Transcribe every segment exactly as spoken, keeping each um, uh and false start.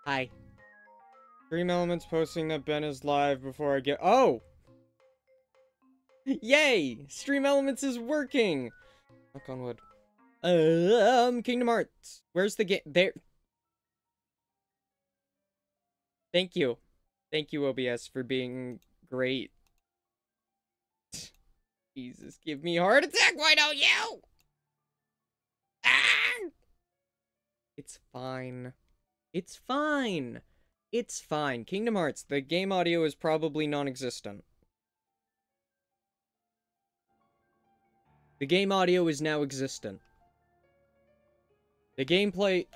Hi. Dream Elements posting that Ben is live before I get- Oh! Yay! Stream Elements is working! Knock on wood. Um, Kingdom Hearts. Where's the game? There. Thank you. Thank you, O B S, for being great. Jesus, give me a heart attack, why don't you? Ah! It's fine. It's fine. It's fine. Kingdom Hearts, the game audio is probably non-existent. The game audio is now existent. The gameplay...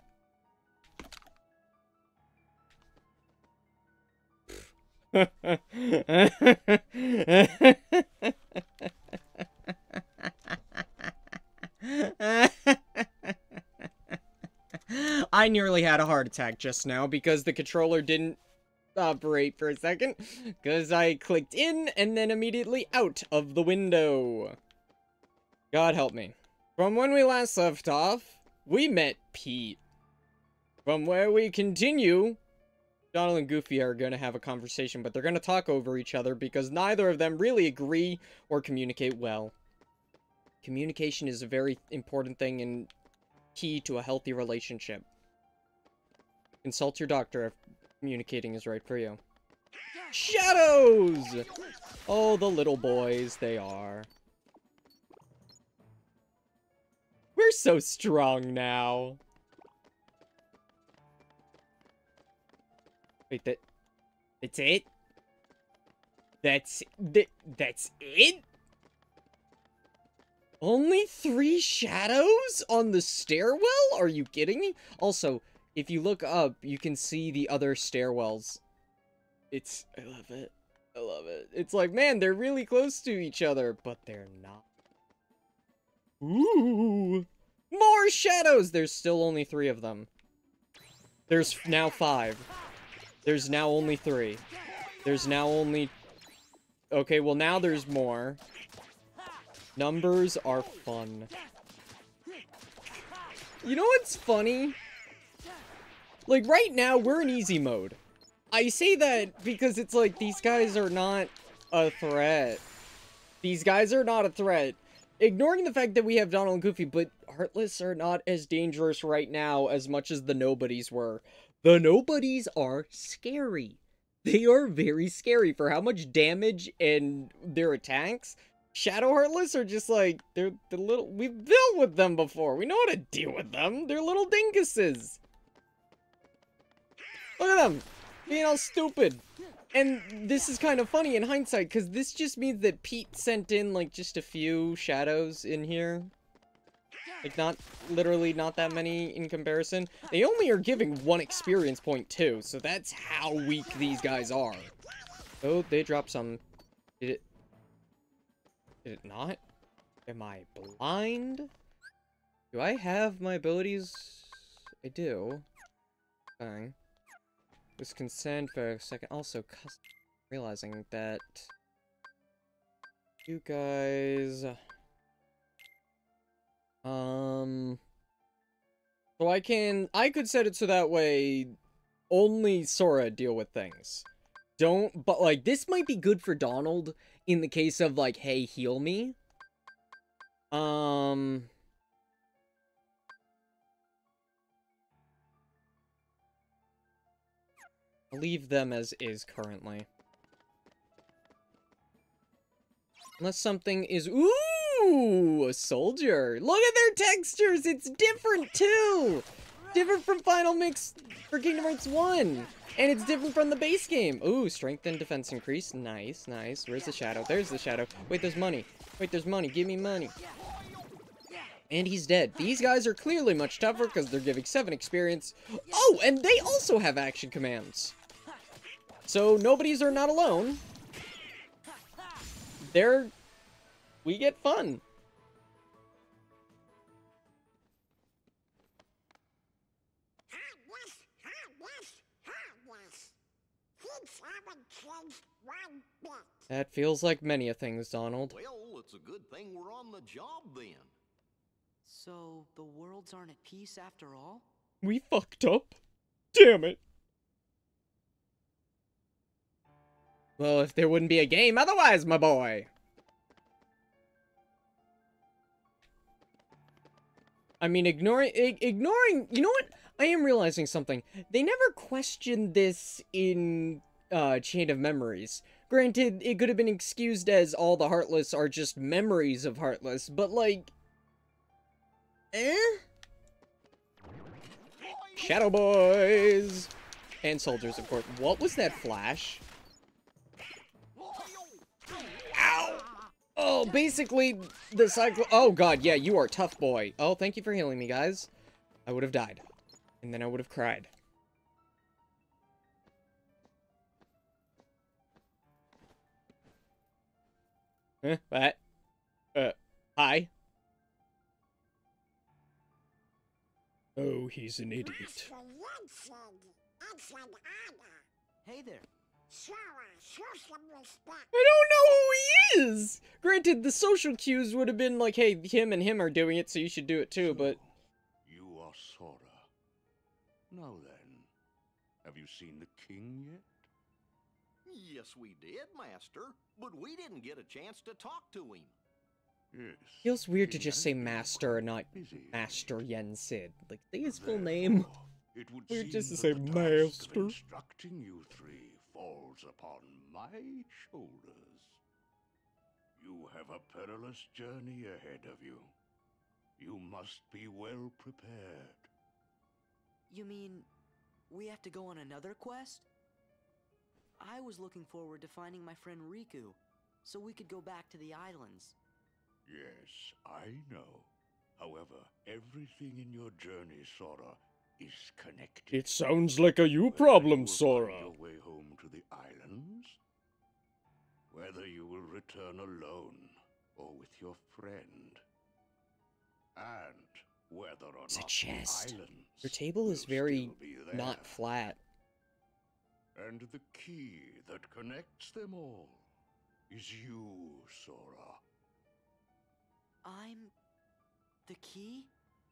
I nearly had a heart attack just now because the controller didn't operate for a second. Because I clicked in and then immediately out of the window. God help me. From when we last left off, we met Pete. From where we continue, Donald and Goofy are going to have a conversation, but they're going to talk over each other because neither of them really agree or communicate well. Communication is a very important thing and key to a healthy relationship. Consult your doctor if communicating is right for you. Shadows! Oh, the little boys, they are. We're so strong now. Wait, that... That's it? That's... That, that's it? Only three shadows on the stairwell? Are you kidding me? Also, if you look up, you can see the other stairwells. It's... I love it. I love it. It's like, man, they're really close to each other, but they're not. Ooh! More shadows! There's still only three of them. There's now five. There's now only three. There's now only... Okay, well now there's more. Numbers are fun. You know what's funny? Like, right now, we're in easy mode. I say that because it's like, these guys are not a threat. These guys are not a threat. Ignoring the fact that we have Donald and Goofy, but Heartless are not as dangerous right now as much as the Nobodies were. The Nobodies are scary. They are very scary for how much damage and their attacks. Shadow Heartless are just like, they're the little, we've dealt with them before. We know how to deal with them. They're little dinguses. Look at them, being all stupid. And this is kind of funny in hindsight, because this just means that Pete sent in, like, just a few shadows in here. Like, not, literally not that many in comparison. They only are giving one experience point, too, so that's how weak these guys are. Oh, they dropped some. Did it... Did it not? Am I blind? Do I have my abilities? I do. Fine. With consent for a second. Also, realizing that you guys... Um... So I can... I could set it so that way only Sora deal with things. Don't... But, like, this might be good for Donald in the case of, like, hey, heal me. Um... I'll leave them as is currently. Unless something is... Ooh! A soldier! Look at their textures! It's different, too! Different from Final Mix for Kingdom Hearts one! And it's different from the base game! Ooh, strength and defense increase. Nice, nice. Where's the shadow? There's the shadow. Wait, there's money. Wait, there's money. Give me money. And he's dead. These guys are clearly much tougher because they're giving seven experience. Oh, and they also have action commands. So, nobodies are not alone. They're... We get fun. That feels like many a things, Donald. Well, it's a good thing we're on the job then. So, the worlds aren't at peace after all? We fucked up. Damn it. Well, if there wouldn't be a game otherwise, my boy. I mean, ignoring, ignoring, you know what? I am realizing something. They never questioned this in, uh, Chain of Memories. Granted, it could have been excused as all the Heartless are just memories of Heartless, but, like... Eh? Shadow Boys! And soldiers, of course. What was that flash? Ow! Oh, basically, the cycle- Oh god, yeah, you are a tough boy. Oh, thank you for healing me, guys. I would have died. And then I would have cried. Huh? What? Uh, hi? Oh, he's an idiot. Hey there. I don't know who he is! Granted, the social cues would have been like, hey, him and him are doing it, so you should do it too, but... You are Sora. Now then, have you seen the king yet? Yes, we did, Master. But we didn't get a chance to talk to him. Yes. Feels weird to he just has say been Master and not busy. Master Yen Sid. Like, say his full name. Therefore, It would Weird seem just to that say the task of Master. instructing you three falls upon my shoulders. You have a perilous journey ahead of you. You must be well prepared. You mean we have to go on another quest? I was looking forward to finding my friend Riku, so we could go back to the islands. Yes, I know. However, everything in your journey, Sora, is connected. It sounds like a you Whether problem, you will Sora. find your way home to the islands, whether you will return alone or with your friend, and whether or It's a not chest. the islands Your table will is very still be there. not flat. And the key that connects them all is you, Sora. I'm the key?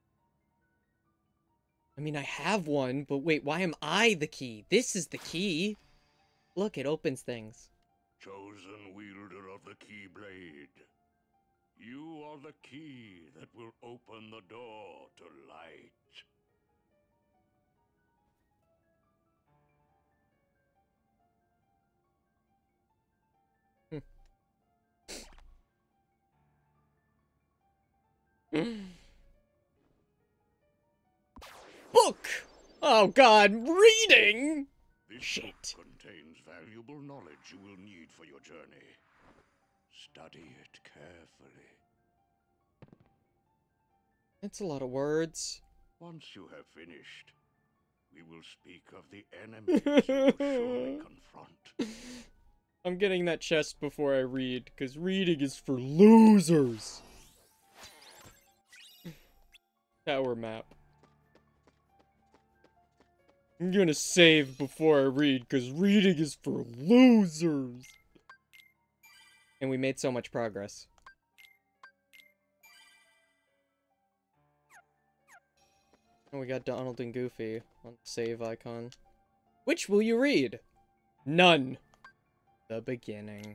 I mean, I have one, but wait, why am I the key? This is the key. Look, it opens things. Chosen wielder of the Keyblade. You are the key that will open the door to light. Book! Oh god, reading! This Shit. book contains valuable knowledge you will need for your journey. Study it carefully. That's a lot of words. Once you have finished, we will speak of the enemies you will surely confront. I'm getting that chest before I read, because reading is for losers. Tower map. I'm gonna save before I read, because reading is for losers. And we made so much progress. And we got Donald and Goofy on the save icon. Which will you read? None. The beginning.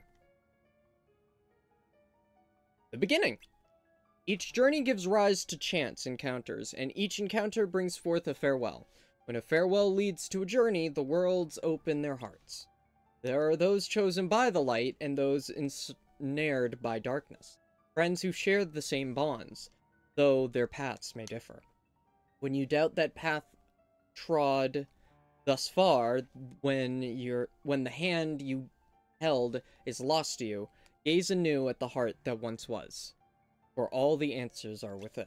The beginning. Each journey gives rise to chance encounters, and each encounter brings forth a farewell. When a farewell leads to a journey, the worlds open their hearts. There are those chosen by the light, and those ensnared by darkness. Friends who share the same bonds, though their paths may differ. When you doubt that path trod thus far, when you're when the hand you held is lost to you, gaze anew at the heart that once was, for all the answers are within.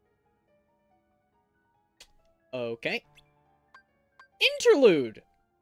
Okay. Interlude!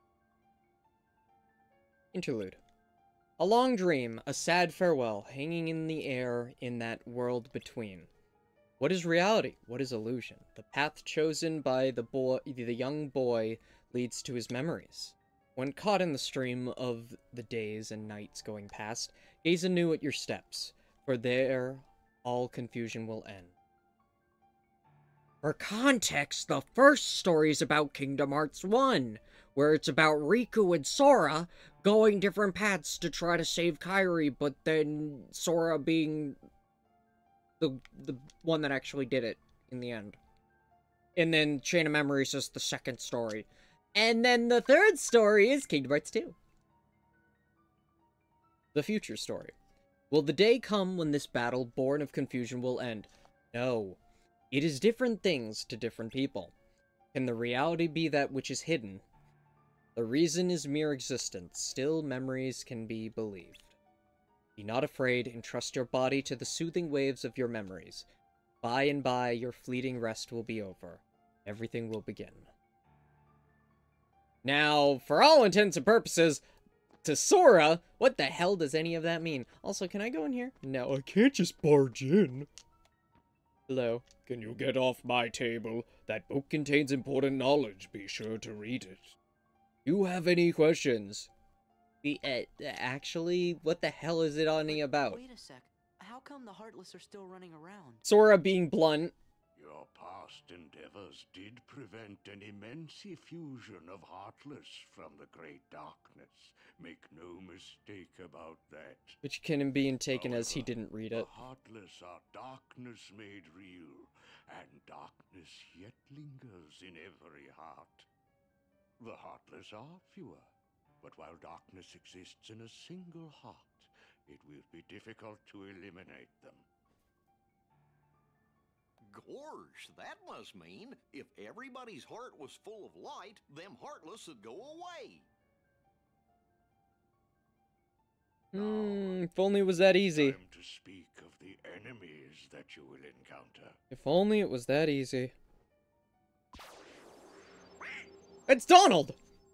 Interlude. A long dream, a sad farewell, hanging in the air in that world between. What is reality? What is illusion? The path chosen by the boy, the young boy, leads to his memories. When caught in the stream of the days and nights going past, gaze anew at your steps, for there all confusion will end. For context, the first story is about Kingdom Hearts one, where it's about Riku and Sora going different paths to try to save Kairi, but then Sora being the the one that actually did it in the end. And then Chain of Memories is the second story. And then the third story is Kingdom Hearts two. The future story. Will the day come when this battle, born of confusion, will end? No. It is different things to different people. Can the reality be that which is hidden? The reason is mere existence. Still, memories can be believed. Be not afraid, and trust your body to the soothing waves of your memories. By and by, your fleeting rest will be over. Everything will begin. Now, for all intents and purposes, to Sora, what the hell does any of that mean? Also, can I go in here? No, I can't just barge in. Hello. Can you get off my table? That book contains important knowledge. Be sure to read it. You have any questions? The, uh, actually, what the hell is it on about? Wait a sec. How come the Heartless are still running around? Sora being blunt. Your past endeavors did prevent an immense effusion of Heartless from the Great Darkness. Make no mistake about that. Which can be taken However, as he didn't read it. The Heartless are darkness made real, and darkness yet lingers in every heart. The Heartless are fewer, but while darkness exists in a single heart, it will be difficult to eliminate them. Gorge, that must mean if everybody's heart was full of light, them Heartless would go away. Hmm, if only it was that easy. Time to speak of the enemies that you will encounter. If only it was that easy. It's Donald!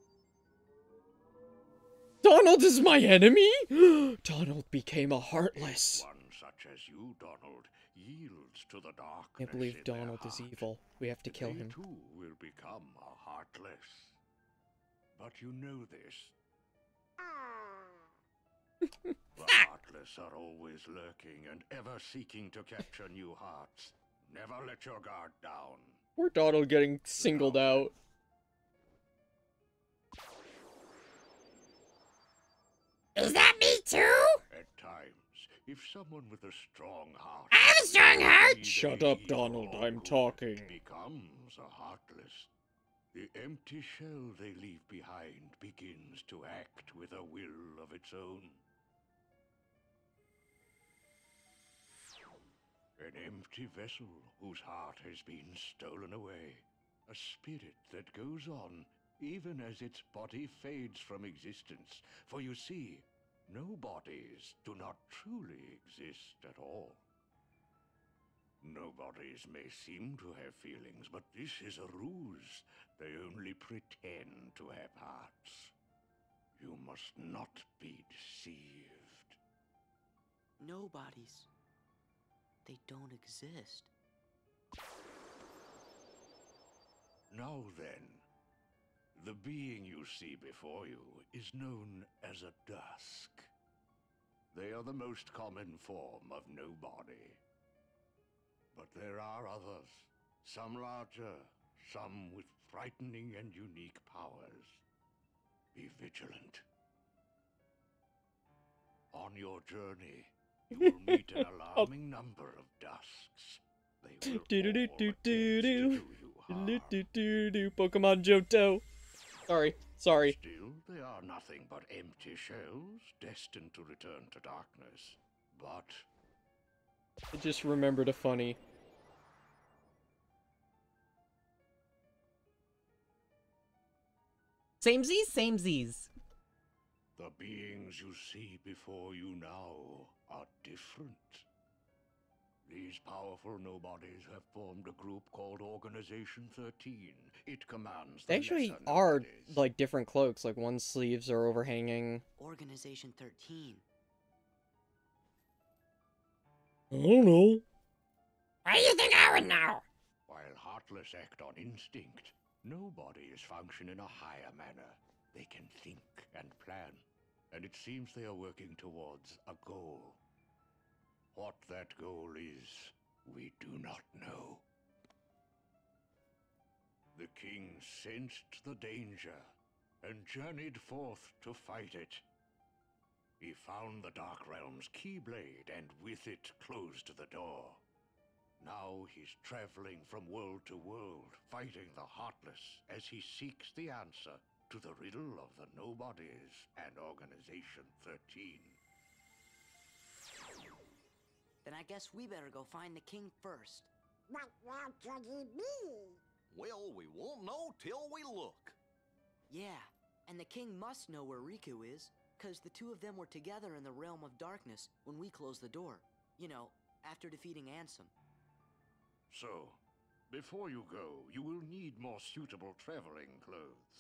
Donald is my enemy? Donald became a Heartless. One such as you, Donald, yields to the darkness. I can't believe in their Donald is heart. evil. We have to kill They him. too will become a Heartless. But you know this. The Heartless are always lurking and ever seeking to capture new hearts. Never let your guard down. Poor Donald getting singled out. Is that me too? At times, if someone with a strong heart... I have a strong heart! Be Shut they up, evil Donald, or I'm good, talking. Becomes a Heartless. The empty shell they leave behind begins to act with a will of its own. An empty vessel whose heart has been stolen away. A spirit that goes on even as its body fades from existence. For you see, no bodies do not truly exist at all. No bodies may seem to have feelings, but this is a ruse. They only pretend to have hearts. You must not be deceived. Nobodies. They don't exist. Now then, the being you see before you is known as a Dusk. They are the most common form of nobody. But there are others, some larger, some with frightening and unique powers. Be vigilant. On your journey, you will meet an alarming number of Dusks. They will Do do do all do attempt do to do. do you harm. Do do do do. Pokemon Johto. Sorry, sorry. Still, they are nothing but empty shells, destined to return to darkness. But I just remembered a funny. Samesies, samesies. the beings you see before you now are different. These powerful nobodies have formed a group called Organization thirteen. It commands the They actually lesser are, nobodies. like, different cloaks. Like, one's sleeves are overhanging. Organization thirteen. I don't know. What do you think I would know? While heartless act on instinct, nobodies function in a higher manner. They can think and plan, and it seems they are working towards a goal. What that goal is, we do not know. The king sensed the danger and journeyed forth to fight it. He found the Dark Realm's Keyblade and with it closed the door. Now he's traveling from world to world, fighting the Heartless as he seeks the answer to the riddle of the Nobodies and Organization thirteen. Then I guess we better go find the king first. What world could he be? Well, we won't know till we look. Yeah, and the king must know where Riku is, because the two of them were together in the Realm of Darkness when we closed the door. You know, after defeating Ansem. So, before you go, you will need more suitable traveling clothes.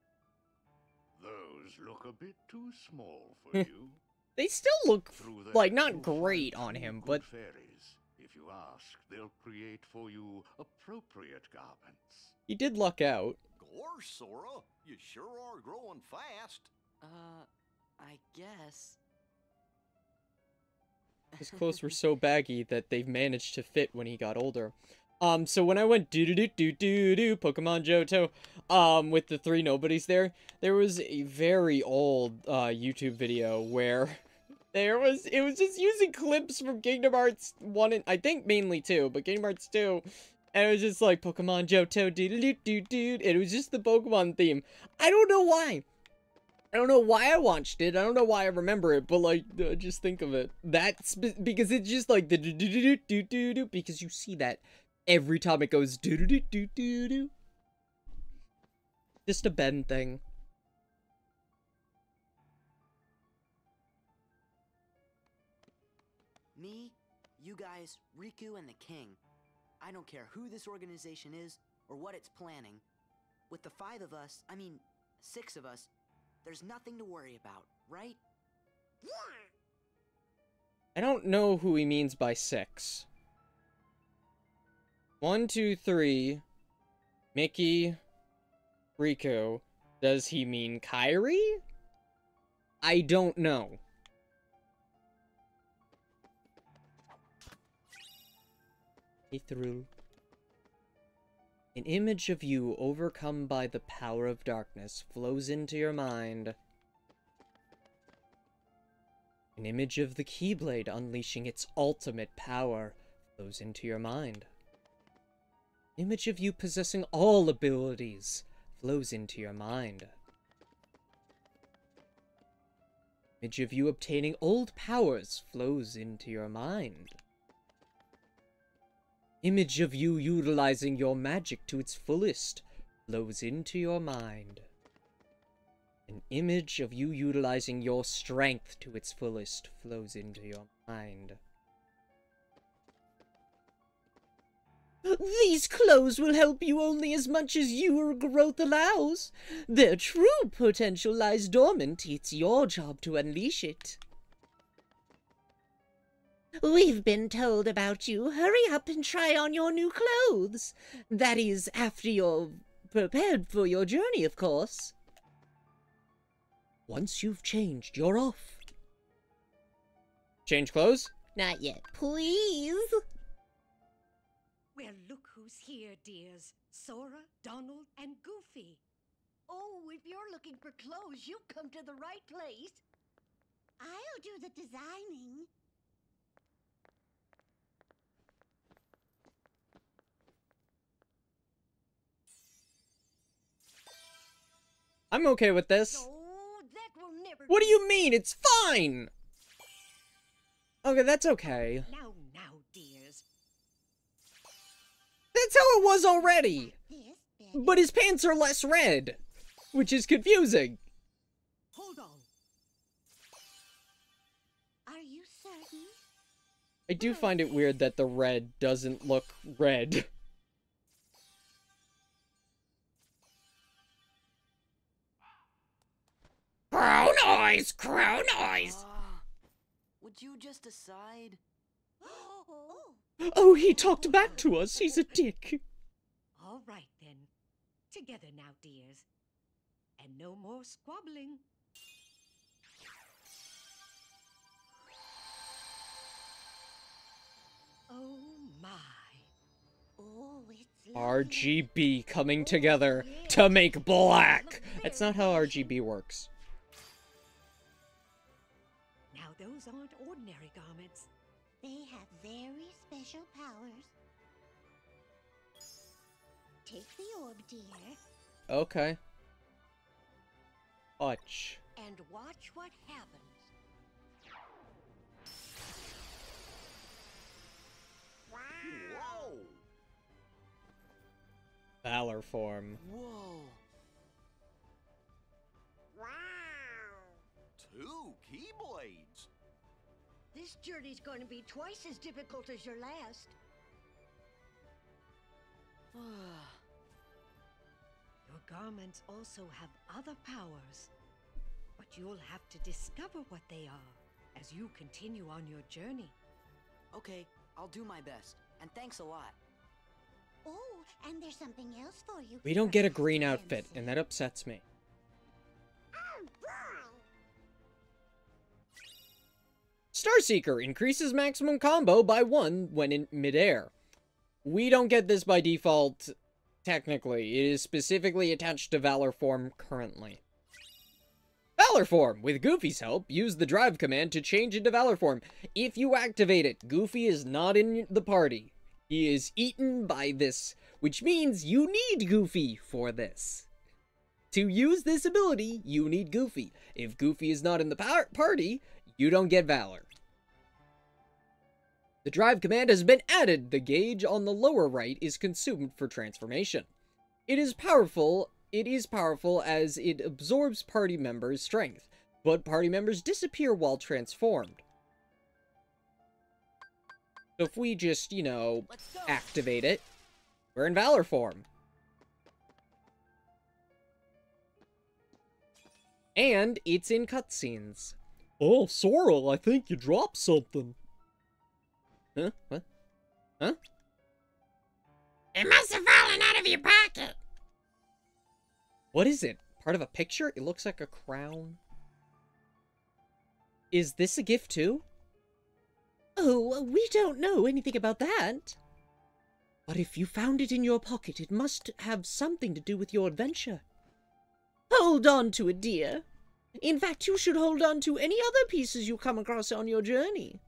Those look a bit too small for you. They still look, Through them, like, not you'll find great on two him, good but... fairies. If you ask, they'll create for you appropriate garments. He did luck out. Gosh, Sora, you sure are growing fast. Uh, I guess. His clothes were so baggy that they've managed to fit when he got older. Um, so when I went do-do-do-do-do-do, Pokemon Johto, um, with the three nobodies there, there was a very old, uh, YouTube video where there was, it was just using clips from Kingdom Hearts one and, I think mainly two, but Kingdom Hearts two, and it was just like, Pokemon Johto, do-do-do-do-do, and it was just the Pokemon theme. I don't know why. I don't know why I watched it. I don't know why I remember it, but like, uh, just think of it. That's because it's just like the do do do do do do because you see that every time it goes do do do do do do. Just a Ben thing. Me, you guys, Riku, and the king. I don't care who this organization is or what it's planning. With the five of us, I mean, six of us, there's nothing to worry about, right? Yeah. I don't know who he means by six. One, two, three. Mickey. Riku. Does he mean Kairi? I don't know. Mithril. An image of you overcome by the power of darkness flows into your mind. An image of the Keyblade unleashing its ultimate power flows into your mind. An image of you possessing all abilities flows into your mind. An image of you obtaining old powers flows into your mind. Image of you utilizing your magic to its fullest flows into your mind. An image of you utilizing your strength to its fullest flows into your mind. These clothes will help you only as much as your growth allows. Their true potential lies dormant. It's your job to unleash it. We've been told about you. Hurry up and try on your new clothes. That is, after you're prepared for your journey, of course. Once you've changed, you're off. Change clothes? Not yet. Please? Well, look who's here, dears. Sora, Donald, and Goofy. Oh, if you're looking for clothes, you've come to the right place. I'll do the designing. I'm okay with this. Oh, that will never What do be. you mean? It's fine! Okay, that's okay. Now, now, dears. That's how it was already! This, Betty. But his pants are less red, which is confusing. Hold on. Are you certain? I do find it weird that the red doesn't look red. Crow noise! Crow noise! Ah, would you just decide? Oh. Oh, he talked back to us. He's a dick. All right, then. Together now, dears. And no more squabbling. Oh, my. Oh, it's R lovely. G B coming Oh, together yes. to make black. Look That's very not how R G dashing. B works. Now, those aren't ordinary garments. They have very special powers. Take the orb, dear, Okay. Touch. And watch what happens. Whoa! Valor form. Whoa. Two Keyblades. this journey's going to be twice as difficult as your last. Your garments also have other powers. But you'll have to discover what they are as you continue on your journey. Okay, I'll do my best. And thanks a lot. Oh, and there's something else for you. We don't get a perhaps, green outfit, Fancy. and that upsets me. Oh, boy! Starseeker increases maximum combo by one when in midair. We don't get this by default, technically. It is specifically attached to Valor form currently. Valor form! With Goofy's help, use the drive command to change into Valor form. If you activate it, Goofy is not in the party. He is eaten by this, which means you need Goofy for this. To use this ability, you need Goofy. If Goofy is not in the par party, you don't get Valor. The drive command has been added. The gauge on the lower right is consumed for transformation. It is powerful. It is powerful as it absorbs party members' strength, but party members disappear while transformed. So if we just, you know, Let's go. activate it, we're in Valor form. And it's in cutscenes. Oh, Sora, I think you dropped something. Huh? What? Huh? It must have fallen out of your pocket. What is it? Part of a picture? It looks like a crown. Is this a gift too? Oh, we don't know anything about that. But if you found it in your pocket, it must have something to do with your adventure. Hold on to it, dear. In fact, you should hold on to any other pieces you come across on your journey.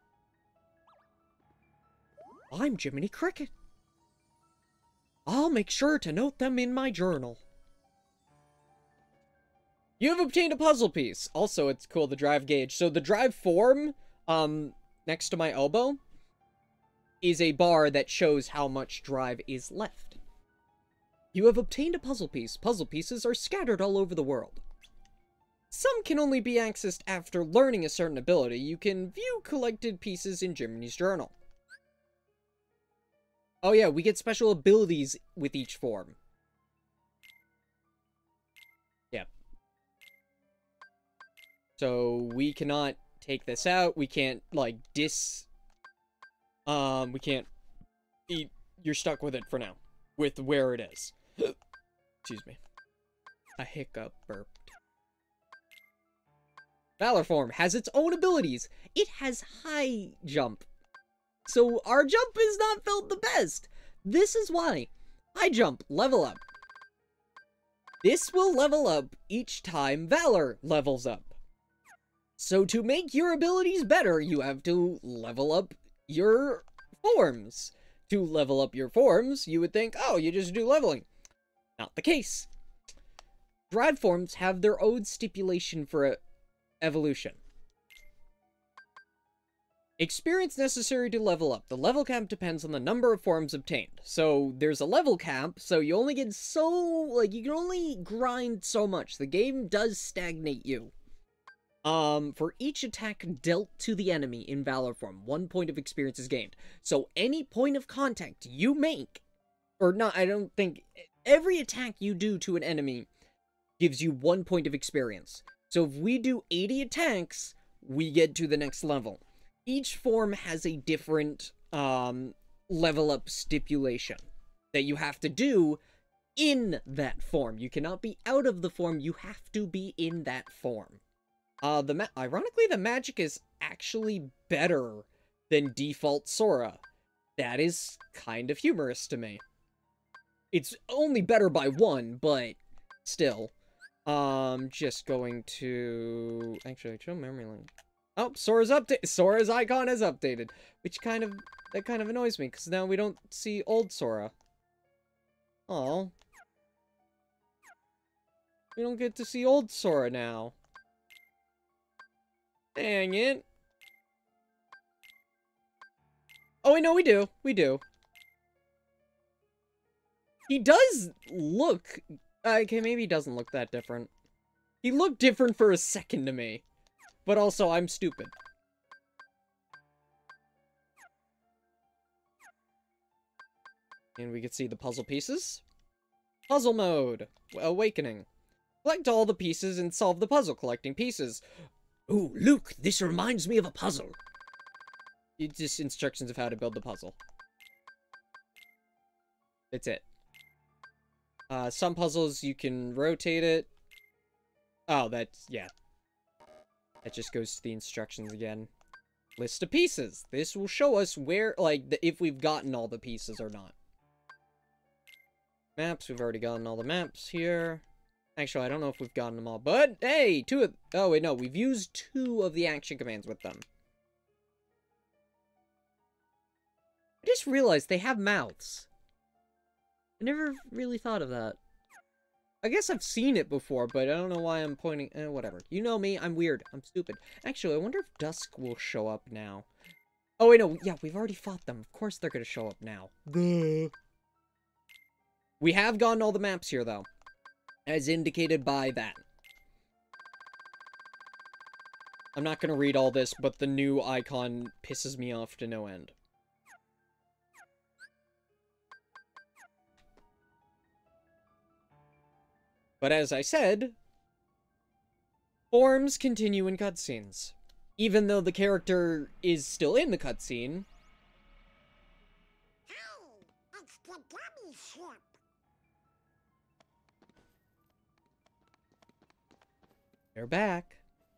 I'm Jiminy Cricket. I'll make sure to note them in my journal. You have obtained a puzzle piece. Also, it's cool, the drive gauge. So the drive form, um, next to my elbow, is a bar that shows how much drive is left. You have obtained a puzzle piece. Puzzle pieces are scattered all over the world. Some can only be accessed after learning a certain ability. You can view collected pieces in Jiminy's journal. Oh yeah, we get special abilities with each form. Yep. So we cannot take this out. We can't, like, dis... Um, we can't eat... You're stuck with it for now. With where it is. Excuse me. A hiccup burped. Valor form has its own abilities. It has high jump. So our jump is not felt the best. This is why. High jump, level up. This will level up each time Valor levels up. So to make your abilities better, you have to level up your forms. To level up your forms, you would think, oh, you just do leveling. Not the case. Drive forms have their own stipulation for evolution. Experience necessary to level up. The level cap depends on the number of forms obtained. So there's a level cap, so you only get so, like, you can only grind so much. The game does stagnate you. Um, for each attack dealt to the enemy in Valor form, one point of experience is gained. So any point of contact you make, or not, I don't think, every attack you do to an enemy gives you one point of experience. So if we do eighty attacks, we get to the next level. Each form has a different, um, level up stipulation that you have to do in that form. You cannot be out of the form, you have to be in that form. Uh, the ma- ironically, the magic is actually better than default Sora. that is kind of humorous to me. It's only better by one, but still. Um, just going to... Actually, show memory link. Oh, Sora's update. Sora's icon is updated, which kind of... That kind of annoys me, because now we don't see old Sora. Oh. We don't get to see old Sora now. Dang it. Oh, wait, no, we do. We do. He does look... Okay, maybe he doesn't look that different. He looked different for a second to me. But also, I'm stupid. And we can see the puzzle pieces. Puzzle mode. Awakening. Collect all the pieces and solve the puzzle collecting pieces. Ooh, Luke, this reminds me of a puzzle. It's just instructions of how to build the puzzle. That's it. Uh, some puzzles you can rotate it. Oh, that's, yeah. That just goes to the instructions again. List of pieces. This will show us where, like, the, if we've gotten all the pieces or not. Maps, we've already gotten all the maps here. Actually, I don't know if we've gotten them all, but hey, two of, oh wait, no, we've used two of the action commands with them. I just realized they have mouths. I never really thought of that. I guess I've seen it before, but I don't know why I'm pointing, eh, whatever. You know me, I'm weird, I'm stupid. Actually, I wonder if Dusk will show up now. Oh wait, no, yeah, we've already fought them. Of course they're gonna show up now. Duh. We have gotten all the maps here, though. As indicated by that. I'm not gonna read all this, but the new icon pisses me off to no end. But as I said, forms continue in cutscenes. Even though the character is still in the cutscene. Hey, it's the dummy ship. They're back.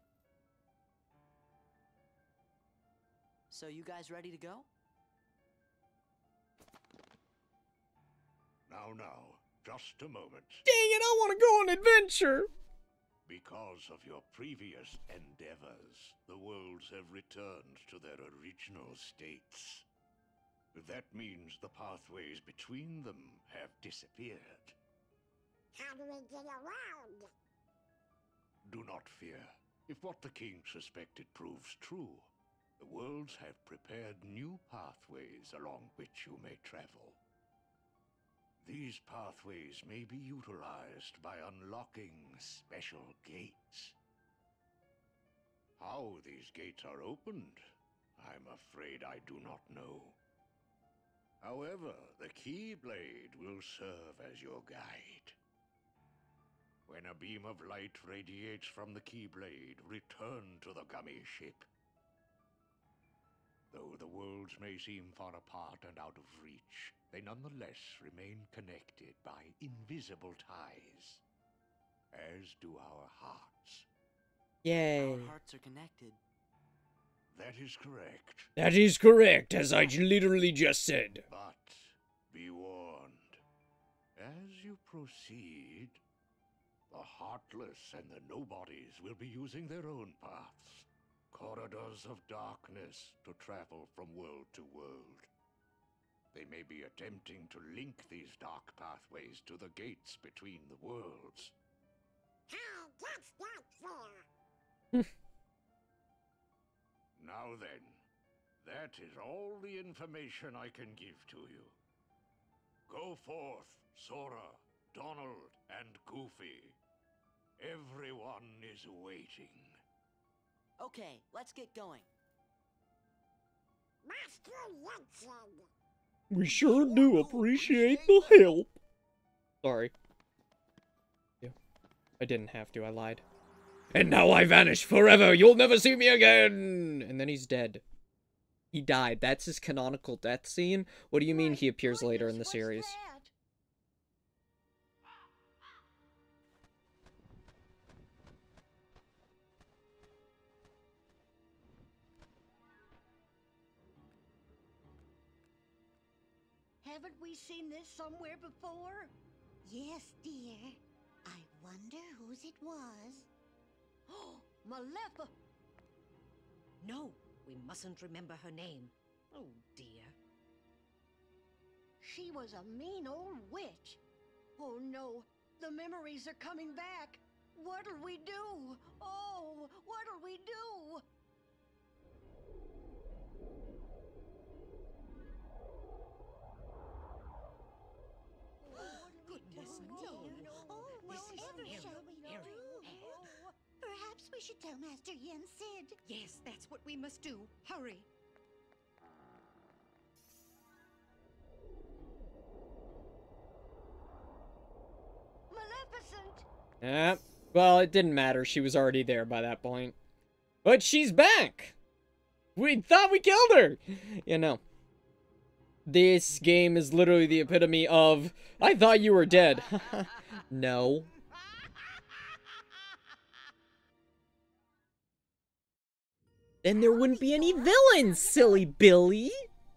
So you guys ready to go? Now, now, just a moment. Dang it, I want to go on an adventure! Because of your previous endeavors, the worlds have returned to their original states. That means the pathways between them have disappeared. How do we get around? Do not fear. If what the king suspected proves true, the worlds have prepared new pathways along which you may travel. These pathways may be utilized by unlocking special gates. How these gates are opened, I'm afraid I do not know. However, the Keyblade will serve as your guide. When a beam of light radiates from the Keyblade, return to the gummy ship. Though the worlds may seem far apart and out of reach, they nonetheless remain connected by invisible ties, as do our hearts. Yay. Our hearts are connected. That is correct. That is correct, as I literally just said. But be warned, as you proceed, the Heartless and the Nobodies will be using their own paths, corridors of darkness to travel from world to world. They may be attempting to link these dark pathways to the gates between the worlds. Hey, that's not fair. Now then, that is all the information I can give to you. Go forth, Sora, Donald, and Goofy. Everyone is waiting. Okay, let's get going. Master Yensid. We sure do appreciate the help. Sorry. Yeah. I didn't have to, I lied. And now I vanish forever. You'll never see me again. And then he's dead. He died. That's his canonical death scene? What do you mean he appears later in the series? Haven't we seen this somewhere before? Yes, dear. I wonder whose it was. Oh, Malefa! No, we mustn't remember her name. Oh, dear. She was a mean old witch. Oh no, the memories are coming back. What'll we do? Oh, what'll we do? Goodness do? me. Oh, This is whatever very, shall we very do? bad. Perhaps we should tell Master Yen Sid. Yes, that's what we must do. Hurry. Maleficent! Eh, well, it didn't matter. She was already there by that point. But she's back! We thought we killed her! You know. This game is literally the epitome of, I thought you were dead. No. Then there wouldn't be any villains, silly Billy!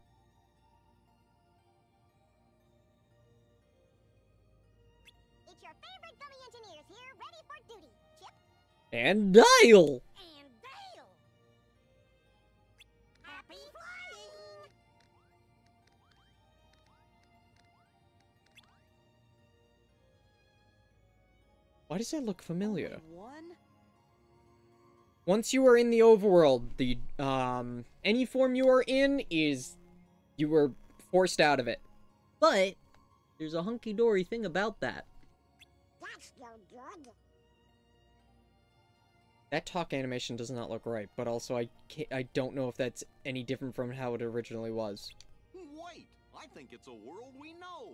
It's your favorite gummy engineers here, ready for duty. Chip And Dial! and Dale. Happy flying! Why does that look familiar? One? Once you are in the overworld, the, um, any form you are in is, you were forced out of it. But, there's a hunky-dory thing about that. That's no good. That talk animation does not look right, but also I can't, I don't know if that's any different from how it originally was. Wait, I think it's a world we know.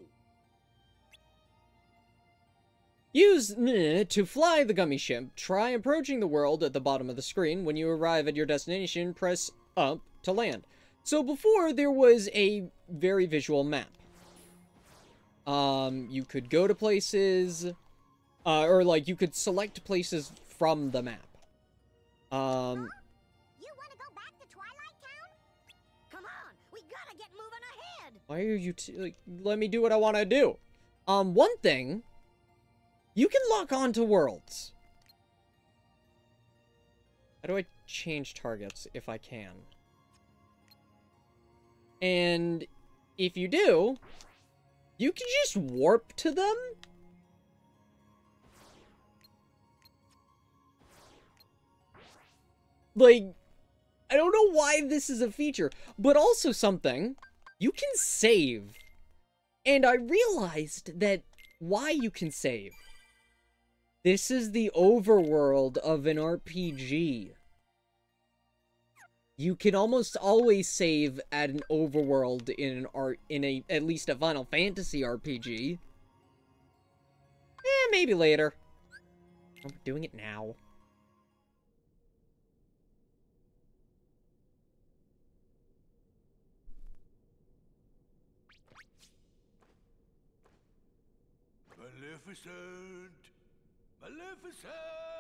Use N to fly the gummy ship. Try approaching the world at the bottom of the screen. When you arrive at your destination, press up to land. So before, there was a very visual map. Um, you could go to places, uh, or like, you could select places from the map. Um, You want to go back to Twilight Town? Come on, we gotta get moving ahead. why are you, t like, let me do what I want to do. Um, one thing, you can lock on to worlds. How do I change targets if I can? And if you do, you can just warp to them? Like, I don't know why this is a feature, but also something, you can save. And I realized that why you can save. This is the overworld of an R P G. You can almost always save at an overworld in an art in a at least a Final Fantasy R P G. Eh, maybe later. Oh, we're doing it now. Maleficent! Maleficent!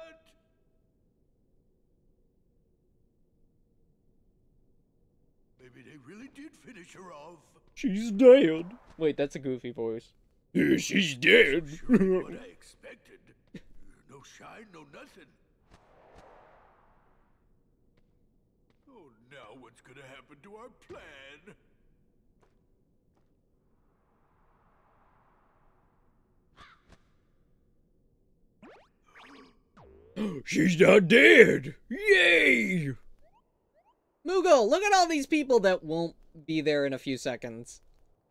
Maybe they really did finish her off. She's dead. Wait, that's a goofy voice. Yeah, she's dead. Sure what I expected. No shine, no nothing. Oh, now what's gonna happen to our plan? She's not dead. Yay! Moogle, look at all these people that won't be there in a few seconds.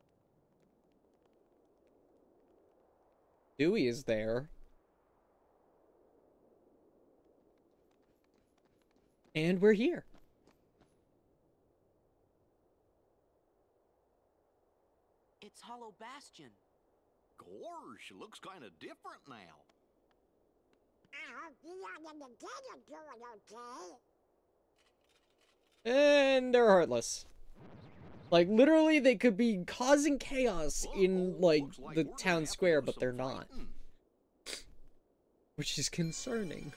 Dewey is there. And we're here. It's Hollow Bastion. Gosh, looks kind of different now. Oh, yeah, the dead are doing okay. And they're heartless. Like, literally, they could be causing chaos in, Whoa, like, looks like the we're gonna town have to square, do but some they're not. fighting. Which is concerning.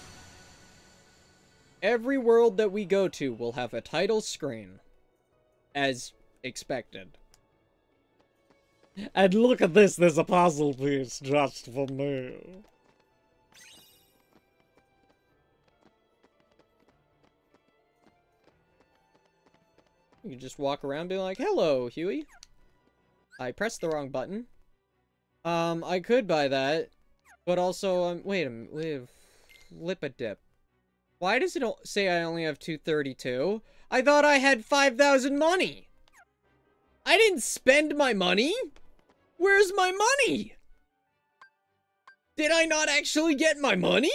Every world that we go to will have a title screen. As expected. And look at this, there's a puzzle piece just for me. You can just walk around and be like, hello, Huey. I pressed the wrong button. Um, I could buy that. But also, um, wait a minute, wait, flip a dip. Why does it say I only have two thirty-two? I thought I had five thousand money! I didn't spend my money! Where's my money? Did I not actually get my money?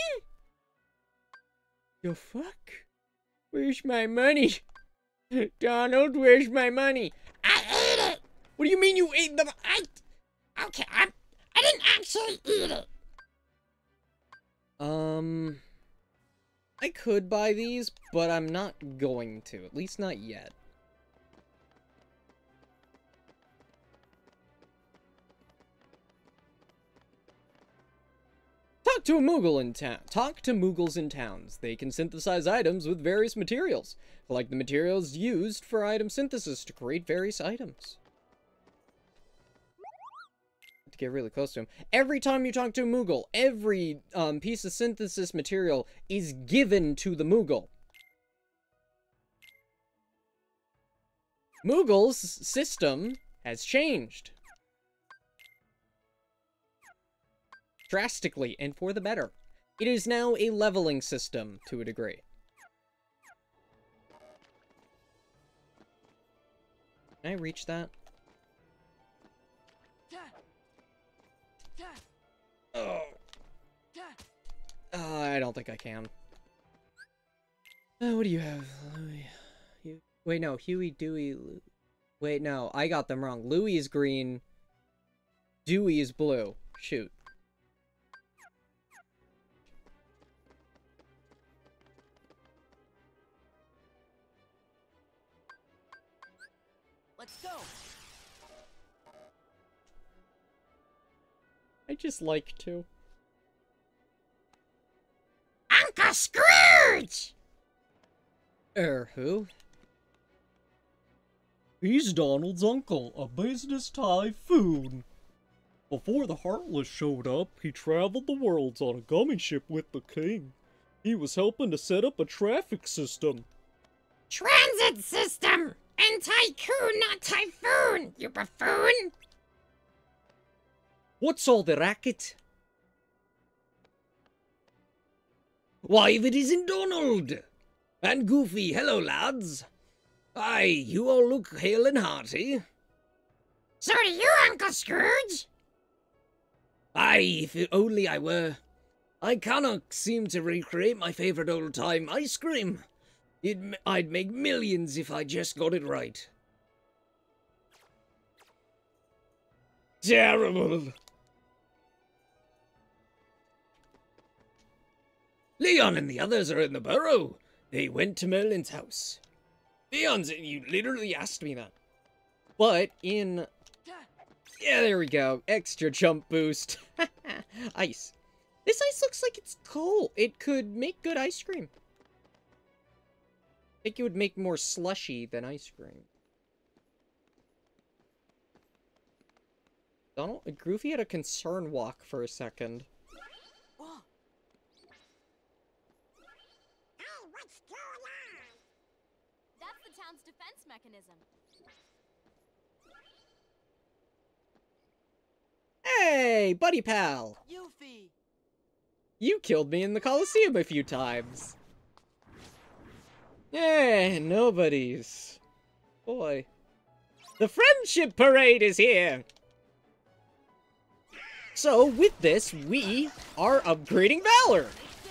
The fuck? Where's my money? Donald, where's my money? I ate it! What do you mean you ate the- I... Okay, I... I didn't actually eat it! Um... I could buy these, but I'm not going to. At least not yet. Talk to a Moogle in town. Talk to Moogles in towns. They can synthesize items with various materials. Like the materials used for item synthesis to create various items. To get really close to him. Every time you talk to a Moogle, every um, piece of synthesis material is given to the Moogle. Moogle's system has changed. Drastically, and for the better. It is now a leveling system, to a degree. Can I reach that? Oh. Uh, I don't think I can. Uh, what do you have? Louis. Wait, no. Huey, Dewey... Lu Wait, no. I got them wrong. Louis is green. Dewey is blue. Shoot. Let's go. I just like to. Uncle Scrooge! Er, who? He's Donald's uncle, a business typhoon. Before the Heartless showed up, he traveled the worlds on a gummy ship with the king. He was helping to set up a traffic system. Transit system! And tycoon, not typhoon, you buffoon! What's all the racket? Why, if it isn't Donald! And Goofy, hello, lads. Aye, you all look hale and hearty. So do you, Uncle Scrooge? Aye, if only I were. I cannot seem to recreate my favourite old-time ice cream. It'd, I'd make millions if I just got it right. Terrible. Leon and the others are in the burrow. They went to Merlin's house. Leon's, you literally asked me that. But in... Yeah, there we go. Extra jump boost. Ice. This ice looks like it's cold. It could make good ice cream. I think it would make more slushy than ice cream. Donald, Goofy had a concern walk for a second. Oh, what's going on? That's the town's defense mechanism. Hey, buddy pal! Yuffie! You killed me in the Coliseum a few times. Yeah, nobody's. Boy. The Friendship Parade is here! So, with this, we are upgrading Valor!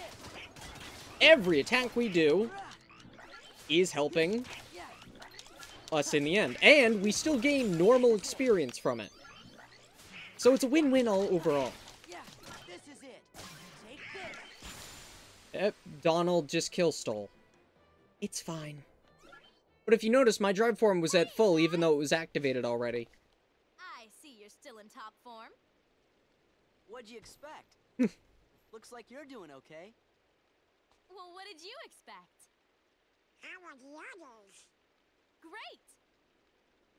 Every attack we do is helping us in the end. And we still gain normal experience from it. So it's a win-win all overall. Yeah, this is it. Take this. Yep, Donald just kill stole. It's fine. But if you notice, my drive form was at full even though it was activated already. I see you're still in top form. What'd you expect? Looks like you're doing okay. Well, what did you expect? How are the others? Great!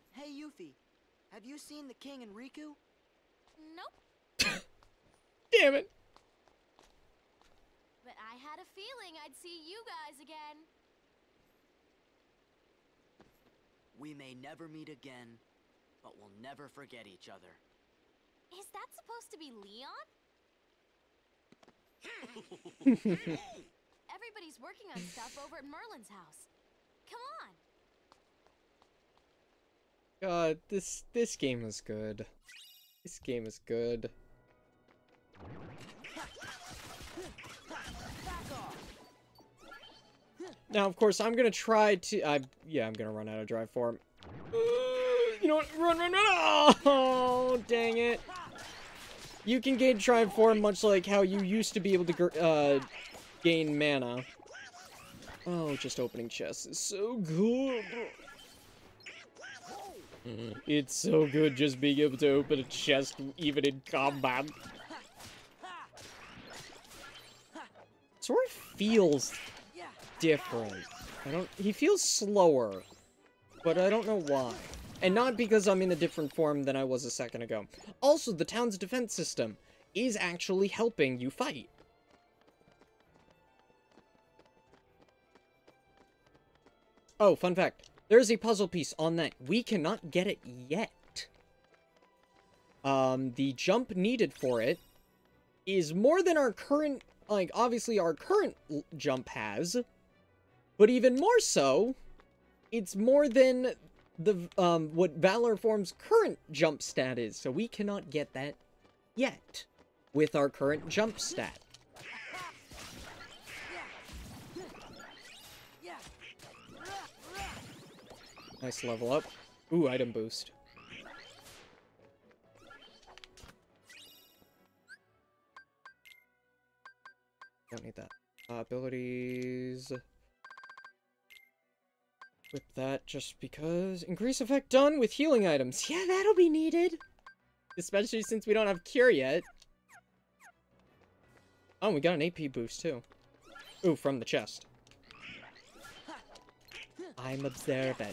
Hey, Yuffie. Have you seen the king and Riku? Nope. Damn it. But I had a feeling I'd see you guys again. We may never meet again, but we'll never forget each other. Is that supposed to be Leon? Everybody's working on stuff over at Merlin's house. Come on. God, this this game is good. This game is good. Now, of course, I'm gonna try to. I yeah, I'm gonna run out of drive for him. Uh, you know what? Run, run, run! Oh, dang it! You can gain drive form much like how you used to be able to uh, gain mana. Oh, just opening chests is so good. It's so good just being able to open a chest even in combat. Sora feels different. I don't. He feels slower, but I don't know why. And not because I'm in a different form than I was a second ago. Also, the town's defense system is actually helping you fight. Oh, fun fact. There's a puzzle piece on that. We cannot get it yet. Um, the jump needed for it is more than our current, like, obviously our current jump has. But even more so, it's more than the, um, what Valor Form's current jump stat is. So we cannot get that yet with our current jump stat. Nice level up. Ooh, item boost. Don't need that. Uh, abilities. Whip that just because. Increase effect done with healing items. Yeah, that'll be needed. Especially since we don't have Cure yet. Oh, we got an A P boost too. Ooh, from the chest. I'm observant.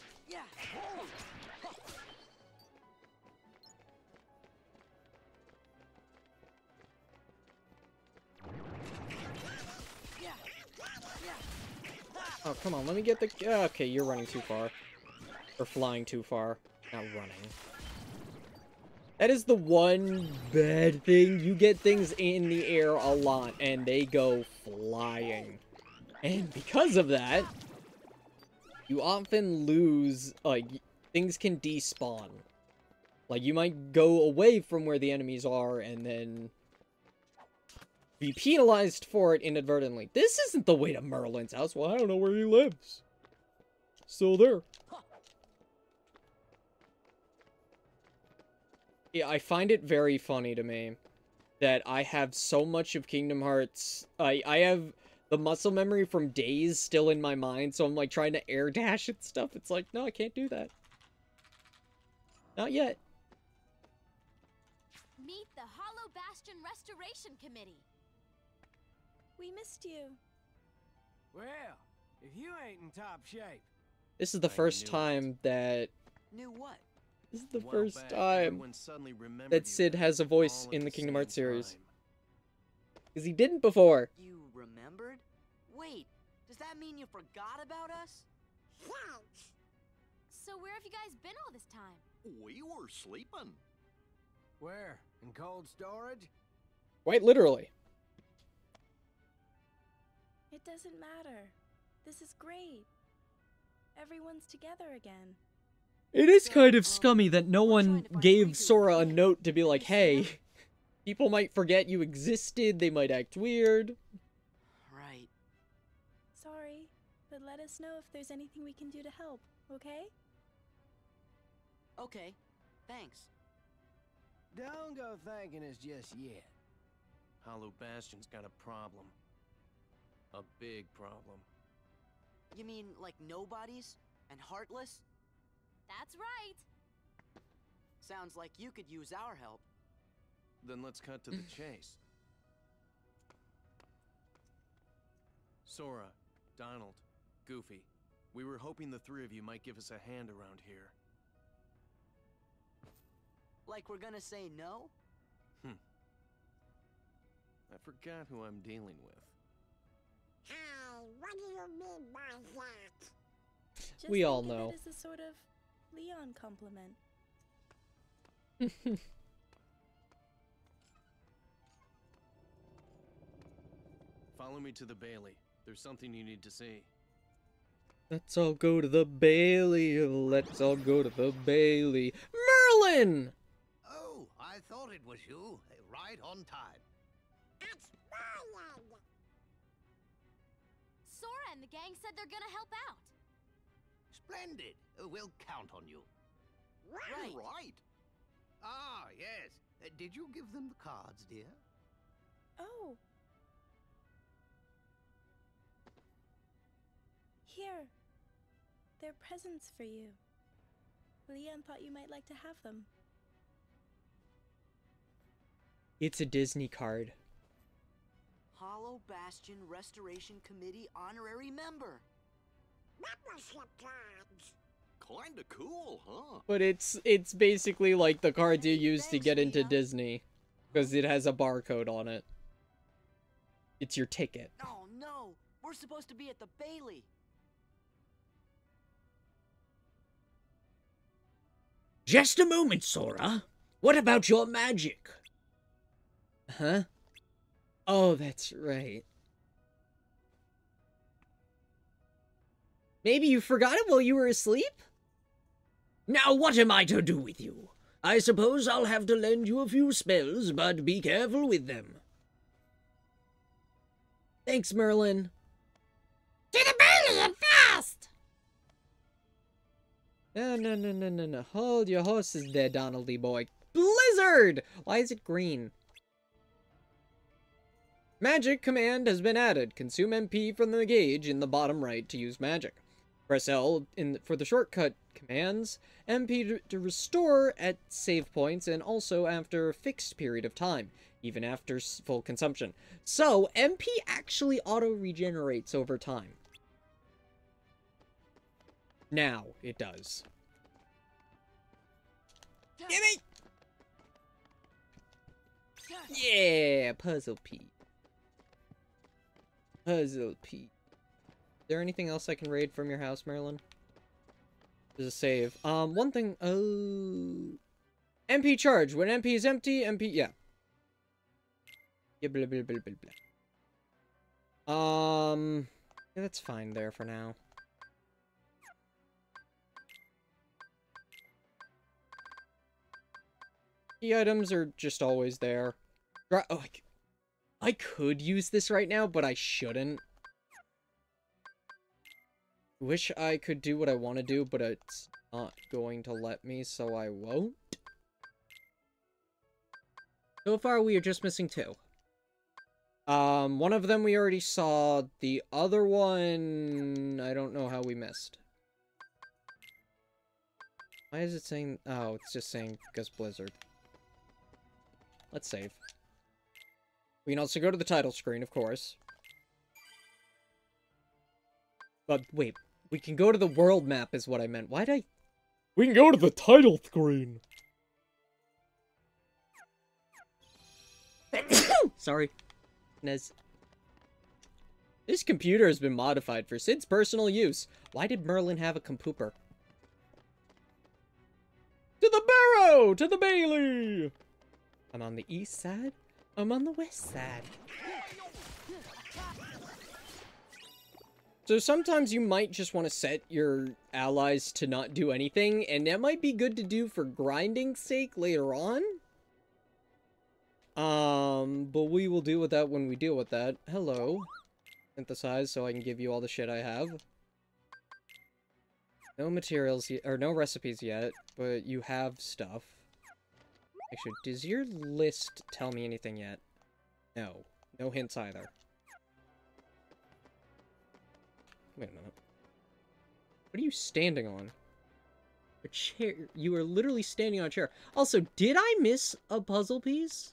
Oh, come on, let me get the... Uh, okay, you're running too far. Or flying too far. Not running. That is the one bad thing. You get things in the air a lot, and they go flying. And because of that, you often lose... Like, things can despawn. Like, you might go away from where the enemies are, and then... be penalized for it inadvertently. This isn't the way to Merlin's house. Well, I don't know where he lives. Still there. Yeah, I find it very funny to me that I have so much of Kingdom Hearts. I, I have the muscle memory from Days still in my mind, so I'm like trying to air dash and stuff. It's like, no, I can't do that. Not yet. Meet the Hollow Bastion Restoration Committee. We missed you. Well, if you ain't in top shape. This is the first time that... Knew what? This is the first time that Sid has a voice in the Kingdom Hearts series. Because he didn't before. You remembered? Wait, does that mean you forgot about us? So where have you guys been all this time? We were sleeping. Where? In cold storage? Quite literally. It doesn't matter. This is great. Everyone's together again. It is kind of scummy that no one gave Sora a note to be like, hey, people might forget you existed, they might act weird. Right. Sorry, but let us know if there's anything we can do to help, okay? Okay, thanks. Don't go thanking us just yet. Hollow Bastion's got a problem. A big problem. You mean like nobodies and heartless? That's right. Sounds like you could use our help. Then let's cut to the chase. Sora, Donald, Goofy, we were hoping the three of you might give us a hand around here. Like we're gonna say no? Hmm. I forgot who I'm dealing with. Hi, what do you mean by that? Just We all think of know. it as a sort of Leon compliment. Follow me to the Bailey. There's something you need to see. Let's all go to the Bailey. Let's all go to the Bailey. Merlin! Oh, I thought it was you. Right on time. It's Merlin! Sora and the gang said they're gonna help out. Splendid. Uh, We'll count on you. Right. Right. Ah, yes. Uh, did you give them the cards, dear? Oh. Here. They're presents for you. Leon thought you might like to have them. It's a Disney card. Hollow Bastion Restoration Committee honorary member. Membership cards! Kinda cool, huh? But it's it's basically like the cards you Hey, use to thanks, get into Leon. Disney. Because it has a barcode on it. It's your ticket. Oh no! We're supposed to be at the Bailey. Just a moment, Sora. What about your magic? Huh? Oh, that's right. Maybe you forgot it while you were asleep? Now what am I to do with you? I suppose I'll have to lend you a few spells, but be careful with them. Thanks, Merlin. To the Bailey and fast! No, no, no, no, no, no. Hold your horses there, Donaldy boy. Blizzard! Why is it green? Magic command has been added. Consume M P from the gauge in the bottom right to use magic. Press L in for the shortcut commands, M P to, to restore at save points and also after a fixed period of time, even after s- full consumption. So, M P actually auto-regenerates over time. Now, it does. Gimme! Yeah, Puzzle Pete. Puzzle Pete. Is there anything else I can raid from your house, Merlin? There's a save. Um, one thing, oh... M P charge. When M P is empty, M P, yeah. Yeah, blah, blah, blah, blah, blah. Um, yeah, that's fine there for now. The items are just always there. Dra- oh, I, c- I could use this right now, but I shouldn't. Wish I could do what I want to do, but it's not going to let me, so I won't. So far, we are just missing two. Um, one of them we already saw. The other one, I don't know how we missed. Why is it saying... Oh, it's just saying because Blizzard. Let's save. We can also go to the title screen, of course. But wait, we can go to the world map is what I meant. Why'd I... We can go to the title screen. Sorry. Nez. This computer has been modified for Sid's personal use. Why did Merlin have a compooper? To the Barrow! To the Bailey! I'm on the east side. I'm on the west side. So sometimes you might just want to set your allies to not do anything, and that might be good to do for grinding's sake later on. Um, but we will deal with that when we deal with that. Hello. Synthesize so I can give you all the shit I have. No materials yet, or no recipes yet, but you have stuff. Actually, does your list tell me anything yet? No. No hints either. Wait a minute. What are you standing on? A chair. You are literally standing on a chair. Also, did I miss a puzzle piece?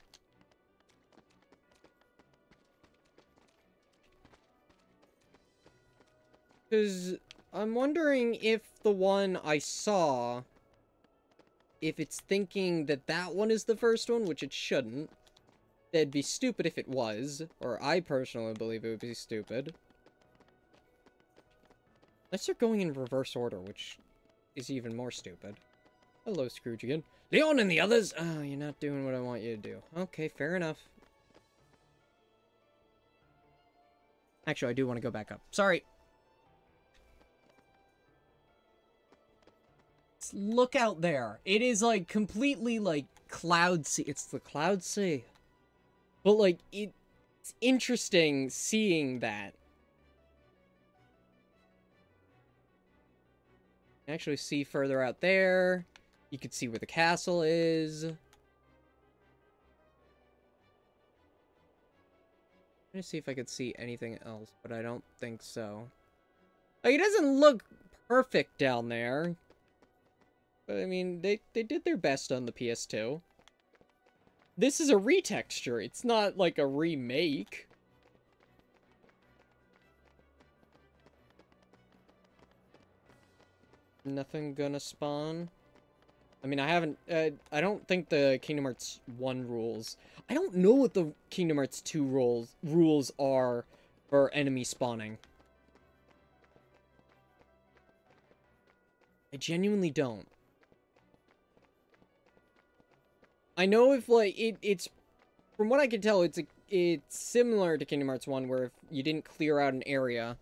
Because I'm wondering if the one I saw if it's thinking that that one is the first one, which it shouldn't. It'd be stupid if it was, or I personally believe it would be stupid. Unless they're going in reverse order, which is even more stupid. Hello, Scrooge again. Leon and the others! Oh, you're not doing what I want you to do. Okay, fair enough. Actually, I do want to go back up. Sorry. Let's look out there. It is, like, completely, like, cloud sea. It's the cloud sea. But, like, it, it's interesting seeing that. You can actually see further out there. You can see where the castle is. I'm gonna see if I could see anything else, but I don't think so. Like, it doesn't look perfect down there. But, I mean, they, they did their best on the P S two. This is a retexture. It's not, like, a remake. Nothing gonna spawn. I mean, I haven't... Uh, I don't think the Kingdom Hearts one rules... I don't know what the Kingdom Hearts two rules, rules are for enemy spawning. I genuinely don't. I know if, like, it, it's... From what I can tell, it's a, it's similar to Kingdom Hearts one, where if you didn't clear out an area...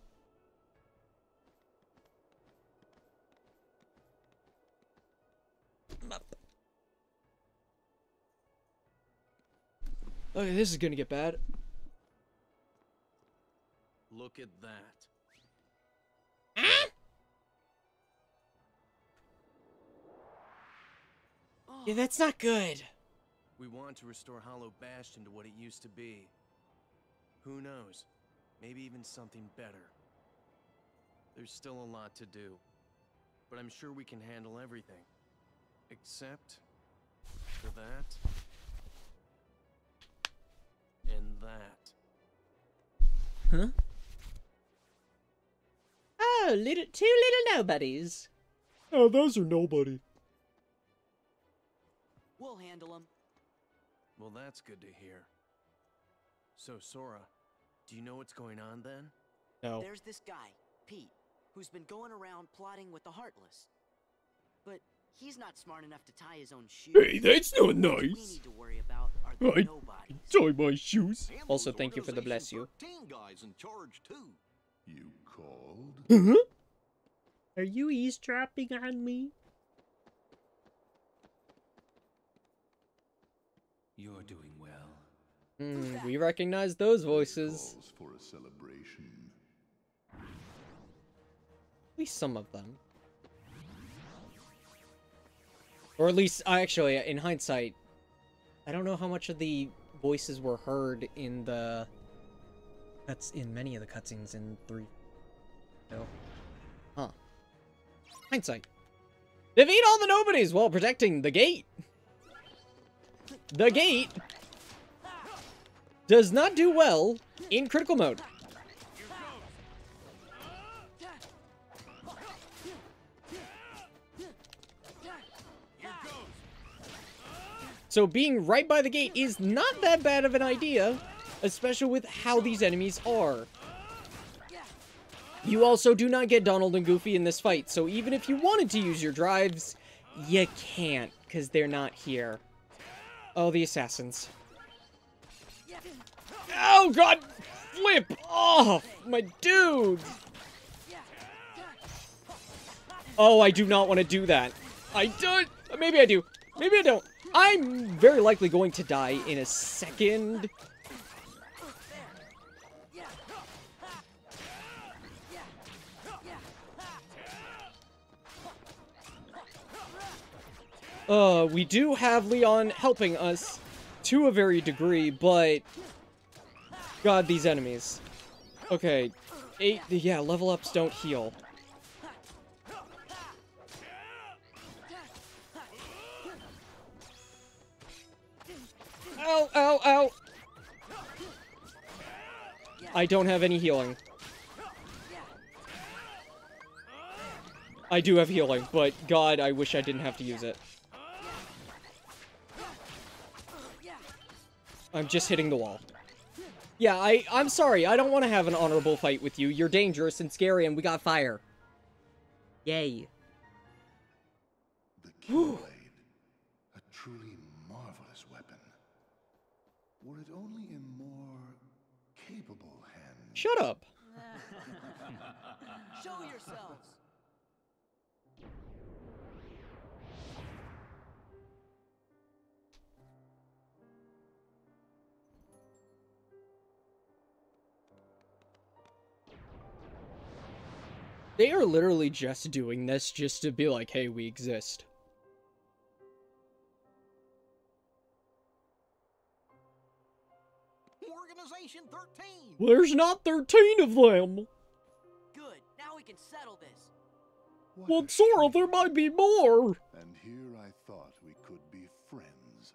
Okay, this is gonna get bad. Look at that. Huh? Yeah, that's not good. We want to restore Hollow Bastion to what it used to be. Who knows? Maybe even something better. There's still a lot to do. But I'm sure we can handle everything. Except for that. And that. Huh? Oh, little, two little nobodies. Oh, those are nobody. We'll handle them. Well, that's good to hear. So, Sora, do you know what's going on then? No. There's this guy, Pete, who's been going around plotting with the Heartless. But he's not smart enough to tie his own shoes. Hey, that's not What nice. we need to worry about are the I nobodies. tie my shoes. And Also, those thank you for the bless you. Organization thirteen guys in charge, too. You called? Huh? Are you eavesdropping on me? You're doing well. Hmm, we recognize those voices. Calls for a celebration. At least some of them. Or at least, actually, in hindsight, I don't know how much of the voices were heard in the... That's in many of the cutscenes in three. No. Huh. Hindsight. Defeat all the nobodies while protecting the gate. The gate does not do well in critical mode. So being right by the gate is not that bad of an idea, especially with how these enemies are. You also do not get Donald and Goofy in this fight, so even if you wanted to use your drives, you can't, because they're not here. Oh, the assassins. Oh, God! Flip off! My dude! Oh, I do not want to do that. I don't... Maybe I do. Maybe I don't. I'm very likely going to die in a second. Uh, we do have Leon helping us to a very degree, but... God, these enemies. Okay. Eight, yeah, level ups don't heal. Ow, ow, ow! I don't have any healing. I do have healing, but God, I wish I didn't have to use it. I'm just hitting the wall. Yeah, I, I'm sorry. I don't want to have an honorable fight with you. You're dangerous and scary, and we got fire. Yay. The Keyblade, a truly marvelous weapon. Were it only in more capable hands. Shut up. Show yourselves. They are literally just doing this just to be like, hey, we exist. Organization thirteen! There's not thirteen of them! Good, now we can settle this. Well, Sora, there might be more! And here I thought we could be friends.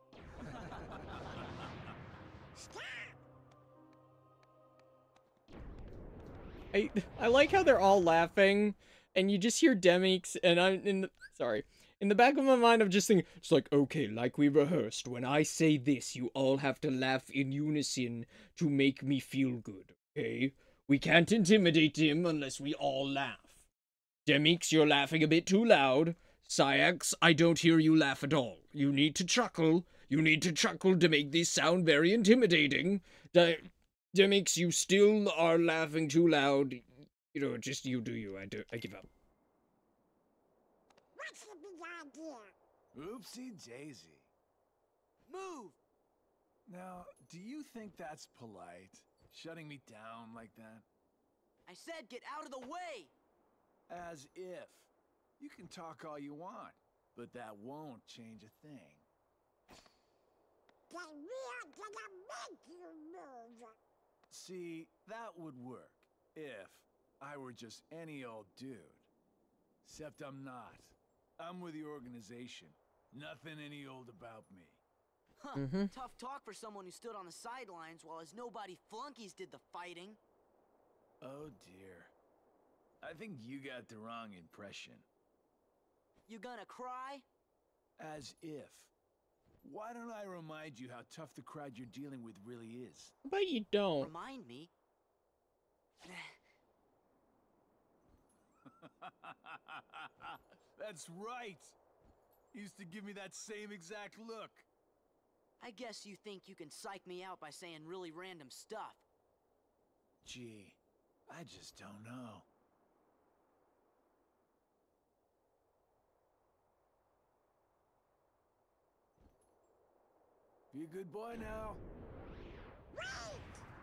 I I like how they're all laughing, and you just hear Demix, and I'm in the, sorry, in the back of my mind, I'm just thinking, it's like, okay, like we rehearsed, when I say this, you all have to laugh in unison to make me feel good, okay? We can't intimidate him unless we all laugh. Demix, you're laughing a bit too loud. Sayax, I don't hear you laugh at all. You need to chuckle. You need to chuckle to make this sound very intimidating. De Demix, you still are laughing too loud. You know, just you do you. I do. I give up. What's the big idea? Oopsie daisy. Move! Now, do you think that's polite? Shutting me down like that? I said get out of the way! As if. You can talk all you want, but that won't change a thing. Then we are gonna make you move. See, that would work if I were just any old dude. Except I'm not. I'm with the organization. Nothing any old about me. Huh, Mm-hmm. tough talk for someone who stood on the sidelines while his nobody flunkies did the fighting. Oh dear. I think you got the wrong impression. You gonna cry? As if. Why don't I remind you how tough the crowd you're dealing with really is? But you don't. Remind me? That's right! Used to give me that same exact look. I guess you think you can psych me out by saying really random stuff. Gee, I just don't know. Be a good boy now. Wait!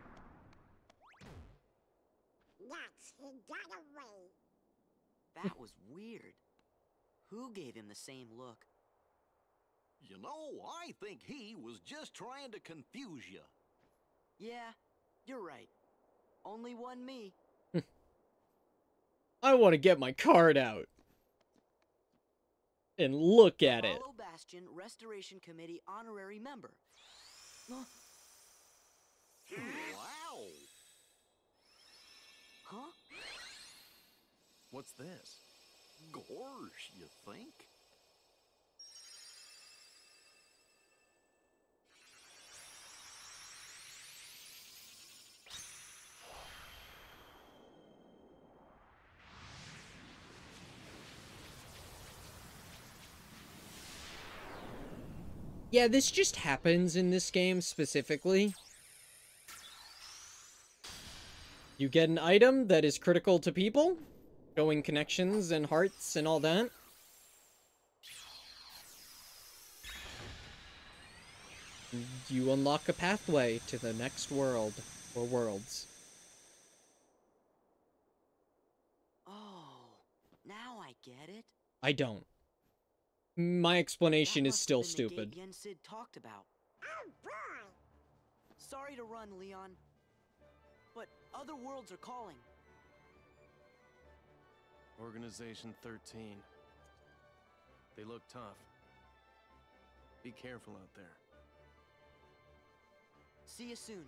That's he got away. That was weird. Who gave him the same look? You know, I think he was just trying to confuse you. Yeah, you're right. Only one me. I want to get my card out and look at it. Hollow Bastion Restoration Committee honorary member. Huh? Wow! Huh? What's this? Gorge, you think? Yeah, this just happens in this game specifically. You get an item that is critical to people, showing connections and hearts and all that. You unlock a pathway to the next world, or worlds. Oh, now I get it. I don't. My explanation That is must still have been the stupid. gate Yen Sid talked about. Oh boy! Sorry to run, Leon. But other worlds are calling. Organization thirteen. They look tough. Be careful out there. See you soon.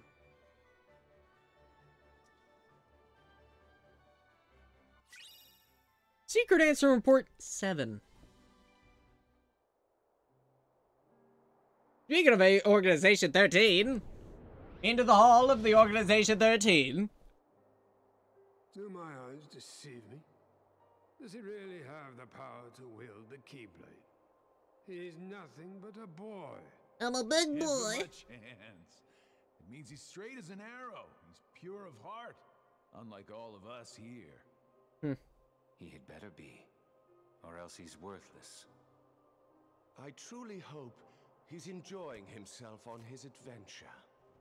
Secret answer report seven. Speaking of a Organization thirteen, into the hall of the Organization thirteen. Do my eyes deceive me? Does he really have the power to wield the Keyblade? He's nothing but a boy. I'm a big Give him boy. a chance. It means he's straight as an arrow. He's pure of heart, unlike all of us here. He had better be, or else he's worthless. I truly hope he's enjoying himself on his adventure.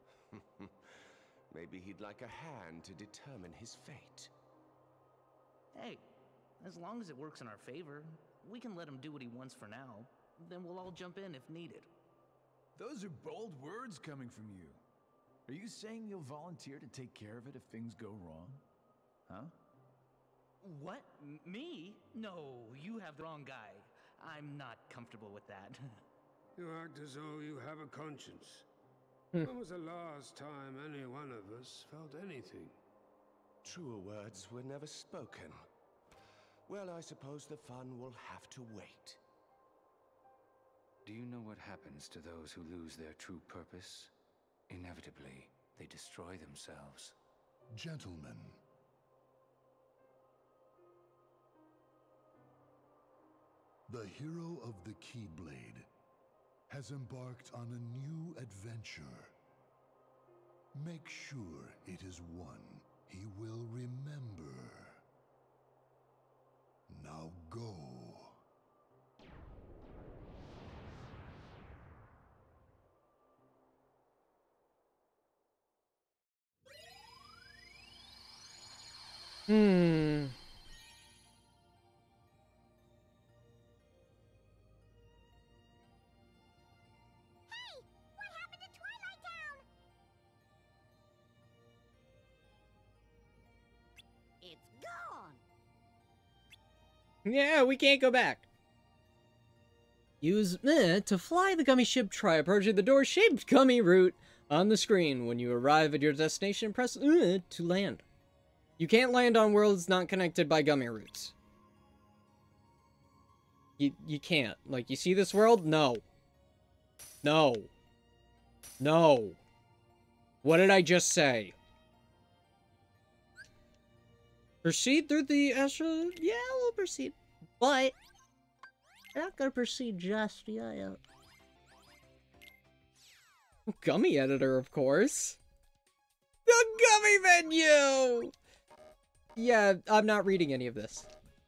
Maybe he'd like a hand to determine his fate. Hey, as long as it works in our favor, we can let him do what he wants for now. Then we'll all jump in if needed. Those are bold words coming from you. Are you saying you'll volunteer to take care of it if things go wrong? Huh? What? M- me? No, you have the wrong guy. I'm not comfortable with that. You act as though you have a conscience. Hmm. When was the last time any one of us felt anything? Truer words were never spoken. Well, I suppose the fun will have to wait. Do you know what happens to those who lose their true purpose? Inevitably, they destroy themselves. Gentlemen, the hero of the Keyblade has embarked on a new adventure. Make sure it is one he will remember. Now go. Hmm. It's gone. Yeah, we can't go back. Use eh, to fly the gummy ship. Try approaching the door-shaped gummy route on the screen. When you arrive at your destination, press eh, to land. You can't land on worlds not connected by gummy routes. You you can't. Like, you see this world? No. No. No. What did I just say? Proceed through the astral... Yeah, we'll proceed. But I'm not gonna proceed just yet. Gummy editor, of course. The gummy menu! Yeah, I'm not reading any of this.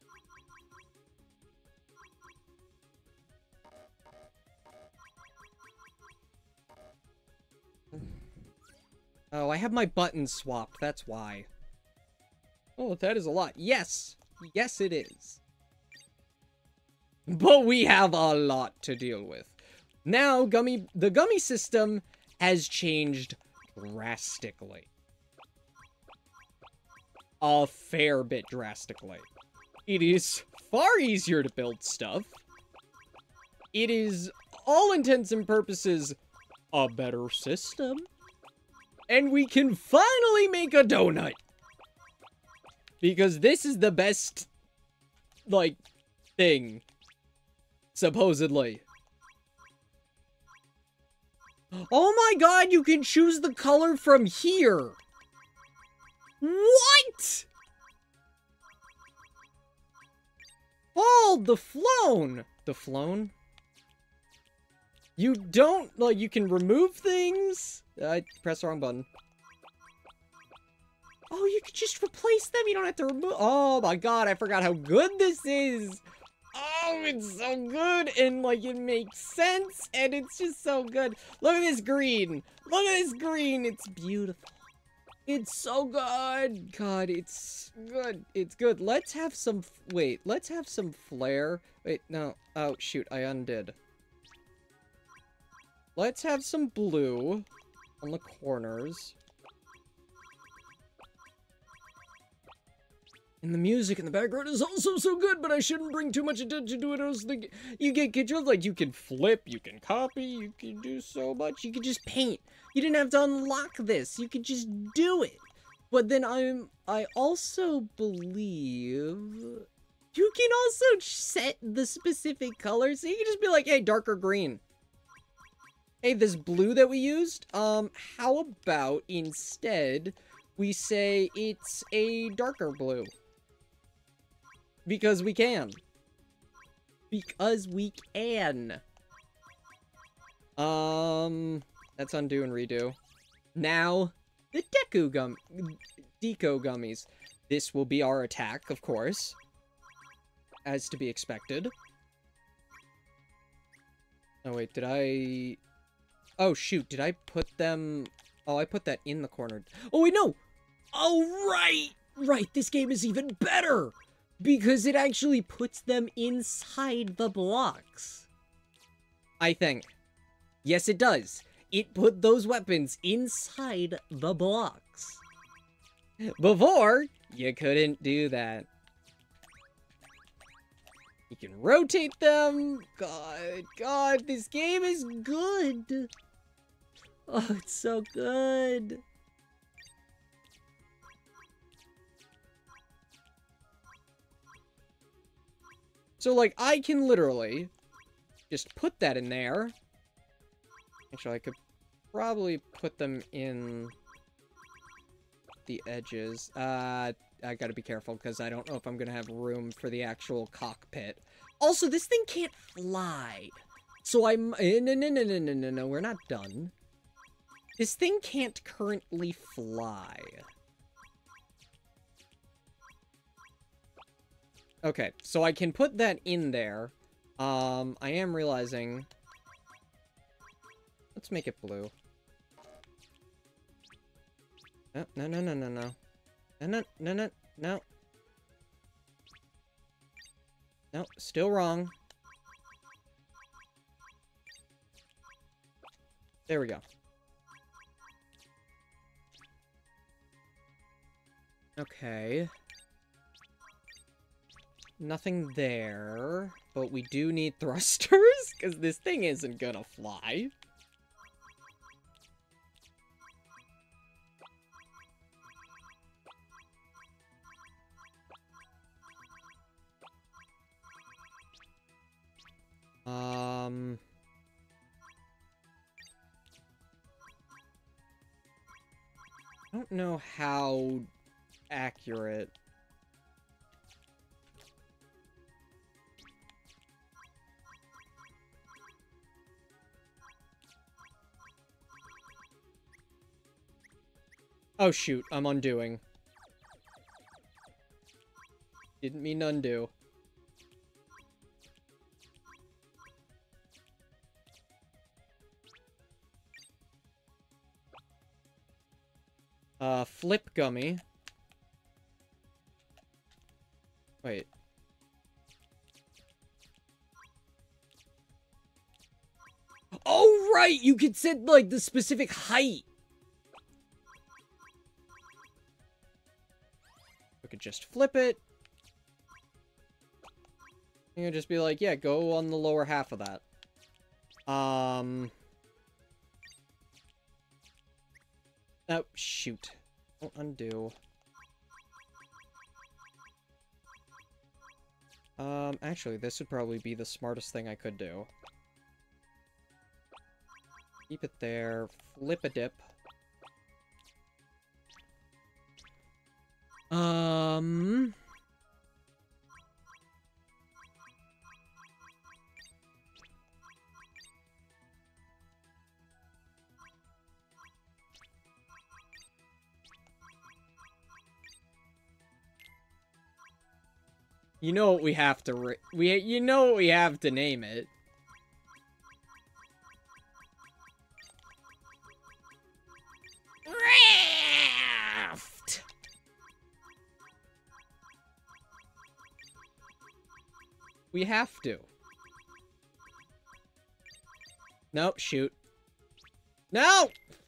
Oh, I have my buttons swapped, that's why. Oh, that is a lot. Yes! Yes, it is. But we have a lot to deal with. Now, gummy, the gummy system has changed drastically. A fair bit drastically. It is far easier to build stuff. It is, all intents and purposes, a better system. And we can finally make a donut. Because this is the best, like, thing. Supposedly. Oh my god, you can choose the color from here! What?! Hold the flown! The flown? You don't, like, you can remove things? I pressed the wrong button. Oh, you could just replace them. You don't have to remove. Oh my god, I forgot how good this is. Oh, it's so good. And like, it makes sense. And it's just so good. Look at this green. Look at this green. It's beautiful. It's so good. God, it's good. It's good. Let's have some. Wait, let's have some flare. Wait, no. Oh, shoot. I undid. Let's have some blue on the corners. And the music in the background is also so good, but I shouldn't bring too much attention to it, or else the, you get controls. Like, you can flip, you can copy, you can do so much. You can just paint. You didn't have to unlock this. You could just do it. But then I'm, I also believe you can also set the specific color. So you can just be like, hey, darker green. hey, this blue that we used, um, how about instead we say it's a darker blue? Because we can. Because we can. Um, let's undo and redo. Now, the Deku gum, Deco gummies. This will be our attack, of course. As to be expected. Oh, wait, did I... Oh, shoot, did I put them... Oh, I put that in the corner. Oh, wait, no! Oh, right! Right, this game is even better! Because it actually puts them inside the blocks. I think. Yes, it does. It put those weapons inside the blocks. Before, you couldn't do that. You can rotate them. God, God, this game is good. Oh, it's so good. So, like, I can literally just put that in there. Actually, I could probably put them in the edges. Uh, I gotta be careful, because I don't know if I'm gonna have room for the actual cockpit. Also, this thing can't fly. So I'm... No, no, no, no, no, no, no, we're not done. This thing can't currently fly. Okay, so I can put that in there. Um, I am realizing... Let's make it blue. No, no, no, no, no, no. No, no, no, no, no. No, still wrong. There we go. Okay. Nothing there, but we do need thrusters, because this thing isn't gonna fly. Um... I don't know how accurate... Oh shoot, I'm undoing. Didn't mean to undo. Uh, flip gummy. Wait. Oh, right! You could set, like, the specific height! We could just flip it. You could just be like, yeah, go on the lower half of that. Um... Oh, shoot. Don't undo. Um, actually, this would probably be the smartest thing I could do. Keep it there. Flip a dip. Um... You know what we have to re- we you know what we have to name it. Raft. We have to. Nope, shoot. No!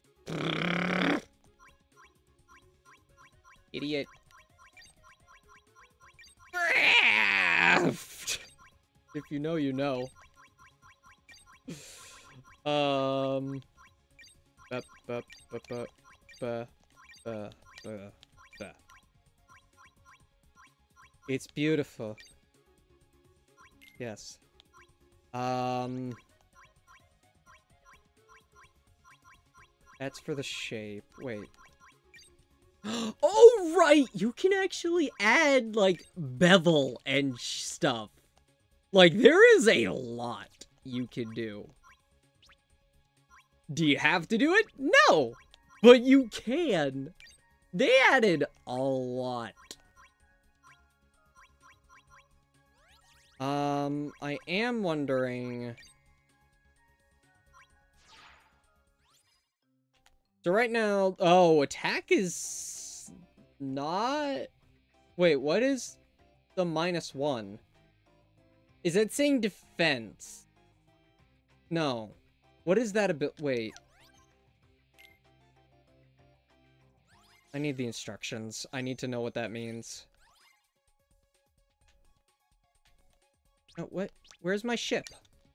Idiot. If you know, you know. Um. Bup, bup, bup, bup, bup, bup, bup, bup. It's beautiful. Yes. Um. That's for the shape. Wait. Oh, right! You can actually add, like, bevel and stuff. Like, there is a lot you can do. Do you have to do it? No! But you can. They added a lot. Um, I am wondering... So right now... Oh, attack is... not... Wait, what is the minus one? Is that saying defense? No. What is that a bit? Wait. I need the instructions. I need to know what that means. Oh, what? Where's my ship?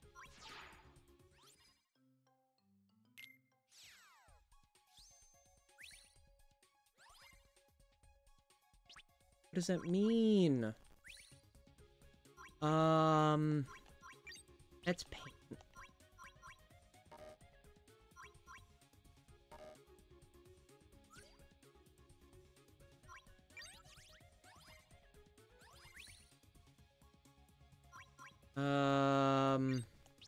What does that mean? Um... That's pain. Um...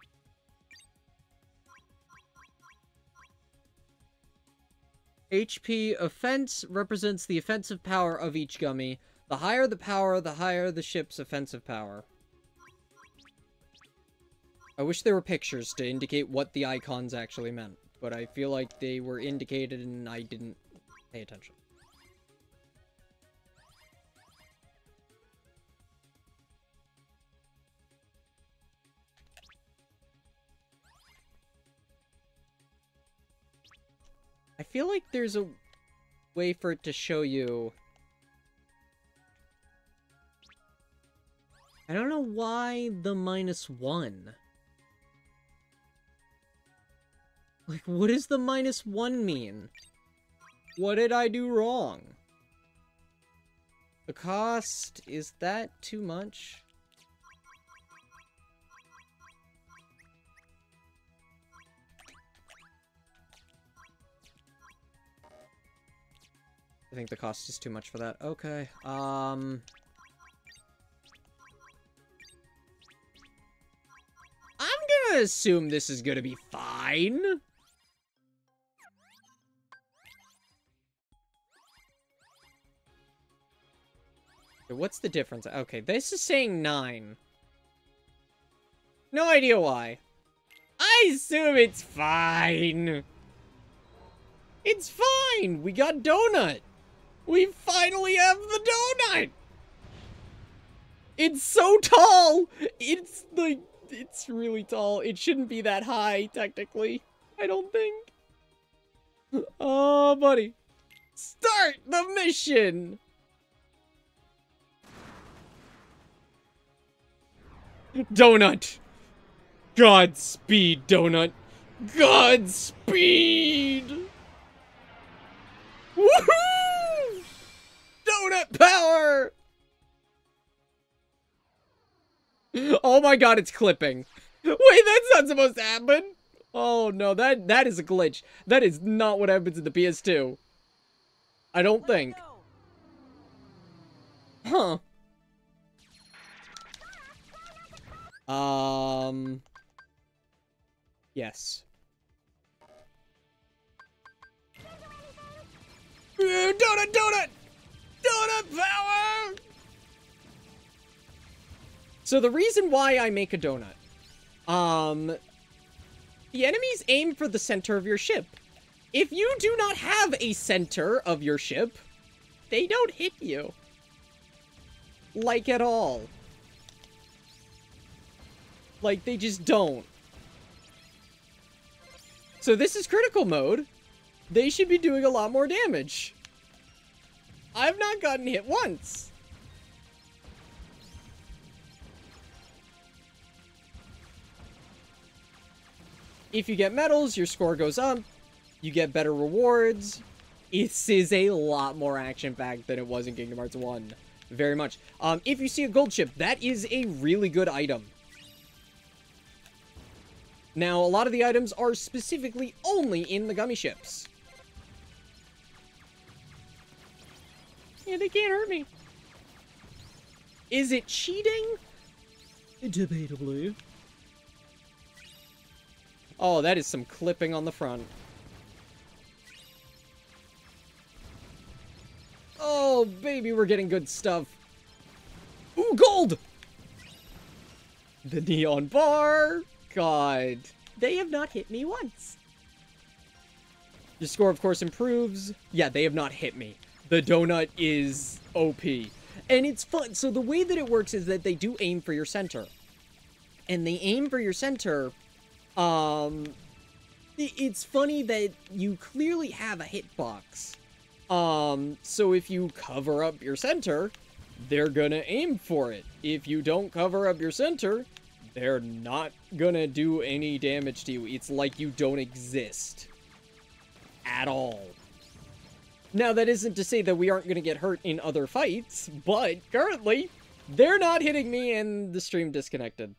H P offense represents the offensive power of each gummy. The higher the power, the higher the ship's offensive power. I wish there were pictures to indicate what the icons actually meant, but I feel like they were indicated and I didn't pay attention. I feel like there's a way for it to show you... I don't know why the minus one. Like, what does the minus one mean? What did I do wrong? The cost, is that too much? I think the cost is too much for that. Okay, um... I'm gonna assume this is gonna be fine. Okay, what's the difference? Okay, this is saying nine. No idea why. I assume it's fine. It's fine. We got donut. We finally have the donut. It's so tall. It's like... It's really tall. It shouldn't be that high, technically. I don't think. Oh, buddy. Start the mission! Donut! Godspeed, Donut! Godspeed! Woohoo! Donut power! Oh my god, it's clipping. Wait, that's not supposed to happen. Oh no, that that is a glitch. That is not what happens in the P S two. I don't think. Huh. Um. Yes. Donut, donut! Donut power! So the reason why I make a donut, um, the enemies aim for the center of your ship. If you do not have a center of your ship, they don't hit you. Like at all. Like, they just don't. So this is critical mode. They should be doing a lot more damage. I've not gotten hit once. If you get medals, your score goes up. You get better rewards. This is a lot more action-packed than it was in Kingdom Hearts one. Very much. Um, if you see a gold ship, that is a really good item. Now, a lot of the items are specifically only in the gummy ships. Yeah, they can't hurt me. Is it cheating? Debatably. Oh, that is some clipping on the front. Oh, baby, we're getting good stuff. Ooh, gold! The neon bar. God. They have not hit me once. Your score, of course, improves. Yeah, they have not hit me. The donut is O P. And it's fun. So the way that it works is that they do aim for your center. And they aim for your center. Um, it's funny that you clearly have a hitbox. Um, so if you cover up your center, they're gonna aim for it. If you don't cover up your center, they're not gonna do any damage to you. It's like you don't exist. At all. Now, that isn't to say that we aren't gonna get hurt in other fights, but currently, they're not hitting me and the stream disconnected.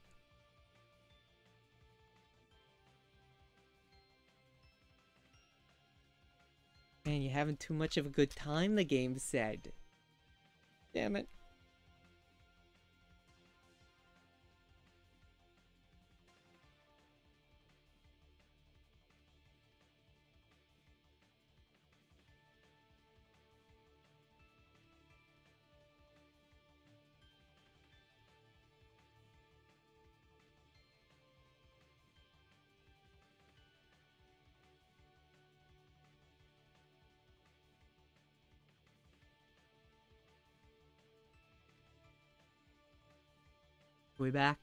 Man, you're having too much of a good time, the game said. Damn it. We back?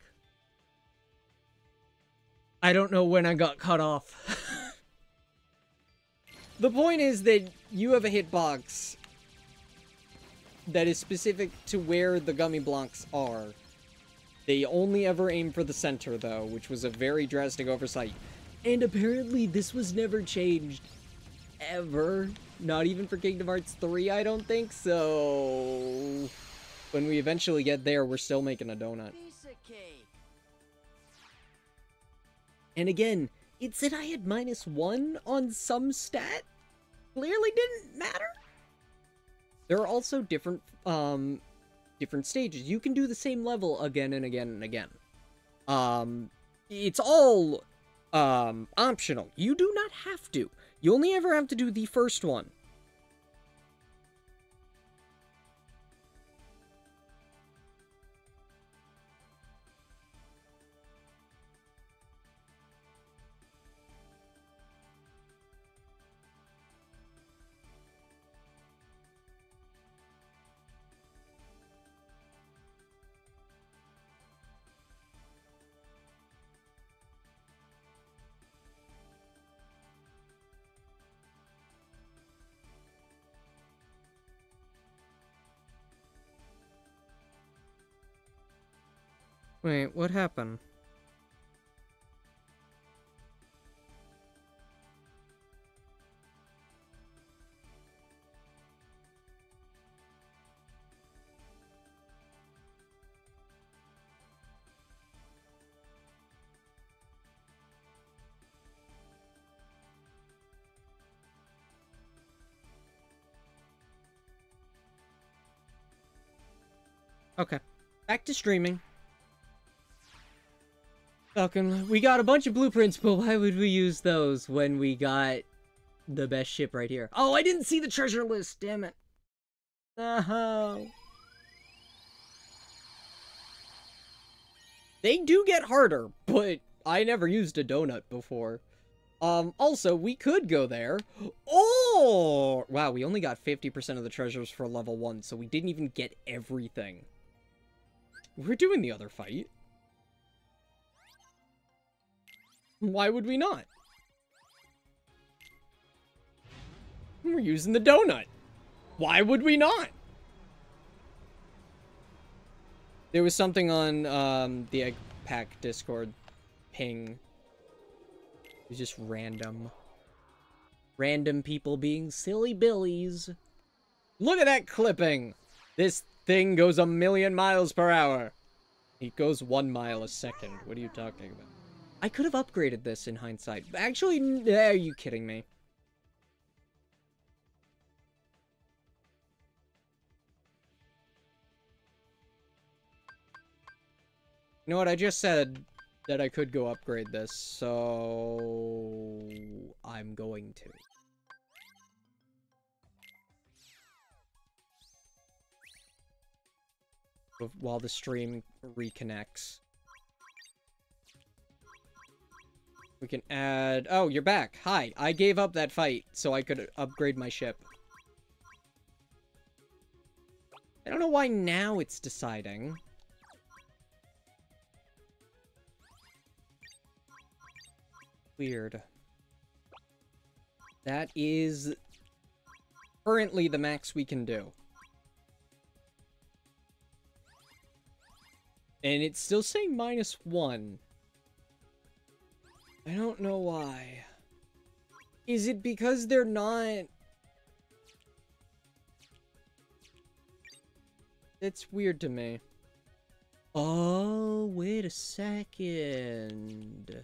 I don't know when I got cut off. The point is that you have a hitbox that is specific to where the gummy blocks are. They only ever aim for the center, though, which was a very drastic oversight. And apparently this was never changed. Ever. Not even for Kingdom Hearts three, I don't think, so... When we eventually get there, we're still making a donut. And again, it said I had minus one on some stat. Clearly didn't matter. There are also different, um, different stages. You can do the same level again and again and again. Um, it's all, um, optional. You do not have to. You only ever have to do the first one. Wait, what happened? Okay, back to streaming. Falcon, we got a bunch of blueprints, but why would we use those when we got the best ship right here? Oh, I didn't see the treasure list, damn it. Oh. They do get harder, but I never used a donut before. Um, also, we could go there. Oh! Wow, we only got fifty percent of the treasures for level one, so we didn't even get everything. We're doing the other fight. Why would we not? We're using the donut. Why would we not? There was something on um, the Egg Pack Discord ping. It was just random. Random people being silly billies. Look at that clipping! This thing goes a million miles per hour. It goes one mile a second. What are you talking about? I could have upgraded this in hindsight. Actually, are you kidding me? You know what? I just said that I could go upgrade this, so I'm going to. While the stream reconnects. We can add... Oh, you're back. Hi. I gave up that fight so I could upgrade my ship. I don't know why now it's deciding. Weird. That is currently the max we can do. And it's still saying minus one. I don't know why. Is it because they're not... It's weird to me. Oh, wait a second.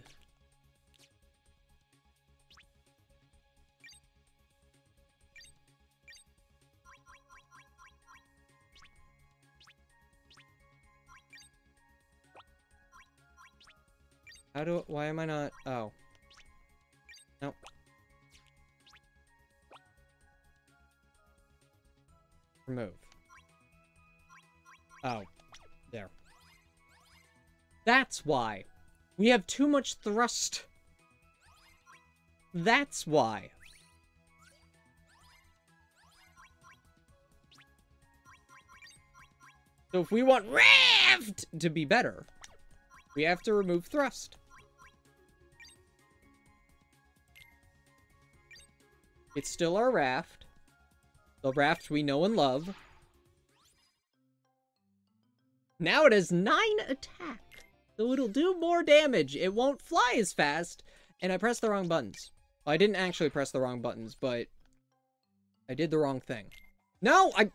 How do... Why am I not... Oh. Nope. Remove. Oh. There. That's why. We have too much thrust. That's why. So if we want Raft to be better, we have to remove thrust. It's still our raft. The raft we know and love. Now it has nine attack. So it'll do more damage. It won't fly as fast. And I pressed the wrong buttons. Well, I didn't actually press the wrong buttons, but I did the wrong thing. No, I...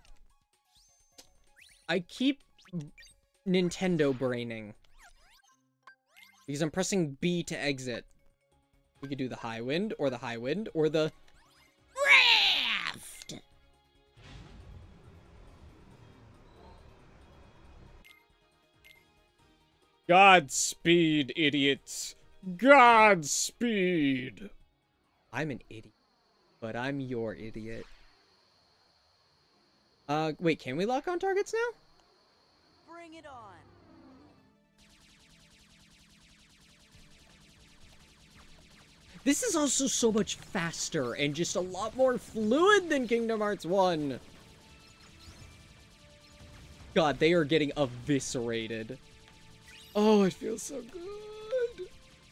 I keep Nintendo braining. Because I'm pressing B to exit. We could do the high wind, or the high wind, or the... Raft! Godspeed, idiots. Godspeed. I'm an idiot, but I'm your idiot. Uh, wait, can we lock on targets now? Bring it on. This is also so much faster and just a lot more fluid than Kingdom Hearts one. God, they are getting eviscerated. Oh, it feels so good.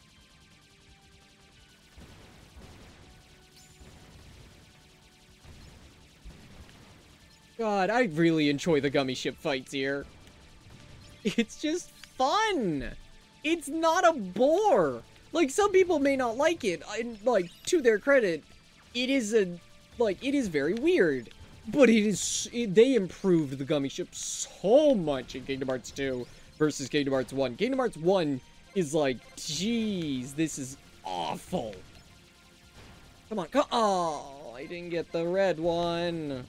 God, I really enjoy the gummy ship fights here. It's just fun. It's not a bore. Like, some people may not like it, and, like, to their credit, it is a, like, it is very weird. But it is, it, they improved the gummy ship so much in Kingdom Hearts two versus Kingdom Hearts one. Kingdom Hearts one is like, geez, this is awful. Come on, come, oh, I didn't get the red one.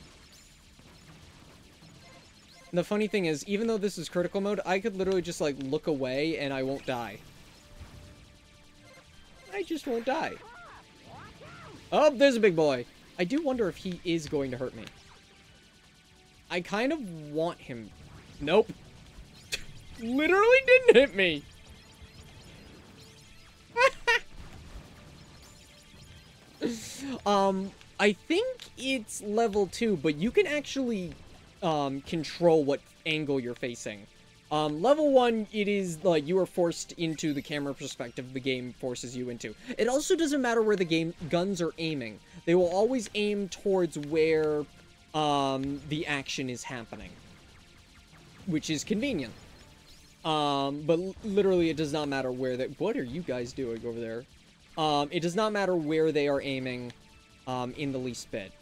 And the funny thing is, even though this is critical mode, I could literally just, like, look away and I won't die. I just won't die. Oh, there's a big boy. I do wonder if he is going to hurt me. I kind of want him. Nope. Literally didn't hit me. um, I think it's level two, but you can actually um, control what angle you're facing. Um, level one, it is, like, you are forced into the camera perspective the game forces you into. It also doesn't matter where the game guns are aiming. They will always aim towards where, um, the action is happening. Which is convenient. Um, but literally it does not matter where they- What are you guys doing over there? Um, it does not matter where they are aiming, um, in the least bit.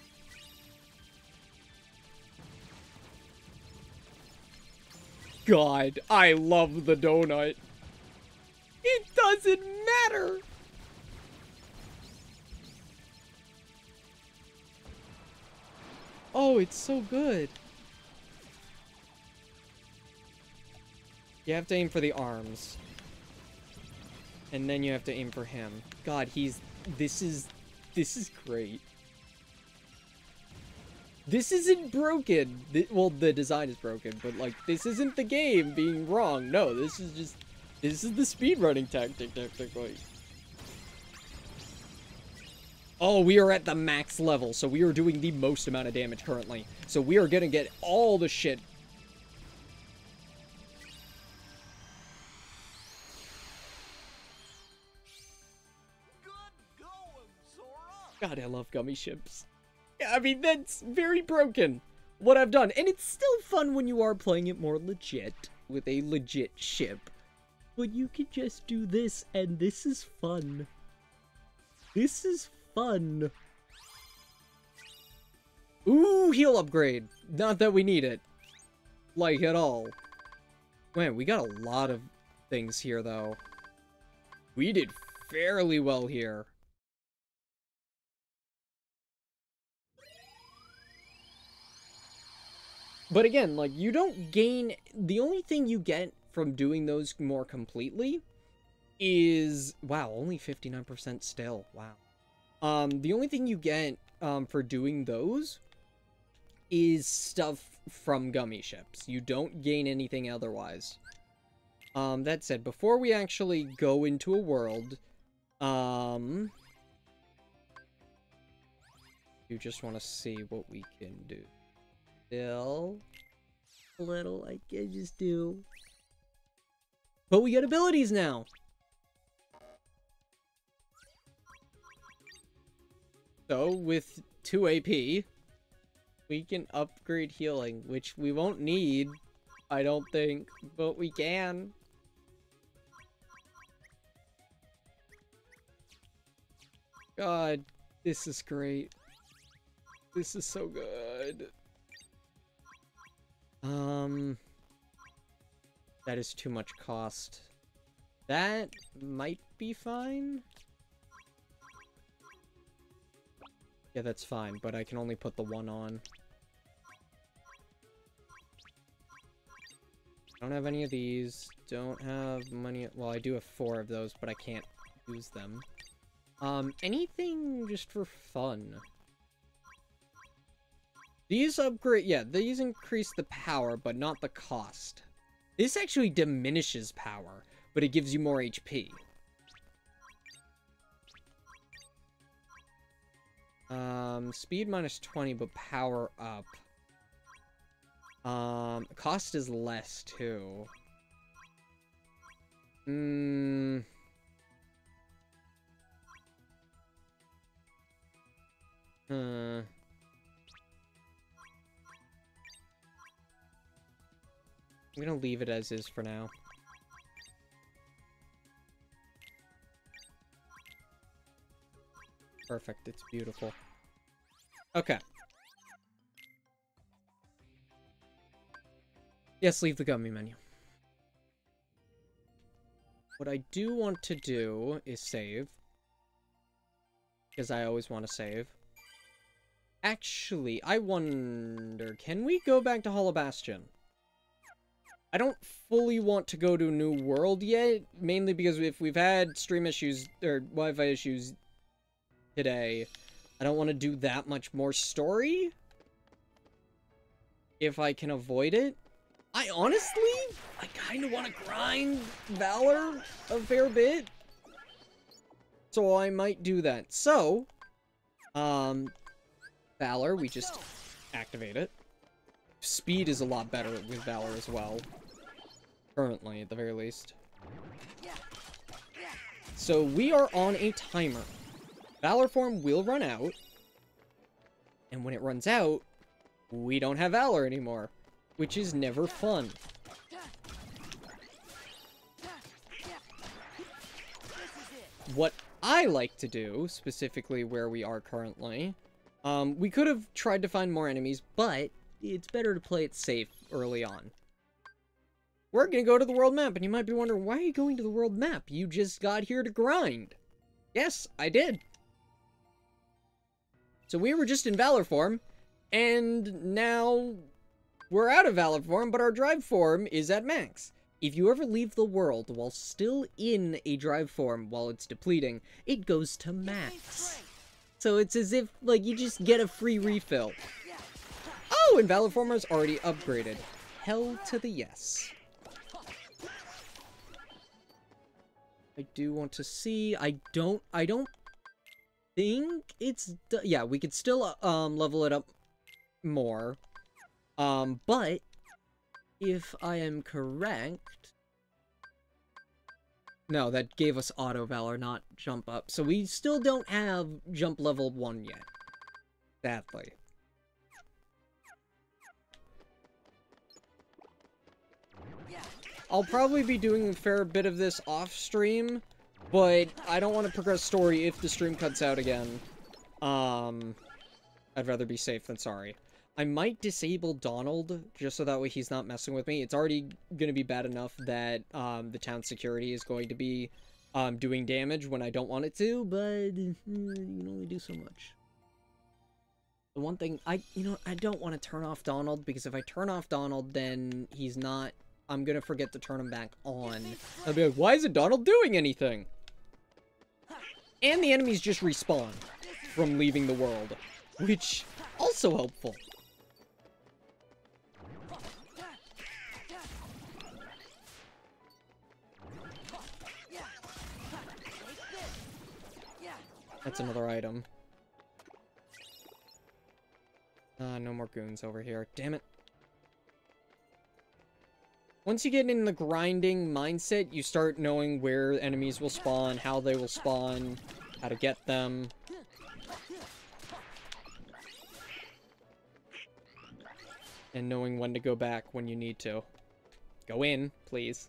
God, I love the donut. It doesn't matter. Oh, it's so good. You have to aim for the arms. And then you have to aim for him. God, he's... This is... This is great. This isn't broken. Th well, the design is broken, but, like, this isn't the game being wrong. No, this is just... This is the speedrunning tactic, technically. Oh, we are at the max level, so we are doing the most amount of damage currently. So we are gonna get all the shit. God, I love gummy ships. I mean, that's very broken, what I've done. And it's still fun when you are playing it more legit, with a legit ship. But you can just do this, and this is fun. This is fun. Ooh, heal upgrade. Not that we need it. Like, at all. Man, we got a lot of things here, though. We did fairly well here. But again, like, you don't gain... The only thing you get from doing those more completely is... Wow, only fifty-nine percent still. Wow. Um, the only thing you get um, for doing those is stuff from gummy ships. You don't gain anything otherwise. Um, that said, before we actually go into a world, um... you just want to see what we can do. Still a little, like I just do. But we get abilities now. So with two A P, we can upgrade healing, which we won't need, I don't think, but we can. God, this is great. This is so good. Um, that is too much cost. That might be fine. Yeah, that's fine, but I can only put the one on. Don't have any of these. Don't have money. Well, I do have four of those, but I can't use them. Um, anything just for fun. These upgrade, yeah, these increase the power, but not the cost. This actually diminishes power, but it gives you more H P. Um, speed minus twenty, but power up. Um, cost is less, too. Hmm... Hmm... I'm gonna leave it as is for now. Perfect, it's beautiful. Okay. Yes, leave the gummy menu. What I do want to do is save. Because I always want to save. Actually, I wonder, can we go back to Hollow Bastion? I don't fully want to go to a new world yet, mainly because if we've had stream issues, or Wi-Fi issues today, I don't want to do that much more story. If I can avoid it. I honestly, I kind of want to grind Valor a fair bit. So I might do that. So, um, Valor, we just activate it. Speed is a lot better with Valor as well. Currently, at the very least. So, we are on a timer. Valor form will run out. And when it runs out, we don't have Valor anymore. Which is never fun. What I like to do, specifically where we are currently, um, we could have tried to find more enemies, but it's better to play it safe early on. We're gonna go to the world map, and you might be wondering, why are you going to the world map? You just got here to grind. Yes, I did. So we were just in Valor form, and now we're out of Valor form, but our drive form is at max. if you ever leave the world while still in a drive form while it's depleting, it goes to max. So it's as if, like, you just get a free refill. Oh, and Valor Former's already upgraded. Hell to the yes. I do want to see. I don't. I don't think it's. Yeah, we could still um level it up more. Um, but if I am correct, no, that gave us auto valor, not jump up. So we still don't have jump level one yet. Sadly. I'll probably be doing a fair bit of this off-stream, but I don't want to progress story if the stream cuts out again. Um, I'd rather be safe than sorry. I might disable Donald, just so that way he's not messing with me. It's already going to be bad enough that um, the town security is going to be um, doing damage when I don't want it to, but uh, you can only do so much. The one thing, I, you know, I don't want to turn off Donald, because if I turn off Donald, then he's not... I'm gonna forget to turn him back on. I'll be like, why isn't Donald doing anything? And the enemies just respawn from leaving the world, which also helpful. That's another item. Uh, no more goons over here. Damn it. Once you get in the grinding mindset, you start knowing where enemies will spawn, how they will spawn, how to get them. And knowing when to go back when you need to. Go in, please.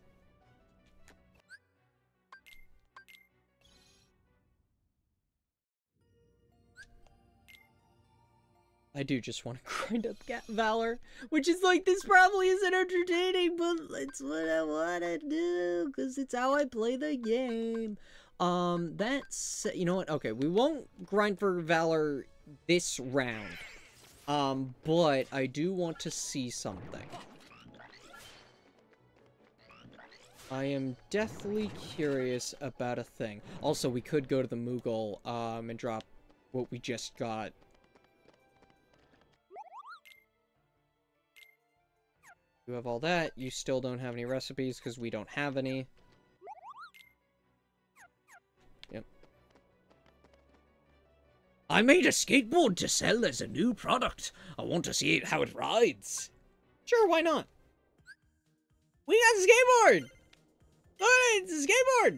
I do just want to grind up Valor, which is like, this probably isn't entertaining, but it's what I want to do, because it's how I play the game. Um, that's, you know what, okay, we won't grind for Valor this round, um, but I do want to see something. I am deathly curious about a thing. Also, we could go to the Moogle, um, and drop what we just got. You have all that. You still don't have any recipes because we don't have any. Yep. I made a skateboard to sell as a new product. I want to see how it rides. Sure, why not? We got a skateboard! Look at it, it's a skateboard!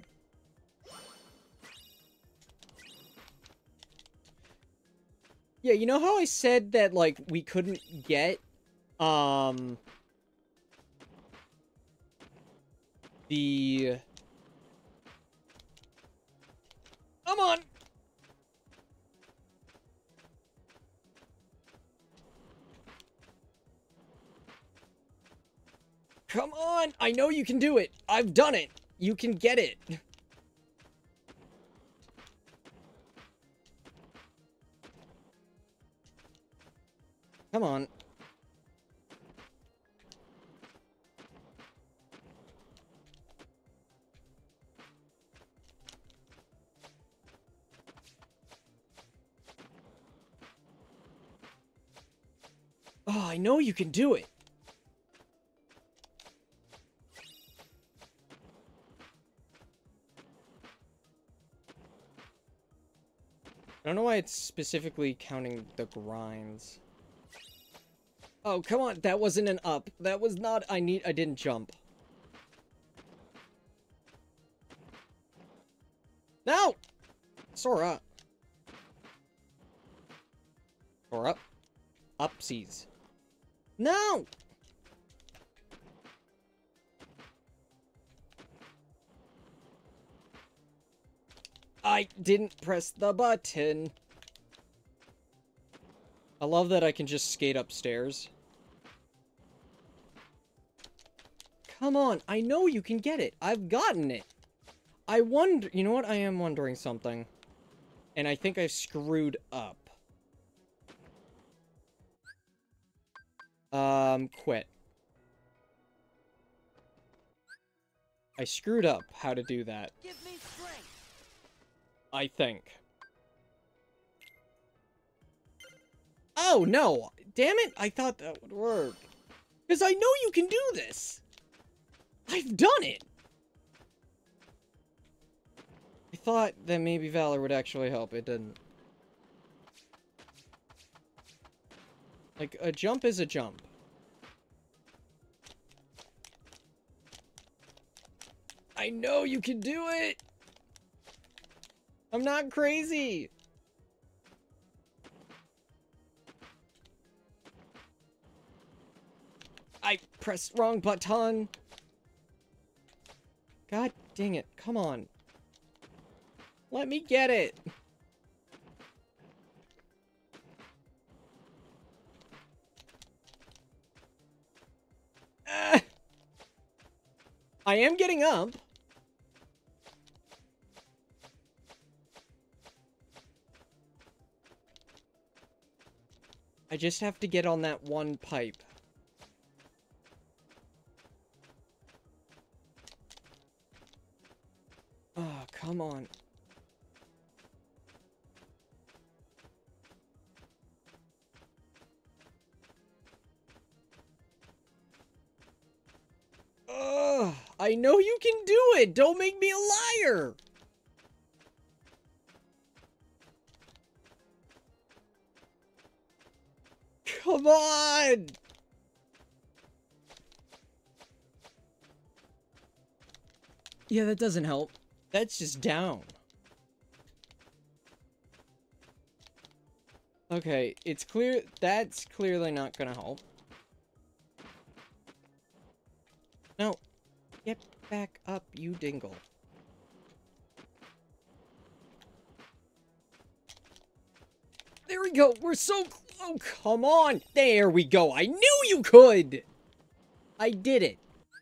Yeah, you know how I said that, like, we couldn't get, um... the... Come on! Come on! I know you can do it! I've done it! You can get it! Come on. Oh, I know you can do it. I don't know why it's specifically counting the grinds. Oh, come on. That wasn't an up. That was not... I need... I didn't jump. No! Sora. Sora. Upsies. No! I didn't press the button. I love that I can just skate upstairs. Come on, I know you can get it. I've gotten it. I wonder... You know what? I am wondering something. And I think I screwed up. Um, quit. I screwed up how to do that. Give me strength. I think. Oh, no! Damn it! I thought that would work. Because I know you can do this! I've done it! I thought that maybe Valor would actually help. It didn't. Like, a jump is a jump. I know you can do it! I'm not crazy! I pressed wrong button! God dang it, come on. Let me get it! Ah! I am getting up. I just have to get on that one pipe. Oh, come on. Ugh, I know you can do it! Don't make me a liar! Come on! Yeah, that doesn't help. That's just down. Okay, it's clear that's clearly not gonna help. No. Get back up, you dingle. There we go. We're so close. Oh, come on. There we go. I knew you could. I did it.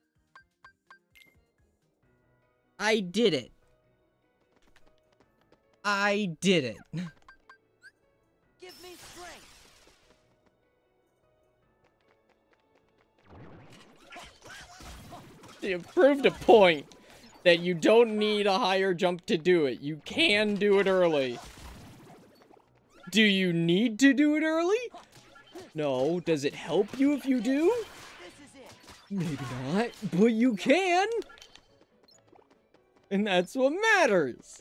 I did it. I did it. Give me strength. You proved a point that you don't need a higher jump to do it. You can do it early. Do you need to do it early? No. Does it help you if you do? Maybe not, but you can. And that's what matters.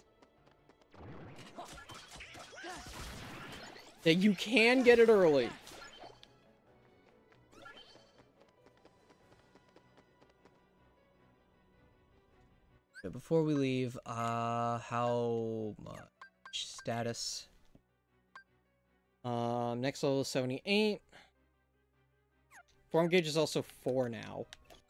That you can get it early. Okay, before we leave, uh, how much status? Um, next level is seventy-eight. Form gauge is also four now.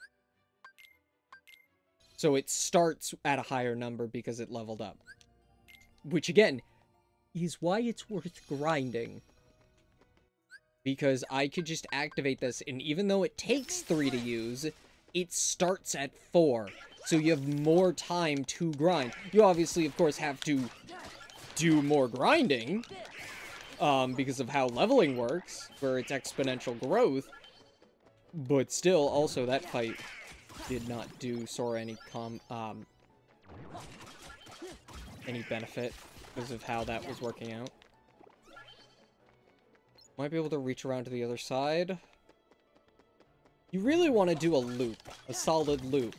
So it starts at a higher number because it leveled up. Which, again, is why it's worth grinding. Because I could just activate this, and even though it takes three to use, it starts at four. So you have more time to grind. You obviously, of course, have to do more grinding. Um, because of how leveling works, where it's exponential growth. But still, also, that fight did not do Sora any com um any benefit because of how that was working out. Might be able to reach around to the other side. You really want to do a loop, a solid loop.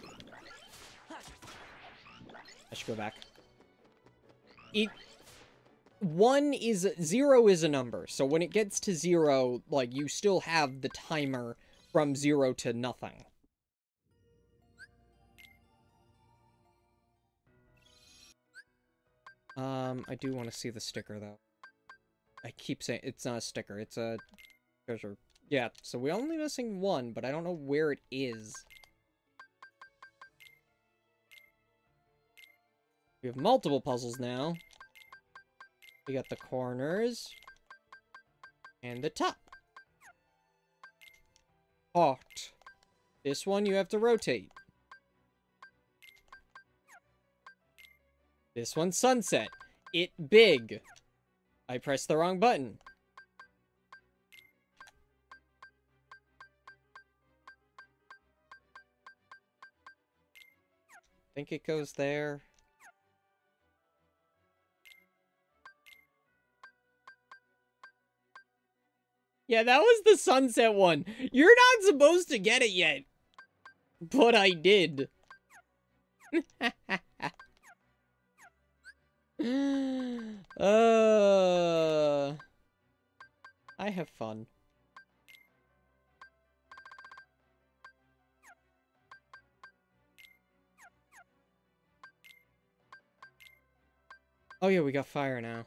I should go back. It one is zero is a number, so when it gets to zero, like, you still have the timer from zero to nothing. Um, I do want to see the sticker, though. I keep saying it's not a sticker, it's a treasure. Yeah, so we're only missing one, but I don't know where it is. We have multiple puzzles now. We got the corners. And the top. Hot. This one you have to rotate. This one's sunset. It big. I pressed the wrong button. think it goes there. Yeah, that was the sunset one. You're not supposed to get it yet. But I did. uh, I have fun. Oh yeah, we got fire now.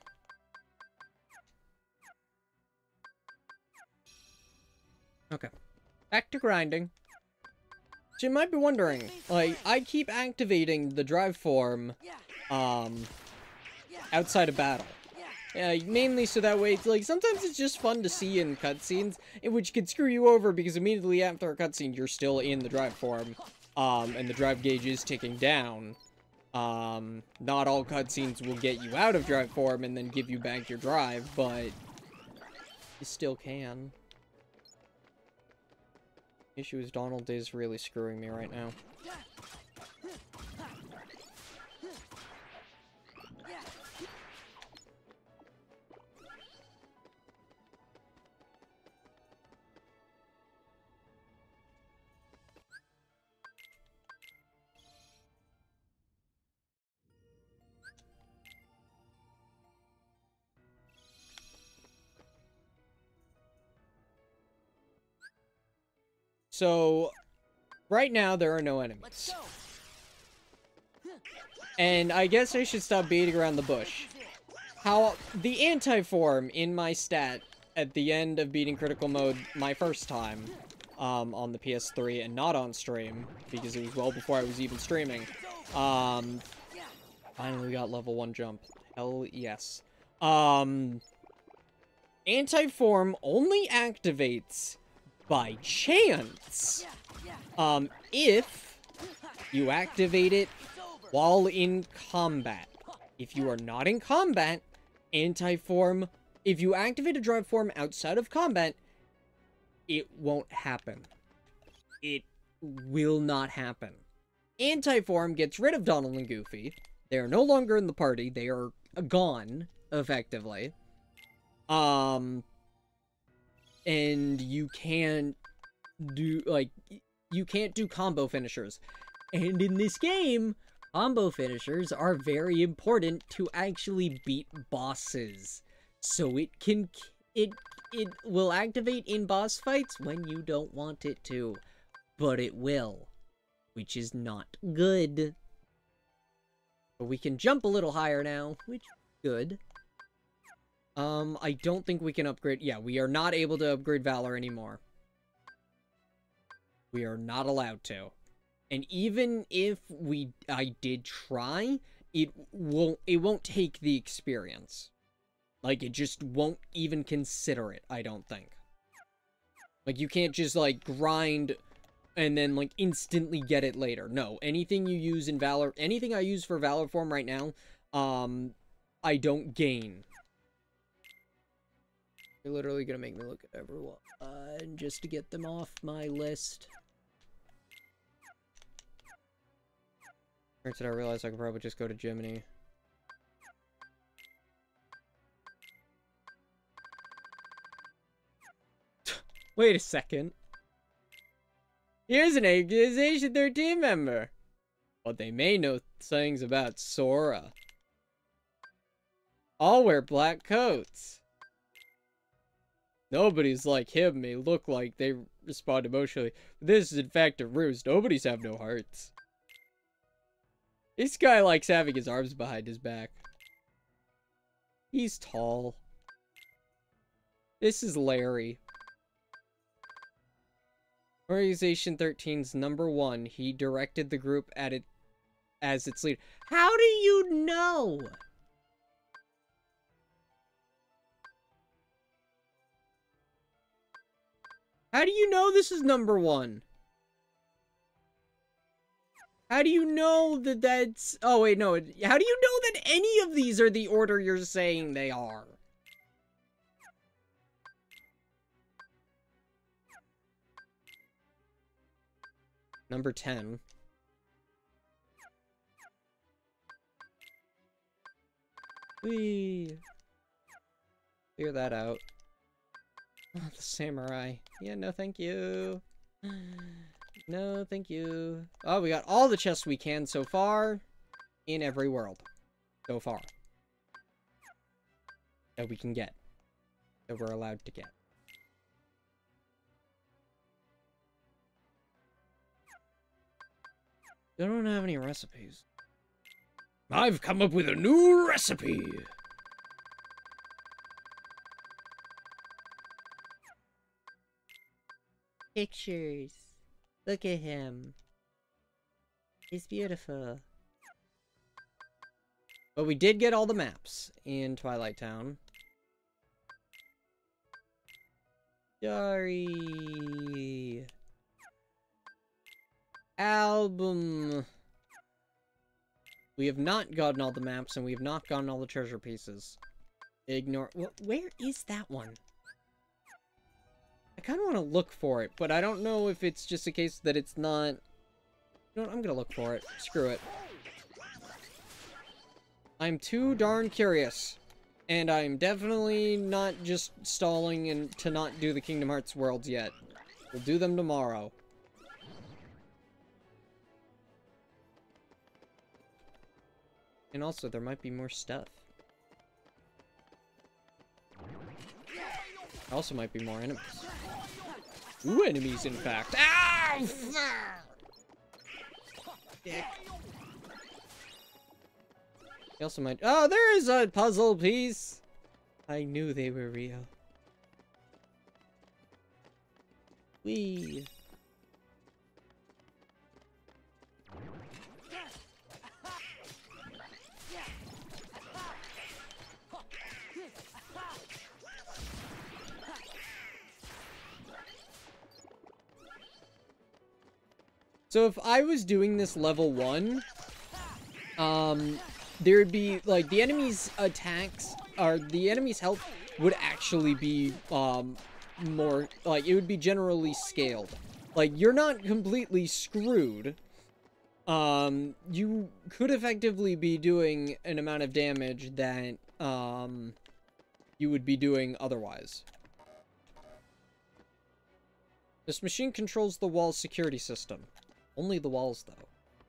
Okay. Back to grinding. So you might be wondering, like, I keep activating the drive form, um, outside of battle. Yeah, mainly so that way, it's like, sometimes it's just fun to see in cutscenes, which can screw you over because immediately after a cutscene, you're still in the drive form, um, and the drive gauge is ticking down. Um, not all cutscenes will get you out of drive form and then give you back your drive, but you still can. Issue is Donald is really screwing me right now. So, right now, there are no enemies. And I guess I should stop beating around the bush. How the anti-form in my stat at the end of beating critical mode my first time um, on the P S three and not on stream, because it was well before I was even streaming. Um, finally got level one jump. Hell yes. Um, anti-form only activates by chance, um, if you activate it while in combat. If you are not in combat, anti-form, if you activate a drive form outside of combat, it won't happen. It will not happen. Anti-form gets rid of Donald and Goofy. They are no longer in the party. They are gone, effectively. Um... And you can't do, like, you can't do combo finishers. And in this game, combo finishers are very important to actually beat bosses. So it can, it, it will activate in boss fights when you don't want it to. But it will. Which is not good. But we can jump a little higher now, which is good. Um, I don't think we can upgrade... Yeah, we are not able to upgrade Valor anymore. We are not allowed to. And even if we... I did try, it won't... It won't take the experience. Like, it just won't even consider it, I don't think. Like, you can't just, like, grind and then, like, instantly get it later. No, anything you use in Valor... Anything I use for Valor form right now, um, I don't gain. You're literally gonna make me look at everyone, uh, just to get them off my list. Granted, I realized I could probably just go to Jiminy. Wait a second. Here's an Organization thirteen member. But they may know things about Sora. All wear black coats. Nobody's like him may look like they respond emotionally. This is in fact a ruse. Nobody's have no hearts. This guy likes having his arms behind his back. He's tall. This is Larry. Organization thirteen's number one. He directed the group at it as its leader. How do you know? How do you know this is number one? How do you know that that's... Oh, wait, no. How do you know that any of these are the order you're saying they are? Number ten. Whee! Clear that out. Oh, the samurai. Yeah, no thank you. No thank you. Oh, we got all the chests we can so far. In every world. So far. That we can get. That we're allowed to get. I don't have any recipes. I've come up with a new recipe! Pictures. Look at him. He's beautiful. But we did get all the maps in Twilight Town. Sorry. Album. We have not gotten all the maps, and we have not gotten all the treasure pieces. Ignore. Wh where is that one? I kind of want to look for it, but I don't know if it's just a case that it's not... You know what? I'm gonna look for it. Screw it. I'm too darn curious. And I'm definitely not just stalling and to not do the Kingdom Hearts worlds yet. We'll do them tomorrow. And also, there might be more stuff. Also might be more enemies. Ooh, enemies, in fact. Ow! Dick. They also might- Oh, there is a puzzle piece! I knew they were real. Whee! So if I was doing this level one, um, there'd be, like, the enemy's attacks, or the enemy's health would actually be, um, more, like, it would be generally scaled. Like, you're not completely screwed. Um, you could effectively be doing an amount of damage that, um, you would be doing otherwise. This machine controls the wall's security system. Only the walls, though.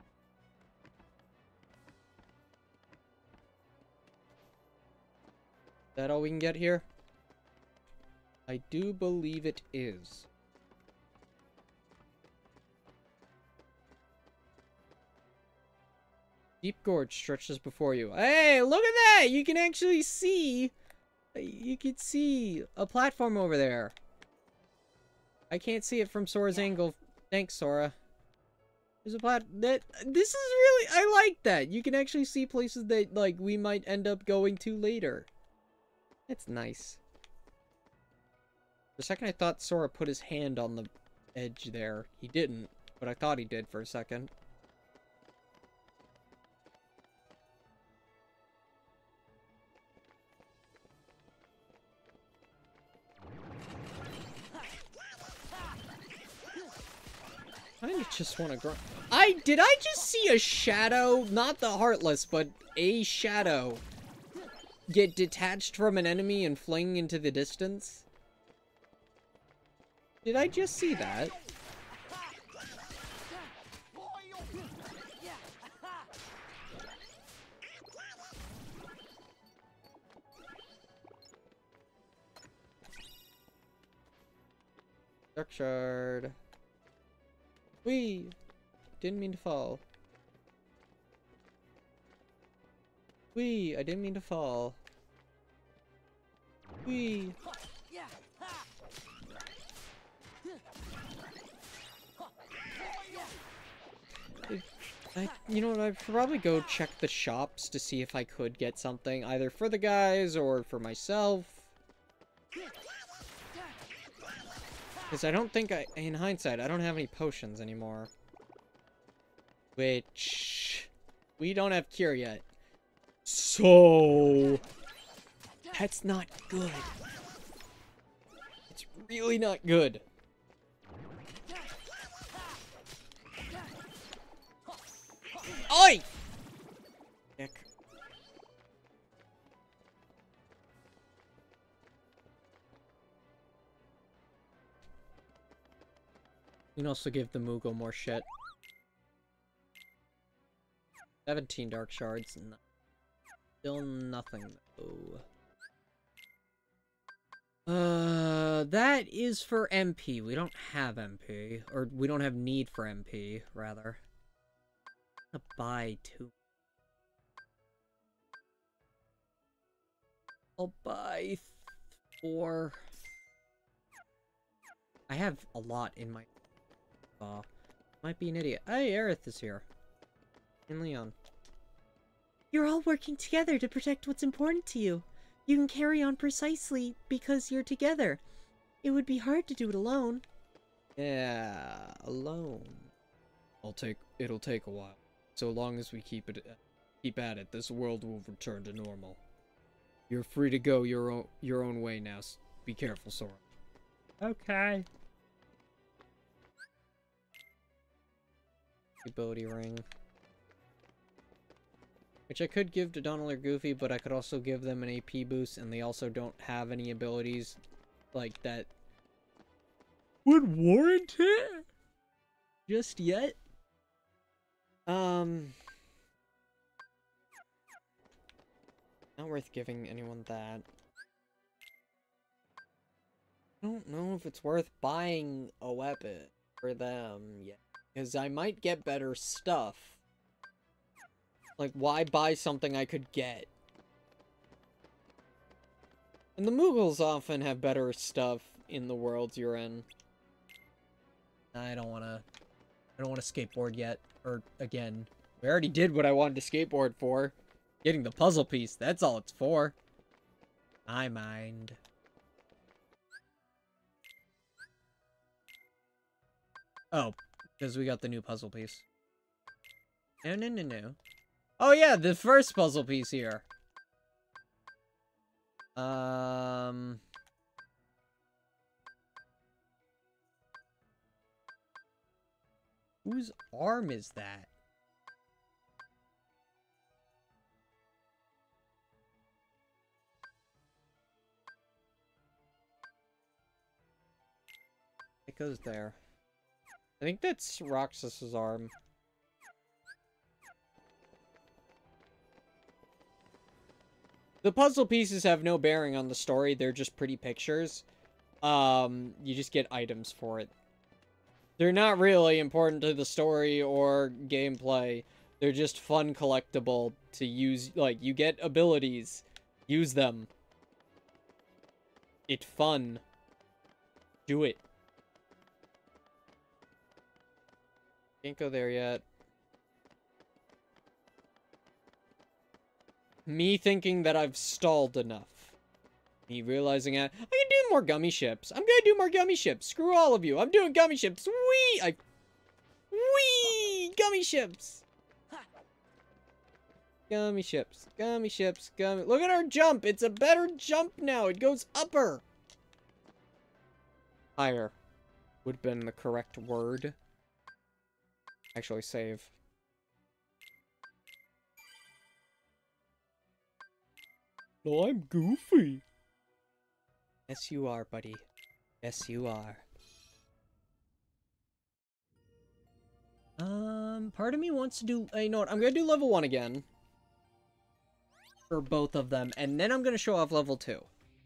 Is that all we can get here? I do believe it is. Deep gorge stretches before you. Hey, look at that! You can actually see... You can see a platform over there. I can't see it from Sora's angle. Thanks, Sora. There's a plat- that- This is really- I like that! You can actually see places that, like, we might end up going to later. That's nice. For a second I thought Sora put his hand on the edge there. He didn't, but I thought he did for a second. I just want to grow. I did I just see a shadow, not the Heartless, but a shadow get detached from an enemy and fling into the distance? Did I just see that? Dark Shard. Whee! Didn't mean to fall. Whee! I didn't mean to fall. Whee! It, I, you know what, I'd probably go check the shops to see if I could get something, either for the guys or for myself. Because I don't think I, in hindsight, I don't have any potions anymore. Which, we don't have cure yet. So, that's not good. It's really not good. Oi! Dick. You can also give the Moogle more shit. seventeen Dark Shards. No. Still nothing, though. Uh, that is for M P. We don't have M P. Or, we don't have need for M P, rather. I'm gonna buy two. I'll buy four. I have a lot in my... Uh, might be an idiot. Hey, Aerith is here. And Leon. You're all working together to protect what's important to you. You can carry on precisely because you're together. It would be hard to do it alone. Yeah, alone. I'll take. It'll take a while. So long as we keep it, keep at it, this world will return to normal. You're free to go your own your own way now. Be careful, Sora. Okay. Ability ring. Which I could give to Donald or Goofy, but I could also give them an A P boost, and they also don't have any abilities like that. Would warrant it? Just yet? Um... Not worth giving anyone that. I don't know if it's worth buying a weapon for them yet. Because I might get better stuff. Like, why buy something I could get? And the Moogles often have better stuff in the worlds you're in. I don't wanna... I don't wanna skateboard yet. Or, again, we already did what I wanted to skateboard for. Getting the puzzle piece, that's all it's for. I mind. Oh, because we got the new puzzle piece. No, no, no, no. Oh yeah, the first puzzle piece here. Um... Whose arm is that? It goes there. I think that's Roxas's arm. The puzzle pieces have no bearing on the story, they're just pretty pictures. Um, you just get items for it. They're not really important to the story or gameplay. They're just fun collectible to use, like, you get abilities. Use them. It's fun. Do it. Can't go there yet. Me thinking that I've stalled enough. Me realizing I, I can do more gummy ships. I'm gonna do more gummy ships. Screw all of you. I'm doing gummy ships. Whee! I... Whee! Gummy ships! Gummy ships. Gummy ships. Gummy... Look at our jump! It's a better jump now. It goes upper. Higher. Would have been the correct word. Actually, save. No, I'm Goofy. Yes, you are, buddy. Yes, you are. Um, part of me wants to do... Uh, you know what? I'm gonna do level one again. For both of them. And then I'm gonna show off level two.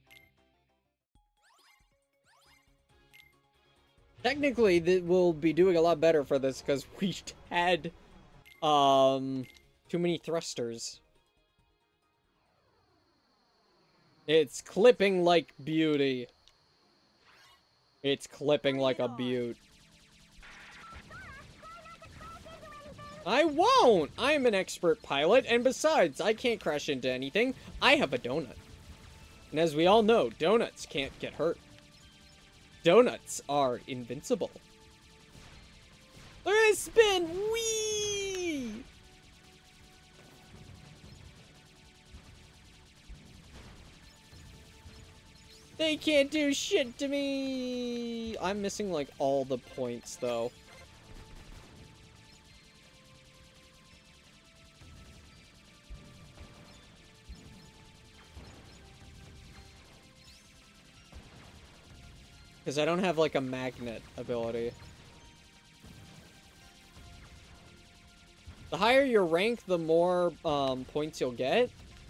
Technically, th we'll be doing a lot better for this because we had, um, too many thrusters. It's clipping like beauty. It's clipping like a beaut. I won't! I'm an expert pilot, and besides, I can't crash into anything. I have a donut. And as we all know, donuts can't get hurt. Donuts are invincible. Look at this spin! Whee! They can't do shit to me! I'm missing, like, all the points, though. Because I don't have, like, a magnet ability. The higher your rank, the more um, points you'll get.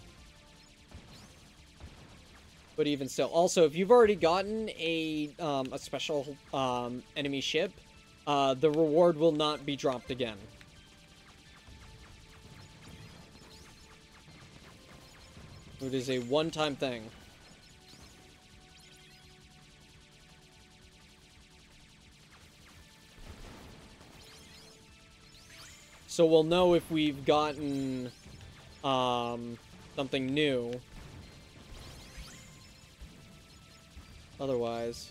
But even still. Also, if you've already gotten a, um, a special um, enemy ship, uh, the reward will not be dropped again. It is a one-time thing. So we'll know if we've gotten um, something new. Otherwise.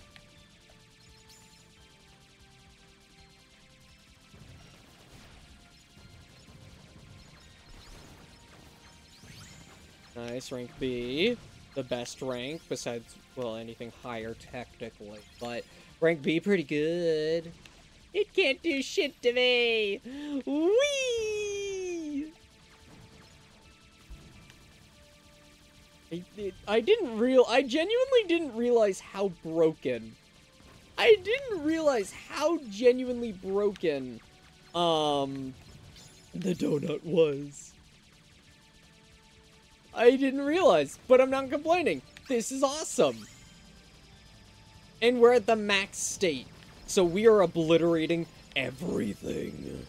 Nice, rank B. The best rank, besides, well, anything higher technically. But rank B, pretty good. It can't do shit to me! Whee! I, it, I didn't real- I genuinely didn't realize how broken. I didn't realize how genuinely broken, um, the donut was. I didn't realize, but I'm not complaining. This is awesome. And we're at the max state. So we are obliterating everything.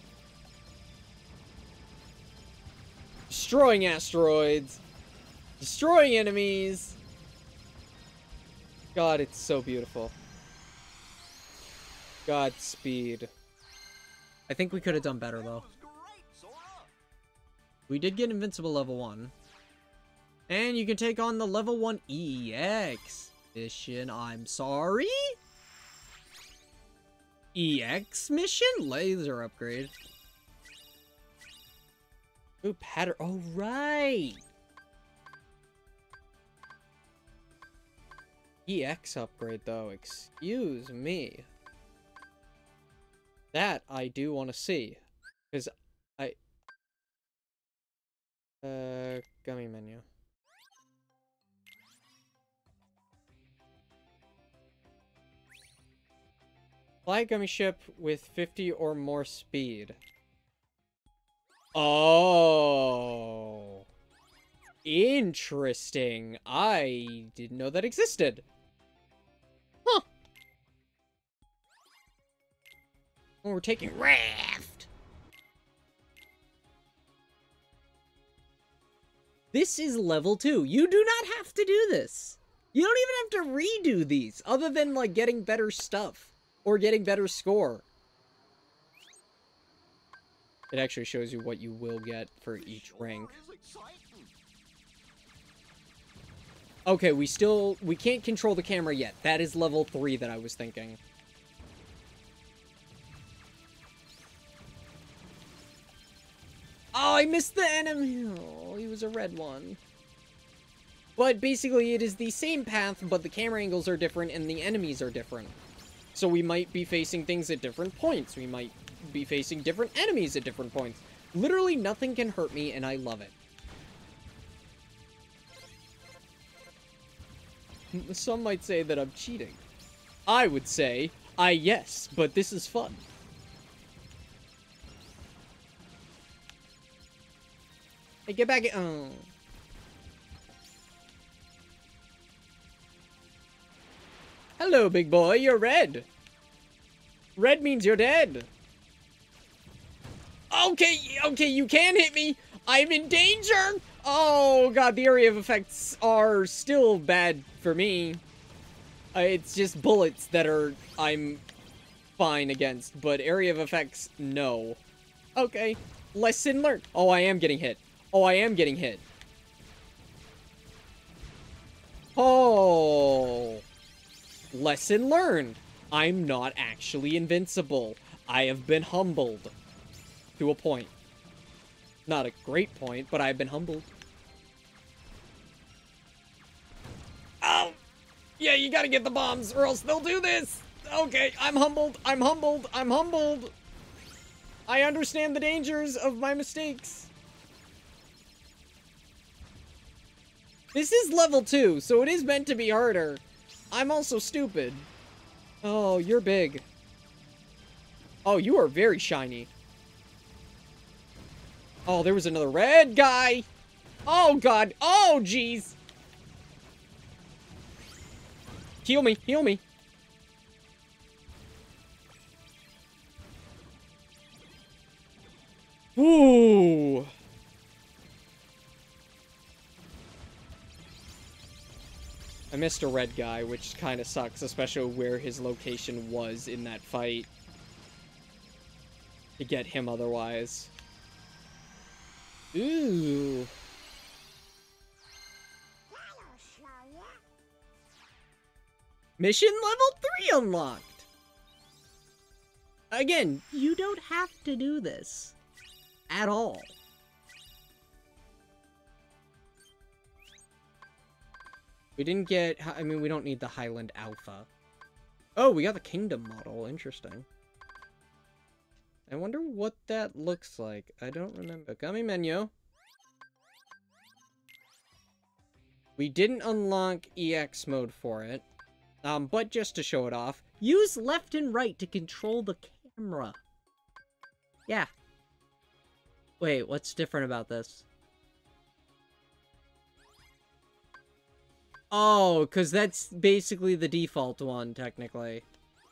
Destroying asteroids. Destroying enemies. God, it's so beautiful. Godspeed. I think we could have done better, though. We did get Invincible level one. And you can take on the level one E X mission. I'm sorry? E X mission? Laser upgrade. Ooh, pattern. Oh, right. E X upgrade, though. Excuse me. That I do want to see. Because I... Uh, gummy menu. Fly gummy ship with fifty or more speed. Oh. Interesting. I didn't know that existed. Huh. Oh, we're taking Raft. This is level two. You do not have to do this. You don't even have to redo these, other than, like, getting better stuff. Or getting better score. It actually shows you what you will get for each rank. Okay, we still... We can't control the camera yet. That is level three that I was thinking. Oh, I missed the enemy! Oh, he was a red one. But basically, it is the same path, but the camera angles are different and the enemies are different. So we might be facing things at different points. We might be facing different enemies at different points. Literally nothing can hurt me, and I love it. Some might say that I'm cheating. I would say, I yes, but this is fun. Hey, get back in- oh. Hello, big boy, you're red. Red means you're dead. Okay, okay, you can hit me. I'm in danger. Oh, God, the area of effects are still bad for me. Uh, it's just bullets that are I'm fine against, but area of effects, no. Okay, lesson learned. Oh, I am getting hit. Oh, I am getting hit. Oh. Lesson learned. I'm not actually invincible. I have been humbled. To a point. Not a great point, but I've been humbled. Oh! Yeah, you gotta get the bombs, or else they'll do this! Okay, I'm humbled, I'm humbled, I'm humbled! I understand the dangers of my mistakes. This is level two, so it is meant to be harder. I'm also stupid. Oh, you're big. Oh, you are very shiny. Oh, there was another red guy. Oh, God. Oh, jeez. Heal me. Heal me. Ooh. I missed a red guy, which kind of sucks, especially where his location was in that fight. To get him otherwise. Ooh. Mission level three unlocked! Again, you don't have to do this. At all. We didn't get... I mean, we don't need the Highland Alpha. Oh, we got the Kingdom model. Interesting. I wonder what that looks like. I don't remember. Gummy menu. We didn't unlock E X mode for it. Um, but just to show it off, use left and right to control the camera. Yeah. Wait, what's different about this? Oh, because that's basically the default one, technically.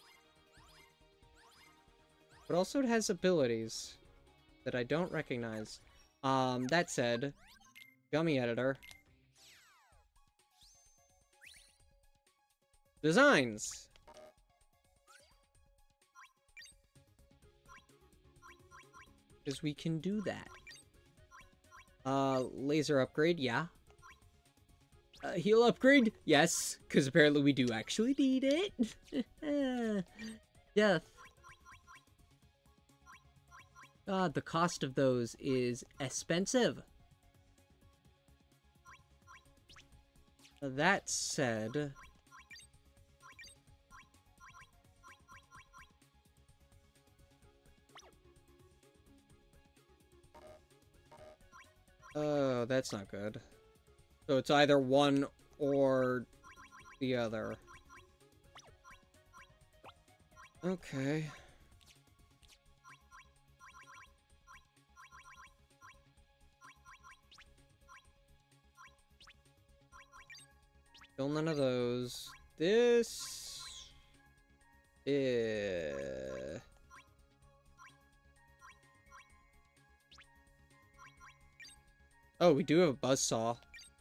But also it has abilities that I don't recognize. Um, that said, Gummy Editor. Designs. Because we can do that. Uh, laser upgrade, yeah. Uh, heal upgrade, yes. Because apparently we do actually need it. Death. God, the cost of those is expensive. That said... Oh, that's not good. So it's either one or the other. Okay. Still none of those. This... Eh... Oh, we do have a buzzsaw.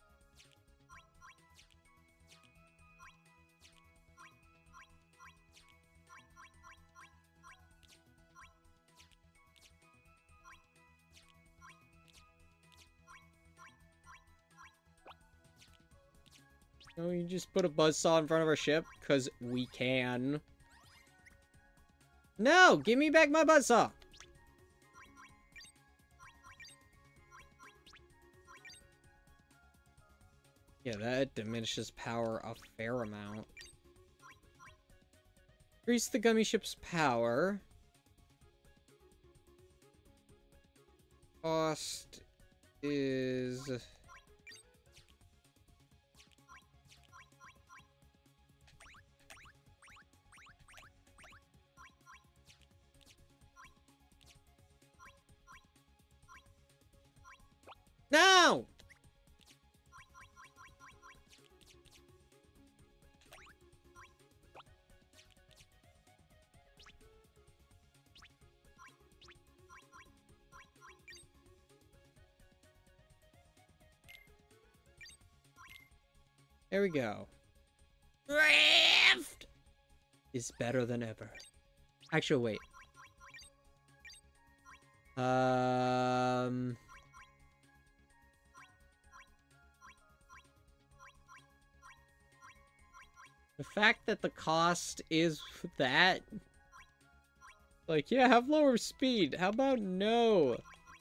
No, you just put a buzzsaw in front of our ship? Because we can. No! Give me back my buzzsaw! Yeah, that diminishes power a fair amount. Increase the gummy ship's power. Cost is... No! There we go. Rift is better than ever. Actually, wait. Um... The fact that the cost is that... Like, yeah, have lower speed. How about no?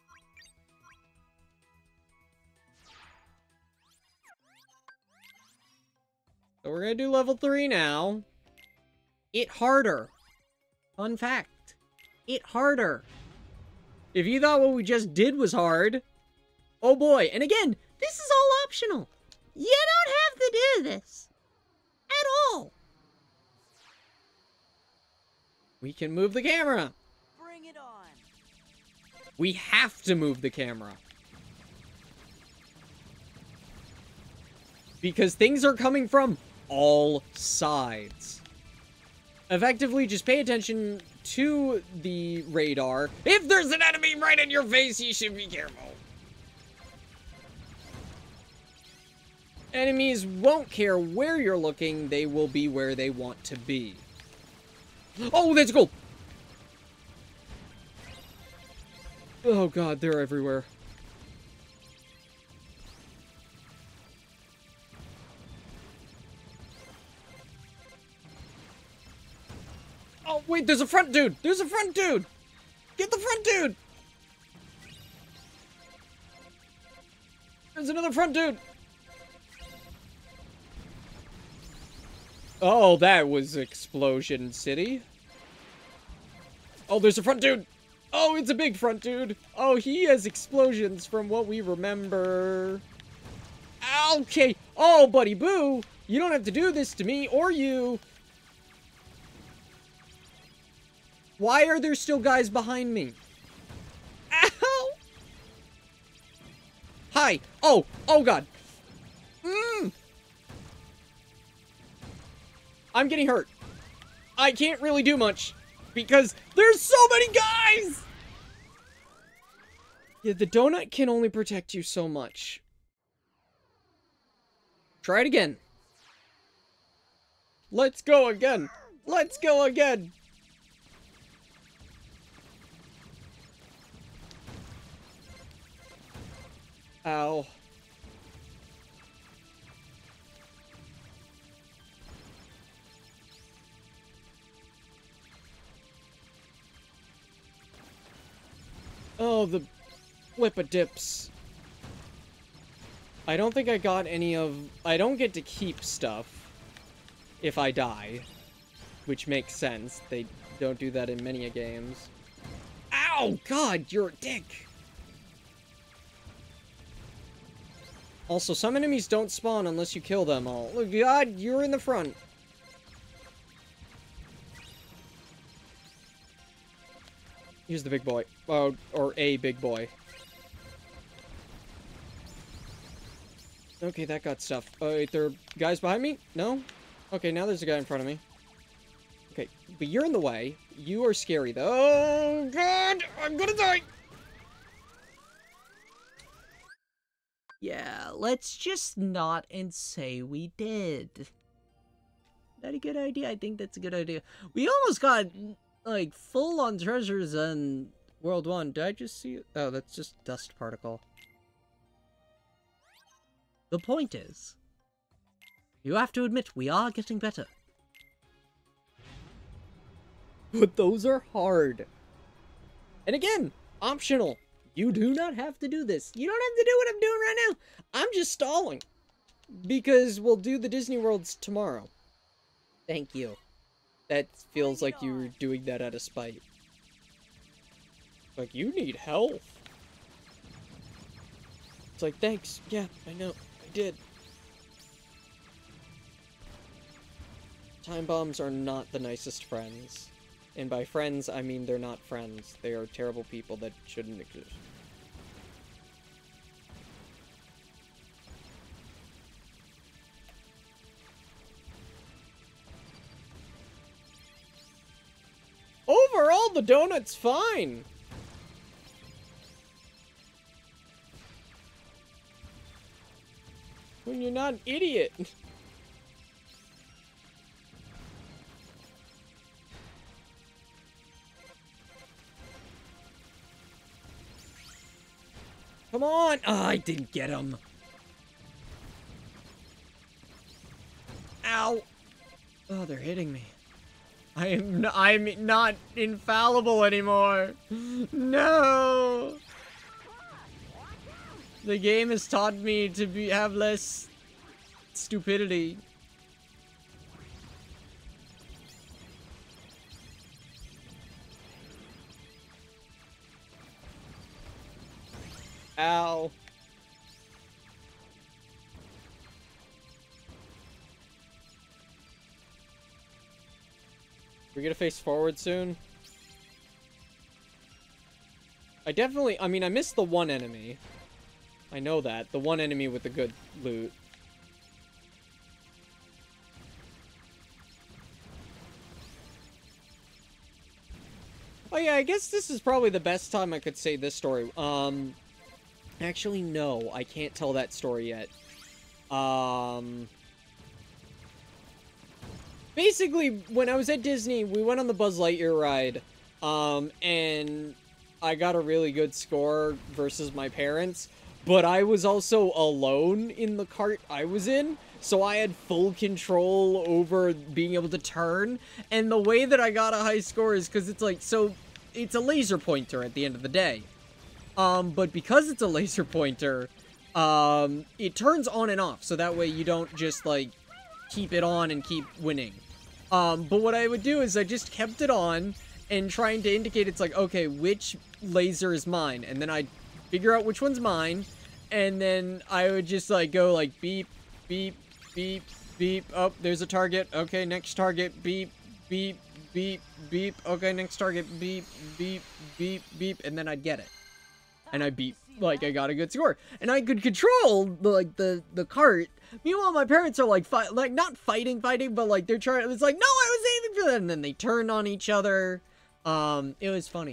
So we're gonna do level three now. It harder. Fun fact. It harder. If you thought what we just did was hard, oh boy. And again, this is all optional. You don't have to do this. At all. We can move the camera. Bring it on. We have to move the camera. Because things are coming from all sides. Effectively, just pay attention to the radar. If there's an enemy right in your face, you should be careful. Enemies won't care where you're looking, they will be where they want to be. Oh, that's gold! Oh god, they're everywhere. Oh, wait, there's a front dude! There's a front dude! Get the front dude! There's another front dude! Oh, that was Explosion City. Oh, there's a front dude! Oh, it's a big front dude! Oh, he has explosions from what we remember. Okay! Oh, buddy boo! You don't have to do this to me or you! Why are there still guys behind me? Ow! Hi! Oh! Oh god! Mmm! I'm getting hurt. I can't really do much because there's so many guys! Yeah, the donut can only protect you so much. Try it again. Let's go again. Let's go again. Ow. Oh, the flip-a-dips. I don't think I got any of... I don't get to keep stuff if I die, which makes sense. They don't do that in many a games. Ow! God, you're a dick! Also, some enemies don't spawn unless you kill them all. Oh, God, you're in the front. Here's the big boy. Oh, or a big boy. Okay, that got stuff. Uh, wait, there are guys behind me? No? Okay, now there's a guy in front of me. Okay, but you're in the way. You are scary, though. Oh, God! I'm gonna die! Yeah, let's just not and say we did. That a good idea? I think that's a good idea. We almost got... like, full on treasures in World one. Did I just see it? Oh, that's just dust particle. The point is, you have to admit, we are getting better. But those are hard. And again, optional. You do not have to do this. You don't have to do what I'm doing right now. I'm just stalling. Because we'll do the Disney Worlds tomorrow. Thank you. That feels like you were doing that out of spite. Like, you need health. It's like, thanks. Yeah, I know. I did. Time bombs are not the nicest friends. And by friends, I mean they're not friends. They are terrible people that shouldn't exist. Overall, the donut's fine. When you're not an idiot. Come on! Oh, I didn't get him. Ow! Oh, they're hitting me. I am n I'm not infallible anymore. No! The game has taught me to be have less stupidity. Ow. We're gonna face forward soon. I definitely, I mean, I missed the one enemy. I know that. The one enemy with the good loot. Oh yeah, I guess this is probably the best time I could say this story. Um, actually, no, I can't tell that story yet. Um, basically, when I was at Disney, we went on the Buzz Lightyear ride, um, and I got a really good score versus my parents, but I was also alone in the cart I was in, so I had full control over being able to turn, and the way that I got a high score is because it's like, so, it's a laser pointer at the end of the day. Um, but because it's a laser pointer, um, it turns on and off, so that way you don't just, like, keep it on and keep winning. Um, but what I would do is I just kept it on, and trying to indicate it's like, okay, which laser is mine? And then I'd figure out which one's mine, and then I would just, like, go, like, beep, beep, beep, beep, oh, there's a target, okay, next target, beep, beep, beep, beep, okay, next target, beep, beep, beep, beep, and then I'd get it. And I beat, like, I got a good score. And I could control, the, like, the, the cart. Meanwhile, my parents are, like, fight, like, not fighting, fighting, but, like, they're trying, it was like, no, I was aiming for that, and then they turned on each other. Um, it was funny.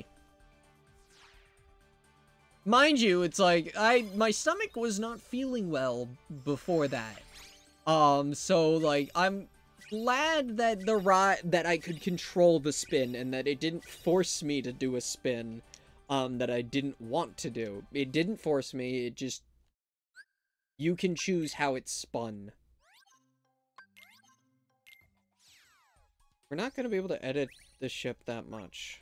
Mind you, it's like, I, my stomach was not feeling well before that. Um, so, like, I'm glad that the ride, that I could control the spin, and that it didn't force me to do a spin, um, that I didn't want to do. It didn't force me, it just, you can choose how it's spun. We're not gonna be able to edit the ship that much.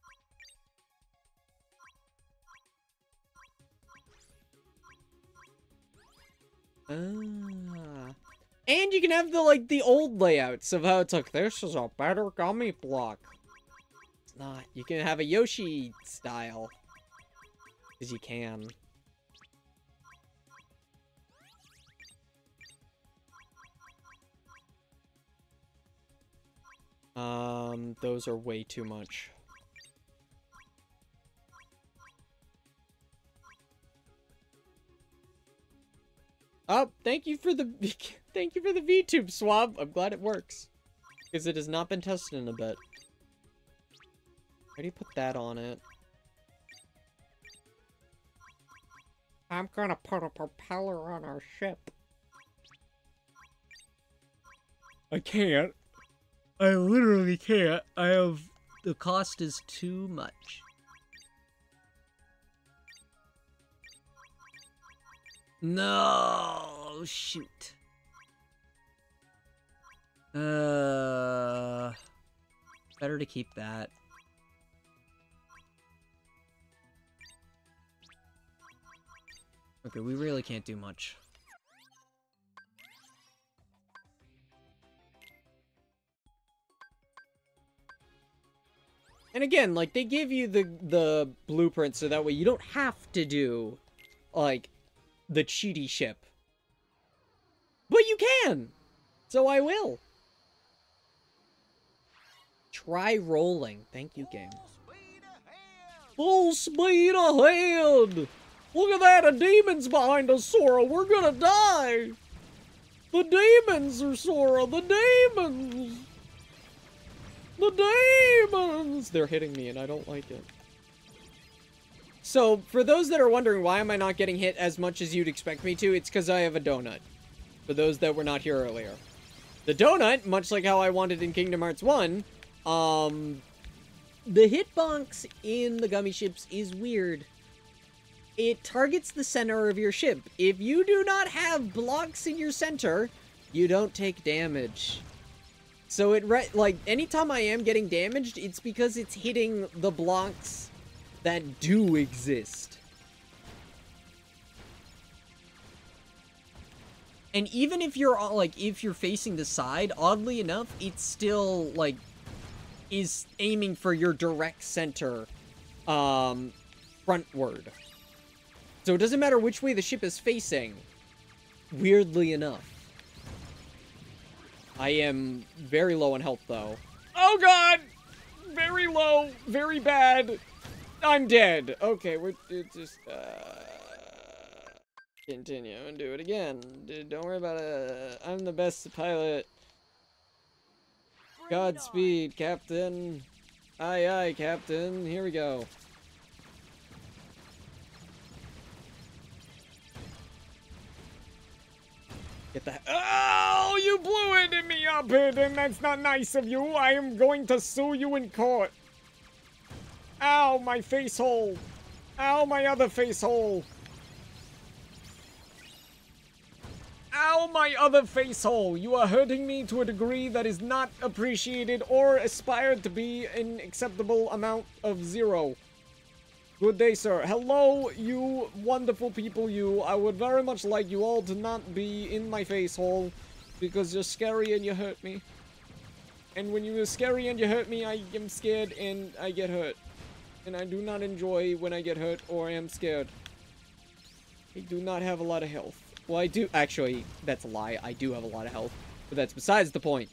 Ah. And you can have the, like, the old layouts of how it's like, this is a better gummy block. It's not. You can have a Yoshi style. Because you can. Um, those are way too much. Oh, thank you for the thank you for the VTube swab. I'm glad it works, because it has not been tested in a bit. Where do you put that on it? I'm gonna put a propeller on our ship. I can't. I literally can't. I have... The cost is too much. No, shoot. Uh, better to keep that. Okay, we really can't do much. And again, like, they give you the the blueprint so that way you don't have to do, like, the cheaty ship. But you can! So I will. Try rolling. Thank you, game. Full speed ahead! Look at that, a demon's behind us, Sora! We're gonna die! The demons are Sora! The demons! The demons! They're hitting me and I don't like it. So, for those that are wondering why am I not getting hit as much as you'd expect me to, it's because I have a donut. For those that were not here earlier. The donut, much like how I wanted in Kingdom Hearts one, um, the hitbox in the gummy ships is weird. It targets the center of your ship. If you do not have blocks in your center, you don't take damage. So it, re like, anytime I am getting damaged, it's because it's hitting the blocks that do exist. And even if you're, like, if you're facing the side, oddly enough, it's still, like, is aiming for your direct center, um, frontward. So it doesn't matter which way the ship is facing, weirdly enough. I am very low on health, though. Oh god! Very low, very bad. I'm dead. Okay, we're it just uh continue and do it again. Dude, don't worry about it. I'm the best pilot. Godspeed, Captain. Aye, aye, Captain. Here we go. Get the oh, you blew it in me up, and that's not nice of you. I am going to sue you in court. Ow, my face hole. Ow, my other face hole. Ow, my other face hole. You are hurting me to a degree that is not appreciated or aspired to be an acceptable amount of zero. Good day, sir. Hello, you wonderful people, you. I would very much like you all to not be in my face hole because you're scary and you hurt me. And when you're scary and you hurt me, I am scared and I get hurt. And I do not enjoy when I get hurt or am scared. I do not have a lot of health. Well, I do. Actually, that's a lie. I do have a lot of health. But that's besides the point.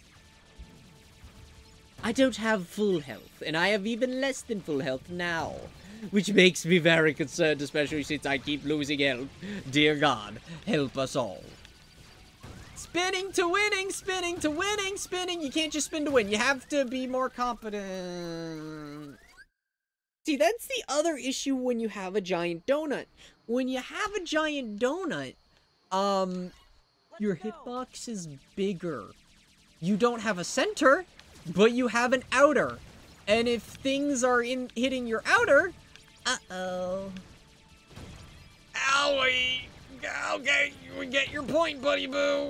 I don't have full health, and I have even less than full health now. Which makes me very concerned, especially since I keep losing health. Dear God, help us all. Spinning to winning, spinning to winning, spinning. You can't just spin to win. You have to be more competent. See, that's the other issue when you have a giant donut. When you have a giant donut, um, your hitbox is bigger. You don't have a center, but you have an outer. And if things are in hitting your outer, uh-oh. Owie! Okay, we get your point, buddy boo.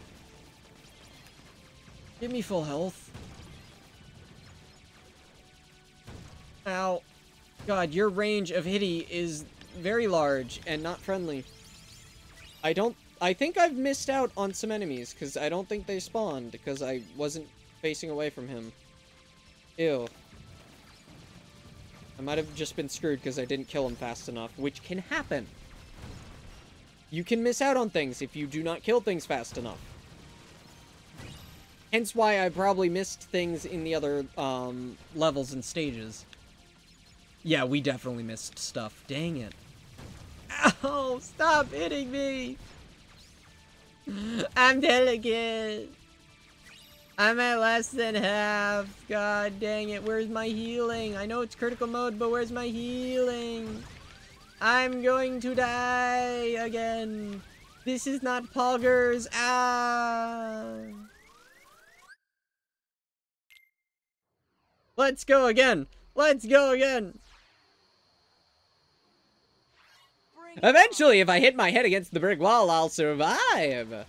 Give me full health. Ow. God, your range of hitty is very large and not friendly. I don't... I think I've missed out on some enemies, because I don't think they spawned, because I wasn't facing away from him. Ew. I might have just been screwed because I didn't kill him fast enough, which can happen. You can miss out on things if you do not kill things fast enough. Hence why I probably missed things in the other um, levels and stages. Yeah, we definitely missed stuff. Dang it. Ow! Stop hitting me! I'm delicate. I'm at less than half. God dang it. Where's my healing? I know it's critical mode, but where's my healing? I'm going to die again. This is not Poggers. Ah. Let's go again. Let's go again. Eventually, if I hit my head against the brick wall, I'll survive.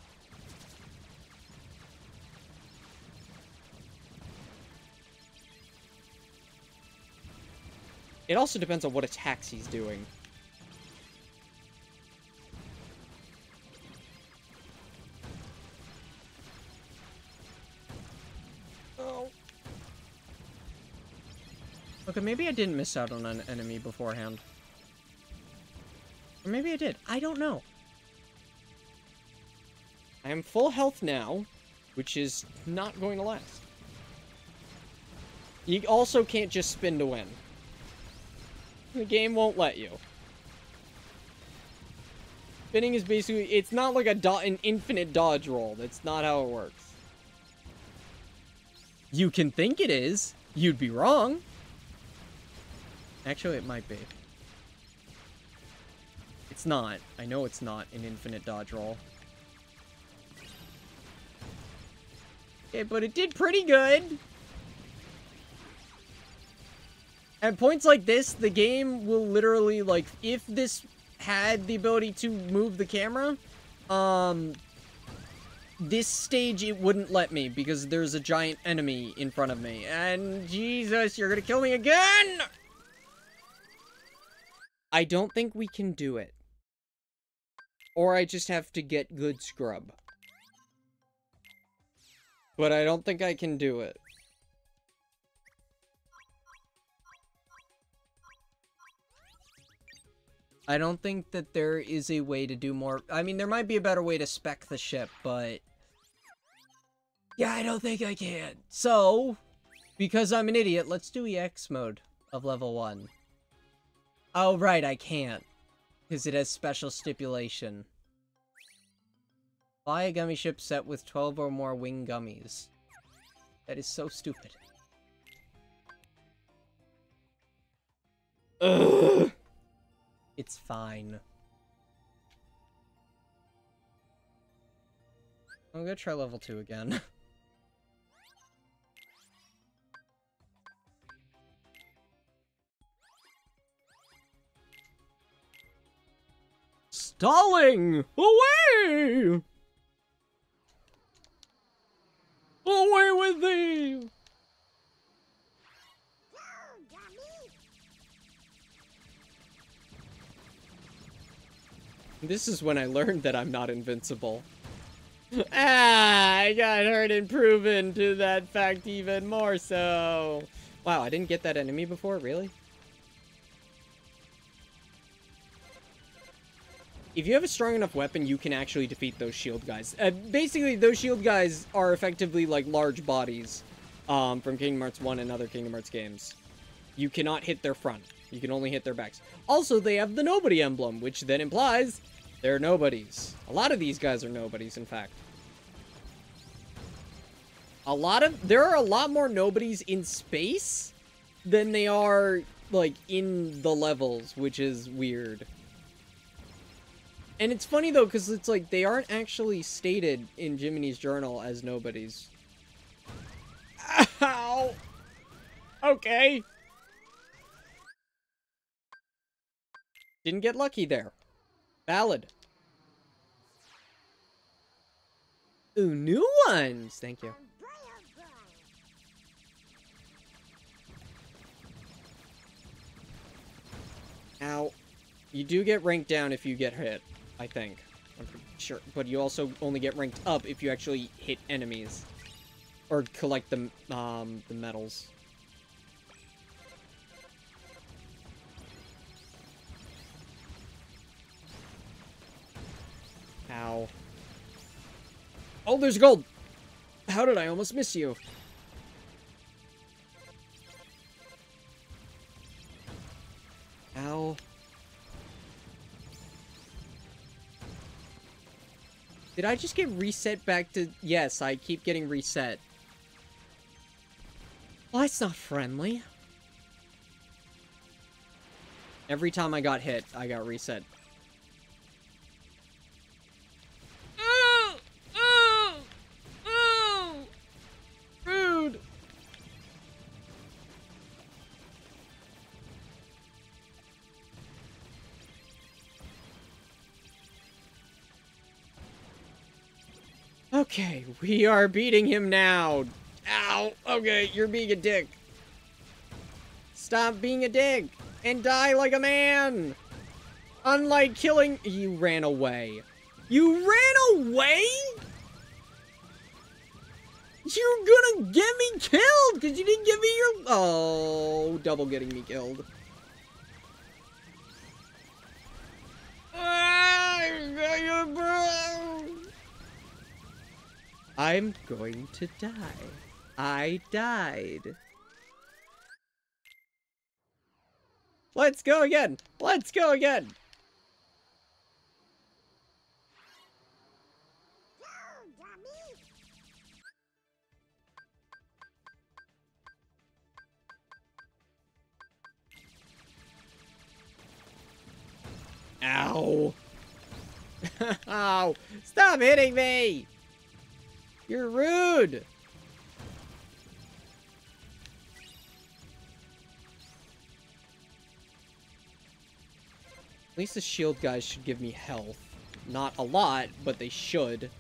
It also depends on what attacks he's doing. Oh. Okay, maybe I didn't miss out on an enemy beforehand. Or maybe I did. I don't know. I am full health now, which is not going to last. You also can't just spin to win. The game won't let you. Spinning is basically... It's not like a do an infinite dodge roll. That's not how it works. You can think it is. You'd be wrong. Actually, it might be. It's not. I know it's not an infinite dodge roll. Okay, but it did pretty good. At points like this, the game will literally, like, if this had the ability to move the camera, um, this stage it wouldn't let me because there's a giant enemy in front of me. And Jesus, you're gonna kill me again! I don't think we can do it. Or I just have to get good scrub. But I don't think I can do it. I don't think that there is a way to do more. I mean, there might be a better way to spec the ship, but... yeah, I don't think I can. So, because I'm an idiot, let's do E X mode of level one. Oh, right, I can't. Because it has special stipulation. Buy a gummy ship set with twelve or more wing gummies. That is so stupid. Ugh. It's fine. I'm gonna try level two again. Stalling! Away! Away with thee! This is when I learned that I'm not invincible. Ah, I got hurt and proven to that fact even more so. Wow, I didn't get that enemy before? Really? If you have a strong enough weapon, you can actually defeat those shield guys. Uh, basically, those shield guys are effectively like large bodies um, from Kingdom Hearts one and other Kingdom Hearts games. You cannot hit their front. You can only hit their backs. Also, they have the nobody emblem, which then implies they're nobodies. A lot of these guys are nobodies, in fact. A lot of... There are a lot more nobodies in space than they are, like, in the levels, which is weird. And it's funny, though, because it's like, they aren't actually stated in Jiminy's journal as nobodies. Ow! Okay. Didn't get lucky there. Valid. Ooh, new ones! Thank you. Ow. You do get ranked down if you get hit, I think. I'm pretty sure. But you also only get ranked up if you actually hit enemies. Or collect the, um, the medals. Ow. Oh, there's gold! How did I almost miss you? Ow. Did I just get reset back to... Yes, I keep getting reset. Well, that's not friendly. Every time I got hit, I got reset. Rude! Okay, we are beating him now. Ow! Okay, you're being a dick. Stop being a dick and die like a man. Unlike killing... You ran away. You ran away? You're gonna get me killed because you didn't give me your... Oh, double getting me killed. I'm going to die. I died. Let's go again. Let's go again. Ow. Ow. Stop hitting me. You're rude. At least the shield guys should give me health. Not a lot, but they should.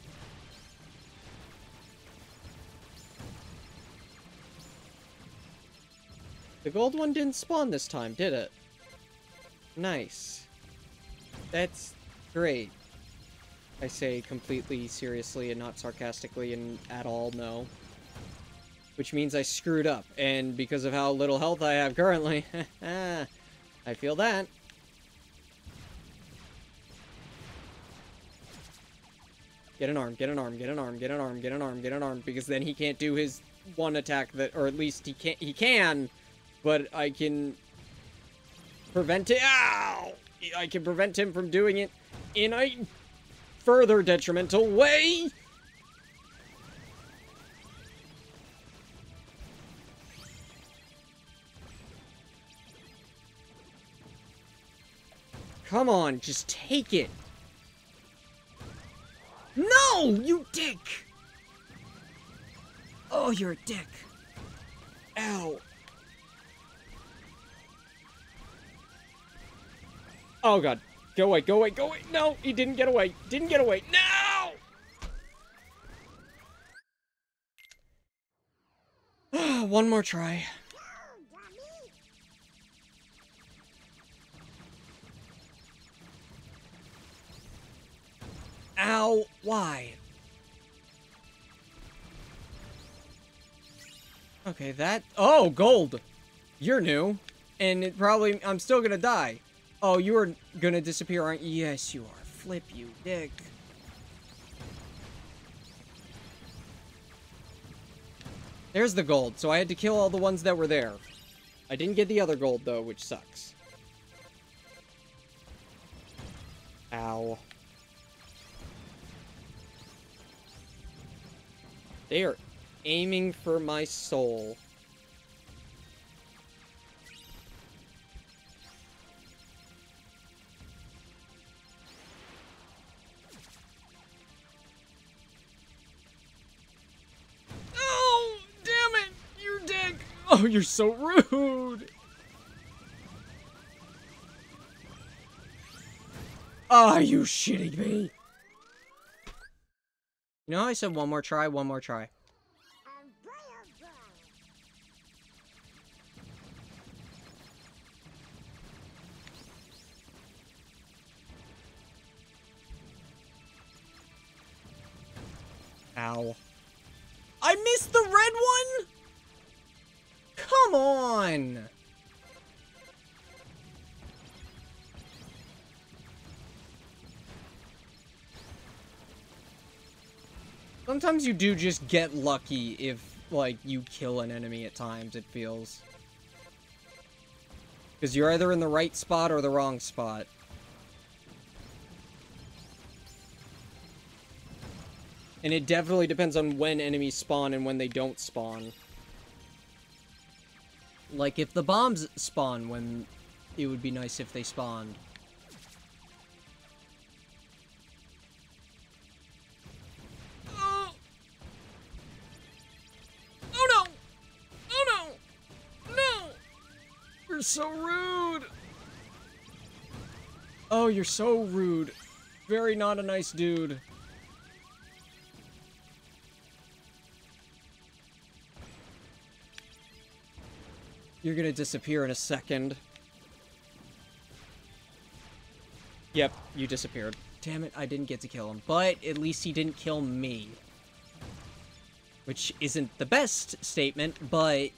The gold one didn't spawn this time, did it? Nice. That's great. I say completely seriously and not sarcastically and at all, no. Which means I screwed up, and because of how little health I have currently, I feel that. Get an arm, get an arm, get an arm, get an arm, get an arm, get an arm, because then he can't do his one attack that, or at least he can't, he can, but I can prevent it. Ow! I can prevent him from doing it in a further detrimental way. Come on, just take it. No, you dick. Oh, you're a dick. Ow. Oh god. Go away, go away, go away. No, he didn't get away. Didn't get away. No! One more try. Ow, why? Okay, that... Oh, gold! You're new. And it probably... I'm still gonna die. Oh, you are gonna disappear, aren't you? Yes, you are. Flip, you dick. There's the gold, so I had to kill all the ones that were there. I didn't get the other gold, though, which sucks. Ow. They are aiming for my soul. Oh, damn it! You're dick! Oh, you're so rude! Are you shitting me? You know, I said one more try, one more try. Ow. I missed the red one? Come on! Sometimes you do just get lucky if, like, you kill an enemy at times, it feels. Because you're either in the right spot or the wrong spot. And it definitely depends on when enemies spawn and when they don't spawn. Like, if the bombs spawn when it would be nice if they spawned. You're so rude! Oh, you're so rude. Very not a nice dude. You're gonna disappear in a second. Yep, you disappeared. Damn it, I didn't get to kill him. But at least he didn't kill me. Which isn't the best statement, but...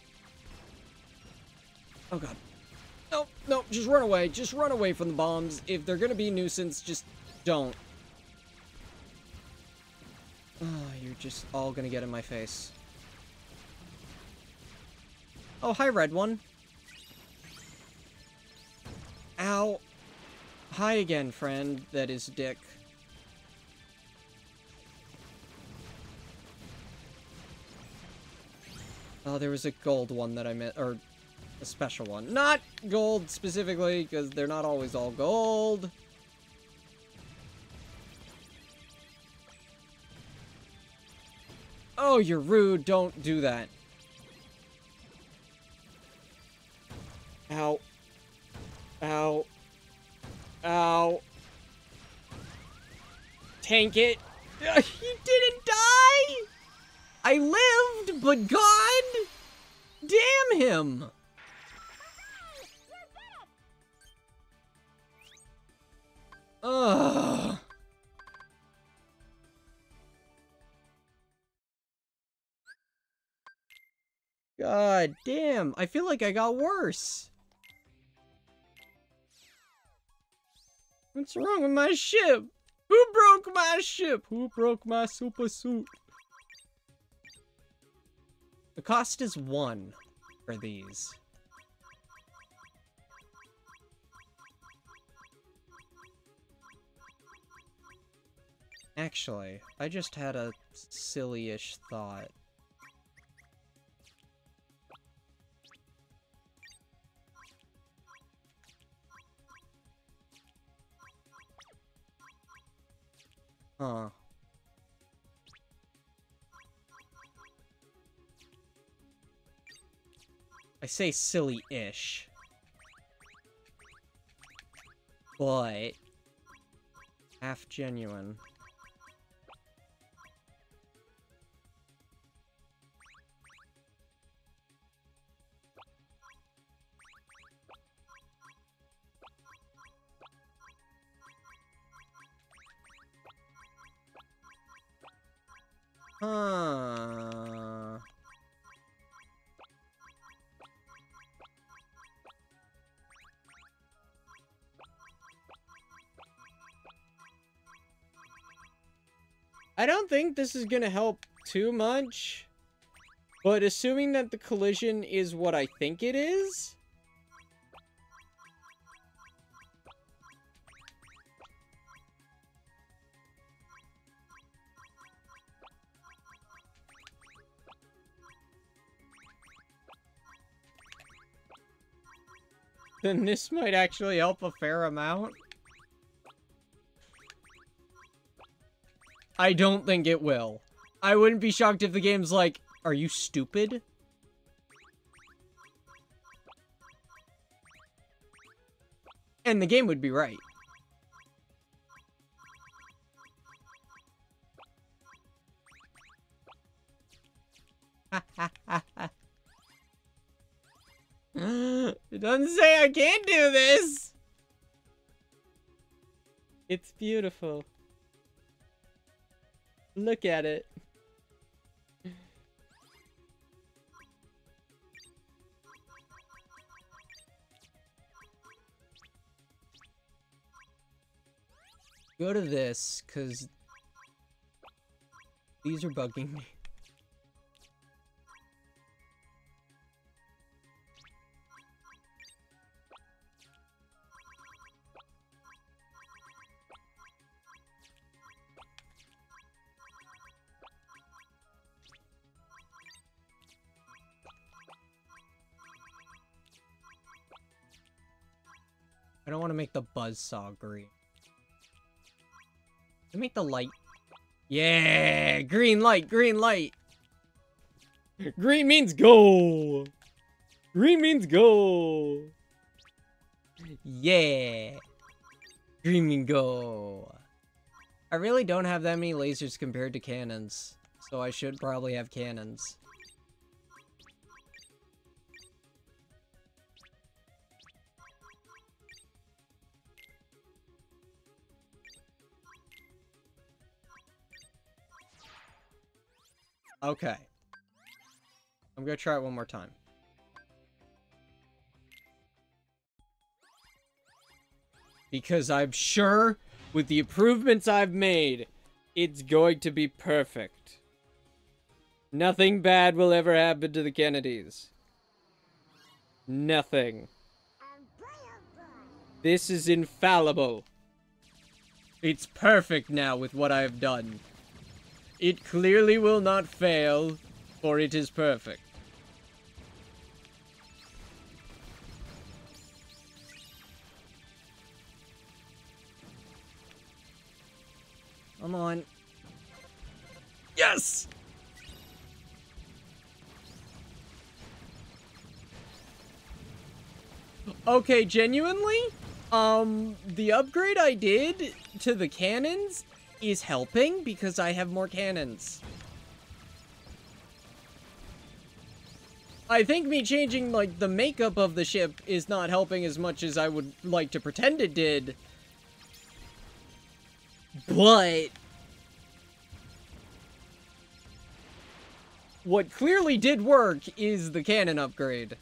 Oh god. No, no, just run away. Just run away from the bombs. If they're gonna be a nuisance, just don't. Oh, you're just all gonna get in my face. Oh, hi, red one. Ow. Hi again, friend. That is dick. Oh, there was a gold one that I met, or a special one. Not gold specifically, because they're not always all gold. Oh, you're rude. Don't do that. Ow. Ow. Ow. Tank it. He didn't die! I lived, but God damn him! Ugh. God damn, I feel like I got worse. What's wrong with my ship? Who broke my ship? Who broke my super suit? The cost is one for these. Actually, I just had a silly-ish thought. Huh. I say silly-ish. But half genuine. Huh. I don't think this is gonna help too much, but assuming that the collision is what I think it is, then this might actually help a fair amount. I don't think it will. I wouldn't be shocked if the game's like, are you stupid? And the game would be right. It doesn't say I can't do this! It's beautiful. Look at it. Go to this, because these are bugging me. I don't want to make the buzzsaw green. I make the light. Yeah, green light, green light. Green means go. Green means go. Yeah. Green means go. I really don't have that many lasers compared to cannons, so I should probably have cannons. Okay. I'm gonna try it one more time. Because I'm sure, with the improvements I've made, it's going to be perfect. Nothing bad will ever happen to the Kennedys. Nothing. This is infallible. It's perfect now with what I've done. It clearly will not fail, for it is perfect. Come on. Yes! Okay, genuinely, um, the upgrade I did to the cannons is helping because I have more cannons. I think me changing, like, the makeup of the ship is not helping as much as I would like to pretend it did. But what clearly did work is the cannon upgrade.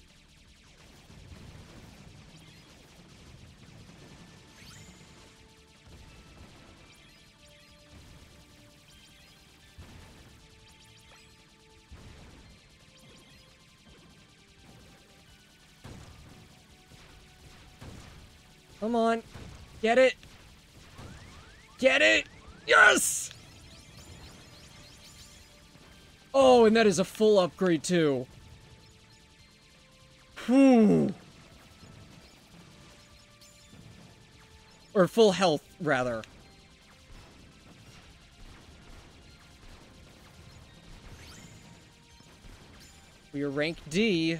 Come on. Get it. Get it. Yes! Oh, and that is a full upgrade, too. Whew. Or full health, rather. We are rank D.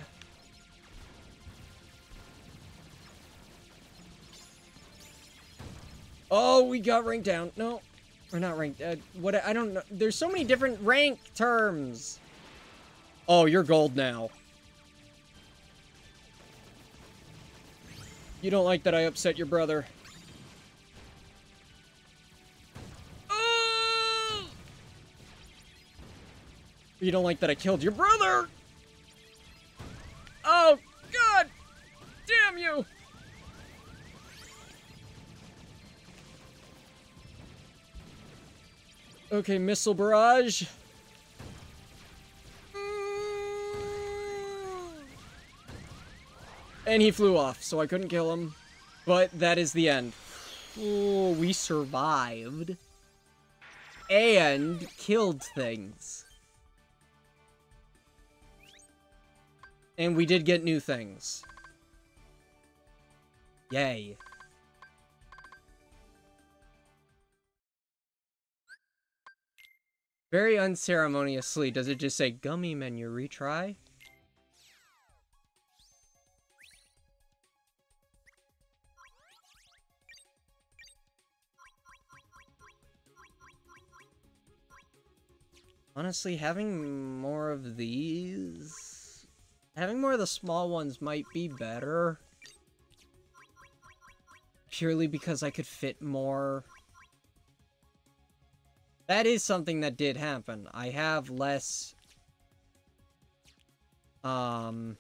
Oh, we got ranked down. No, we're not ranked. Uh, what? I don't know. There's so many different rank terms. Oh, you're gold now. You don't like that I upset your brother. Oh! You don't like that I killed your brother. Oh, God! Damn you! Okay, missile barrage. And he flew off, so I couldn't kill him. But that is the end. Oh, we survived. And killed things. And we did get new things. Yay. Very unceremoniously, does it just say gummy menu retry? Honestly, having more of these... Having more of the small ones might be better. Purely because I could fit more. That is something that did happen. I have less... Um...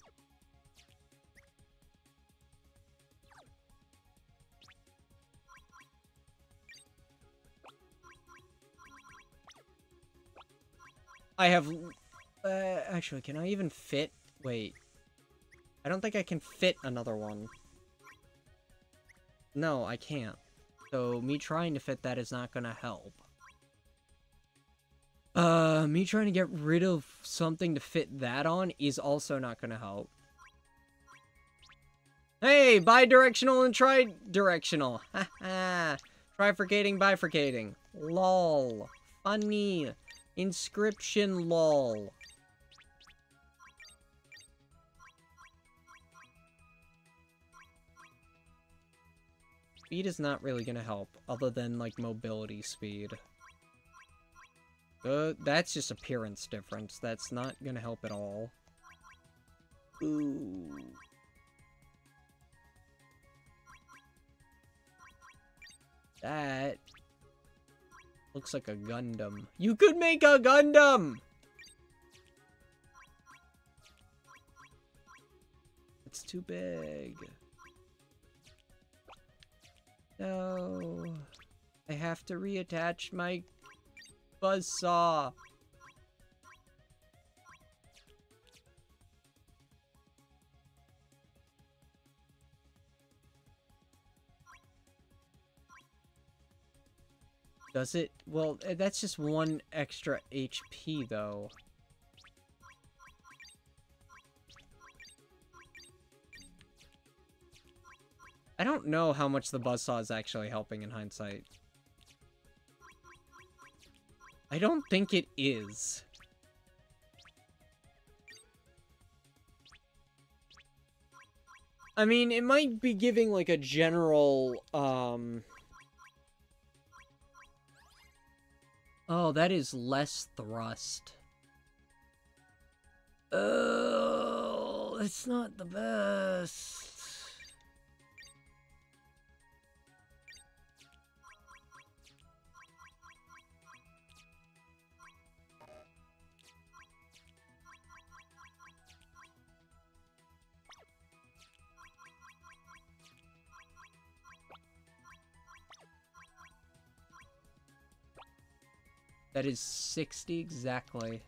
I have... Uh, actually, can I even fit... Wait. I don't think I can fit another one. No, I can't. So, me trying to fit that is not gonna help. Uh, me trying to get rid of something to fit that on is also not gonna help. Hey, bidirectional and tri-directional. Haha. Trifurcating, bifurcating. Lol. Funny. Inscription, lol. Speed is not really gonna help, other than, like, mobility speed. Uh, that's just appearance difference. That's not gonna help at all. Ooh. That... looks like a Gundam. You could make a Gundam! It's too big. No. I have to reattach my buzzsaw. Does it? Well, that's just one extra H P, though. I don't know how much the buzzsaw is actually helping in hindsight. I don't think it is. I mean, it might be giving, like, a general, um... Oh, that is less thrust. Oh, it's not the best. That is sixty exactly.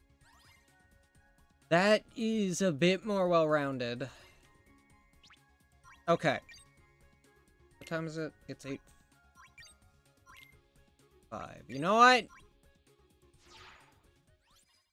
That is a bit more well-rounded. Okay. What time is it? It's eight... five. You know what?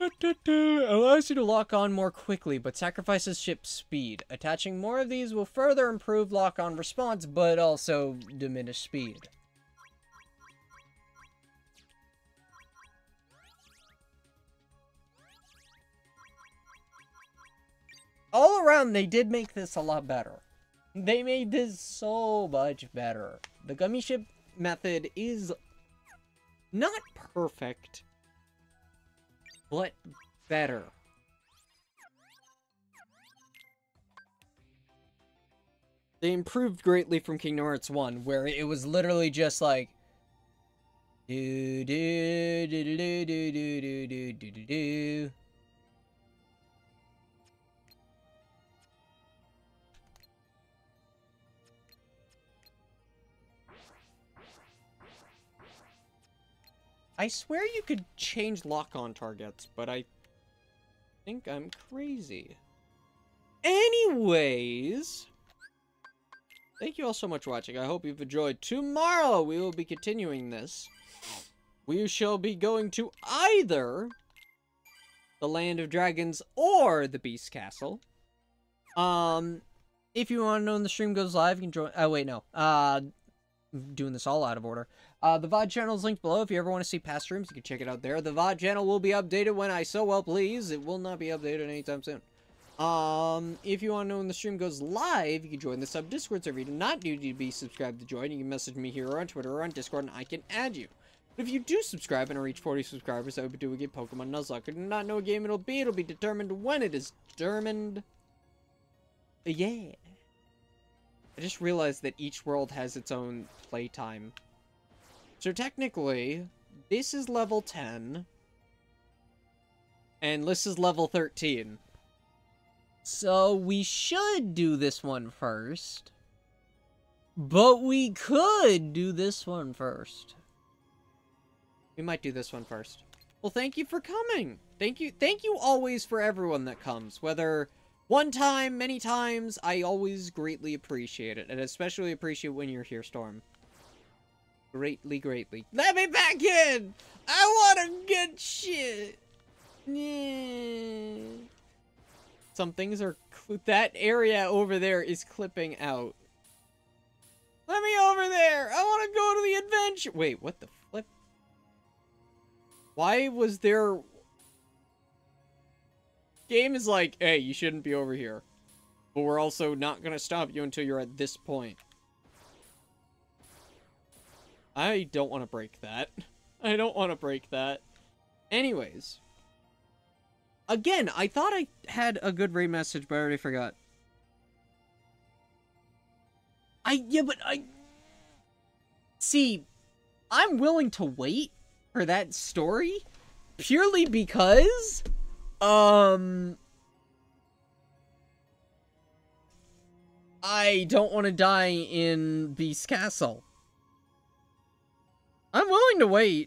Allows you to lock on more quickly, but sacrifices ship speed. Attaching more of these will further improve lock-on response, but also diminish speed. All around, they did make this a lot better. They made this so much better. The gummy ship method is not perfect, but better. They improved greatly from Kingdom Hearts one, where it was literally just like do do do do do do do do do do do. I swear you could change lock-on targets, but I think I'm crazy. Anyways, thank you all so much for watching. I hope you've enjoyed. Tomorrow, we will be continuing this. We shall be going to either the Land of Dragons or the Beast Castle. Um, if you want to know when the stream goes live, you can join. Oh, wait, no. Uh, I'm doing this all out of order. Uh, the V O D channel is linked below. If you ever want to see past streams, you can check it out there. The V O D channel will be updated when I so well please. It will not be updated anytime soon. Um, if you want to know when the stream goes live, you can join the sub Discord server. You do not need to be subscribed to join. You can message me here or on Twitter or on Discord, and I can add you. But if you do subscribe and I reach forty subscribers, I will be doing a Pokemon Nuzlocke. I do not know what game it'll be. It'll be determined when it is determined. Yeah. I just realized that each world has its own playtime. So technically, this is level ten. And this is level thirteen. So we should do this one first. But we could do this one first. We might do this one first. Well, thank you for coming. Thank you. Thank you always for everyone that comes. Whether one time, many times, I always greatly appreciate it. And especially appreciate when you're here, Storm. Greatly, greatly. Let me back in! I wanna get shit! Yeah. Some things are... That area over there is clipping out. Let me over there! I wanna go to the adventure! Wait, what the flip? Why was there... Game is like, hey, you shouldn't be over here. But we're also not gonna stop you until you're at this point. I don't want to break that. I don't want to break that. Anyways. Again, I thought I had a good raid message, but I already forgot. I, yeah, but I... See, I'm willing to wait for that story purely because... Um... I don't want to die in Beast Castle. I'm willing to wait.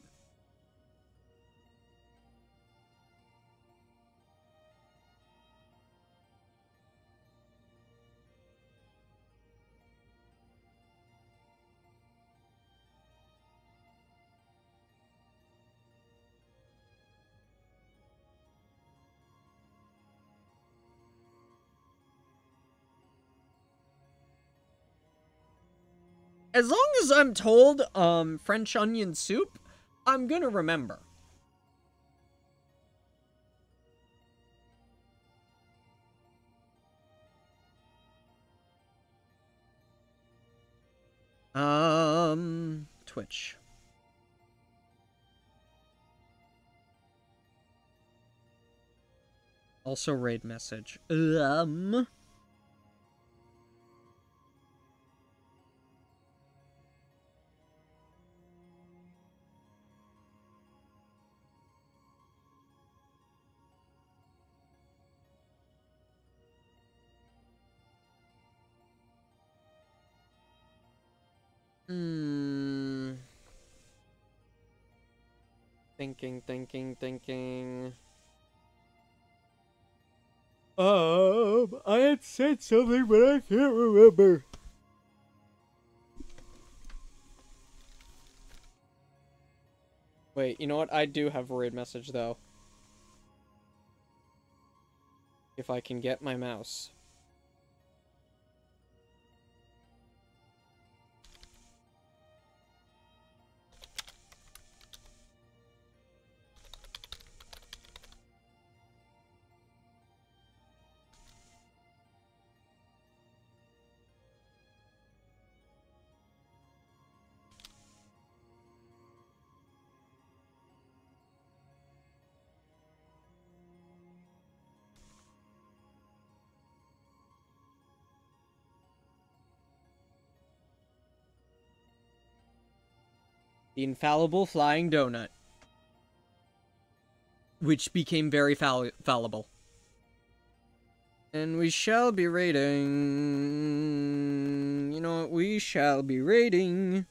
As long as I'm told, um, French onion soup, I'm gonna remember. Um, Twitch. Also raid message. Um... Hmm. Thinking, thinking, thinking. Um, I had said something, but I can't remember. Wait, you know what? I do have a raid message, though. If I can get my mouse. The infallible flying donut. Which became very fall fallible. And we shall be raiding... You know what? We shall be raiding...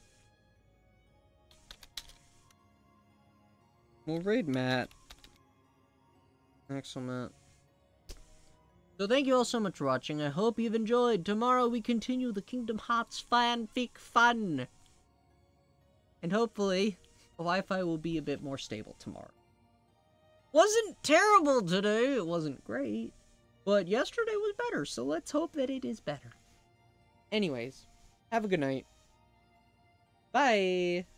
We'll raid Matt. Excellent. So thank you all so much for watching. I hope you've enjoyed. Tomorrow we continue the Kingdom Hearts fanfic fun. And hopefully, the Wi-Fi will be a bit more stable tomorrow. Wasn't terrible today. It wasn't great. But yesterday was better, so let's hope that it is better. Anyways, have a good night. Bye!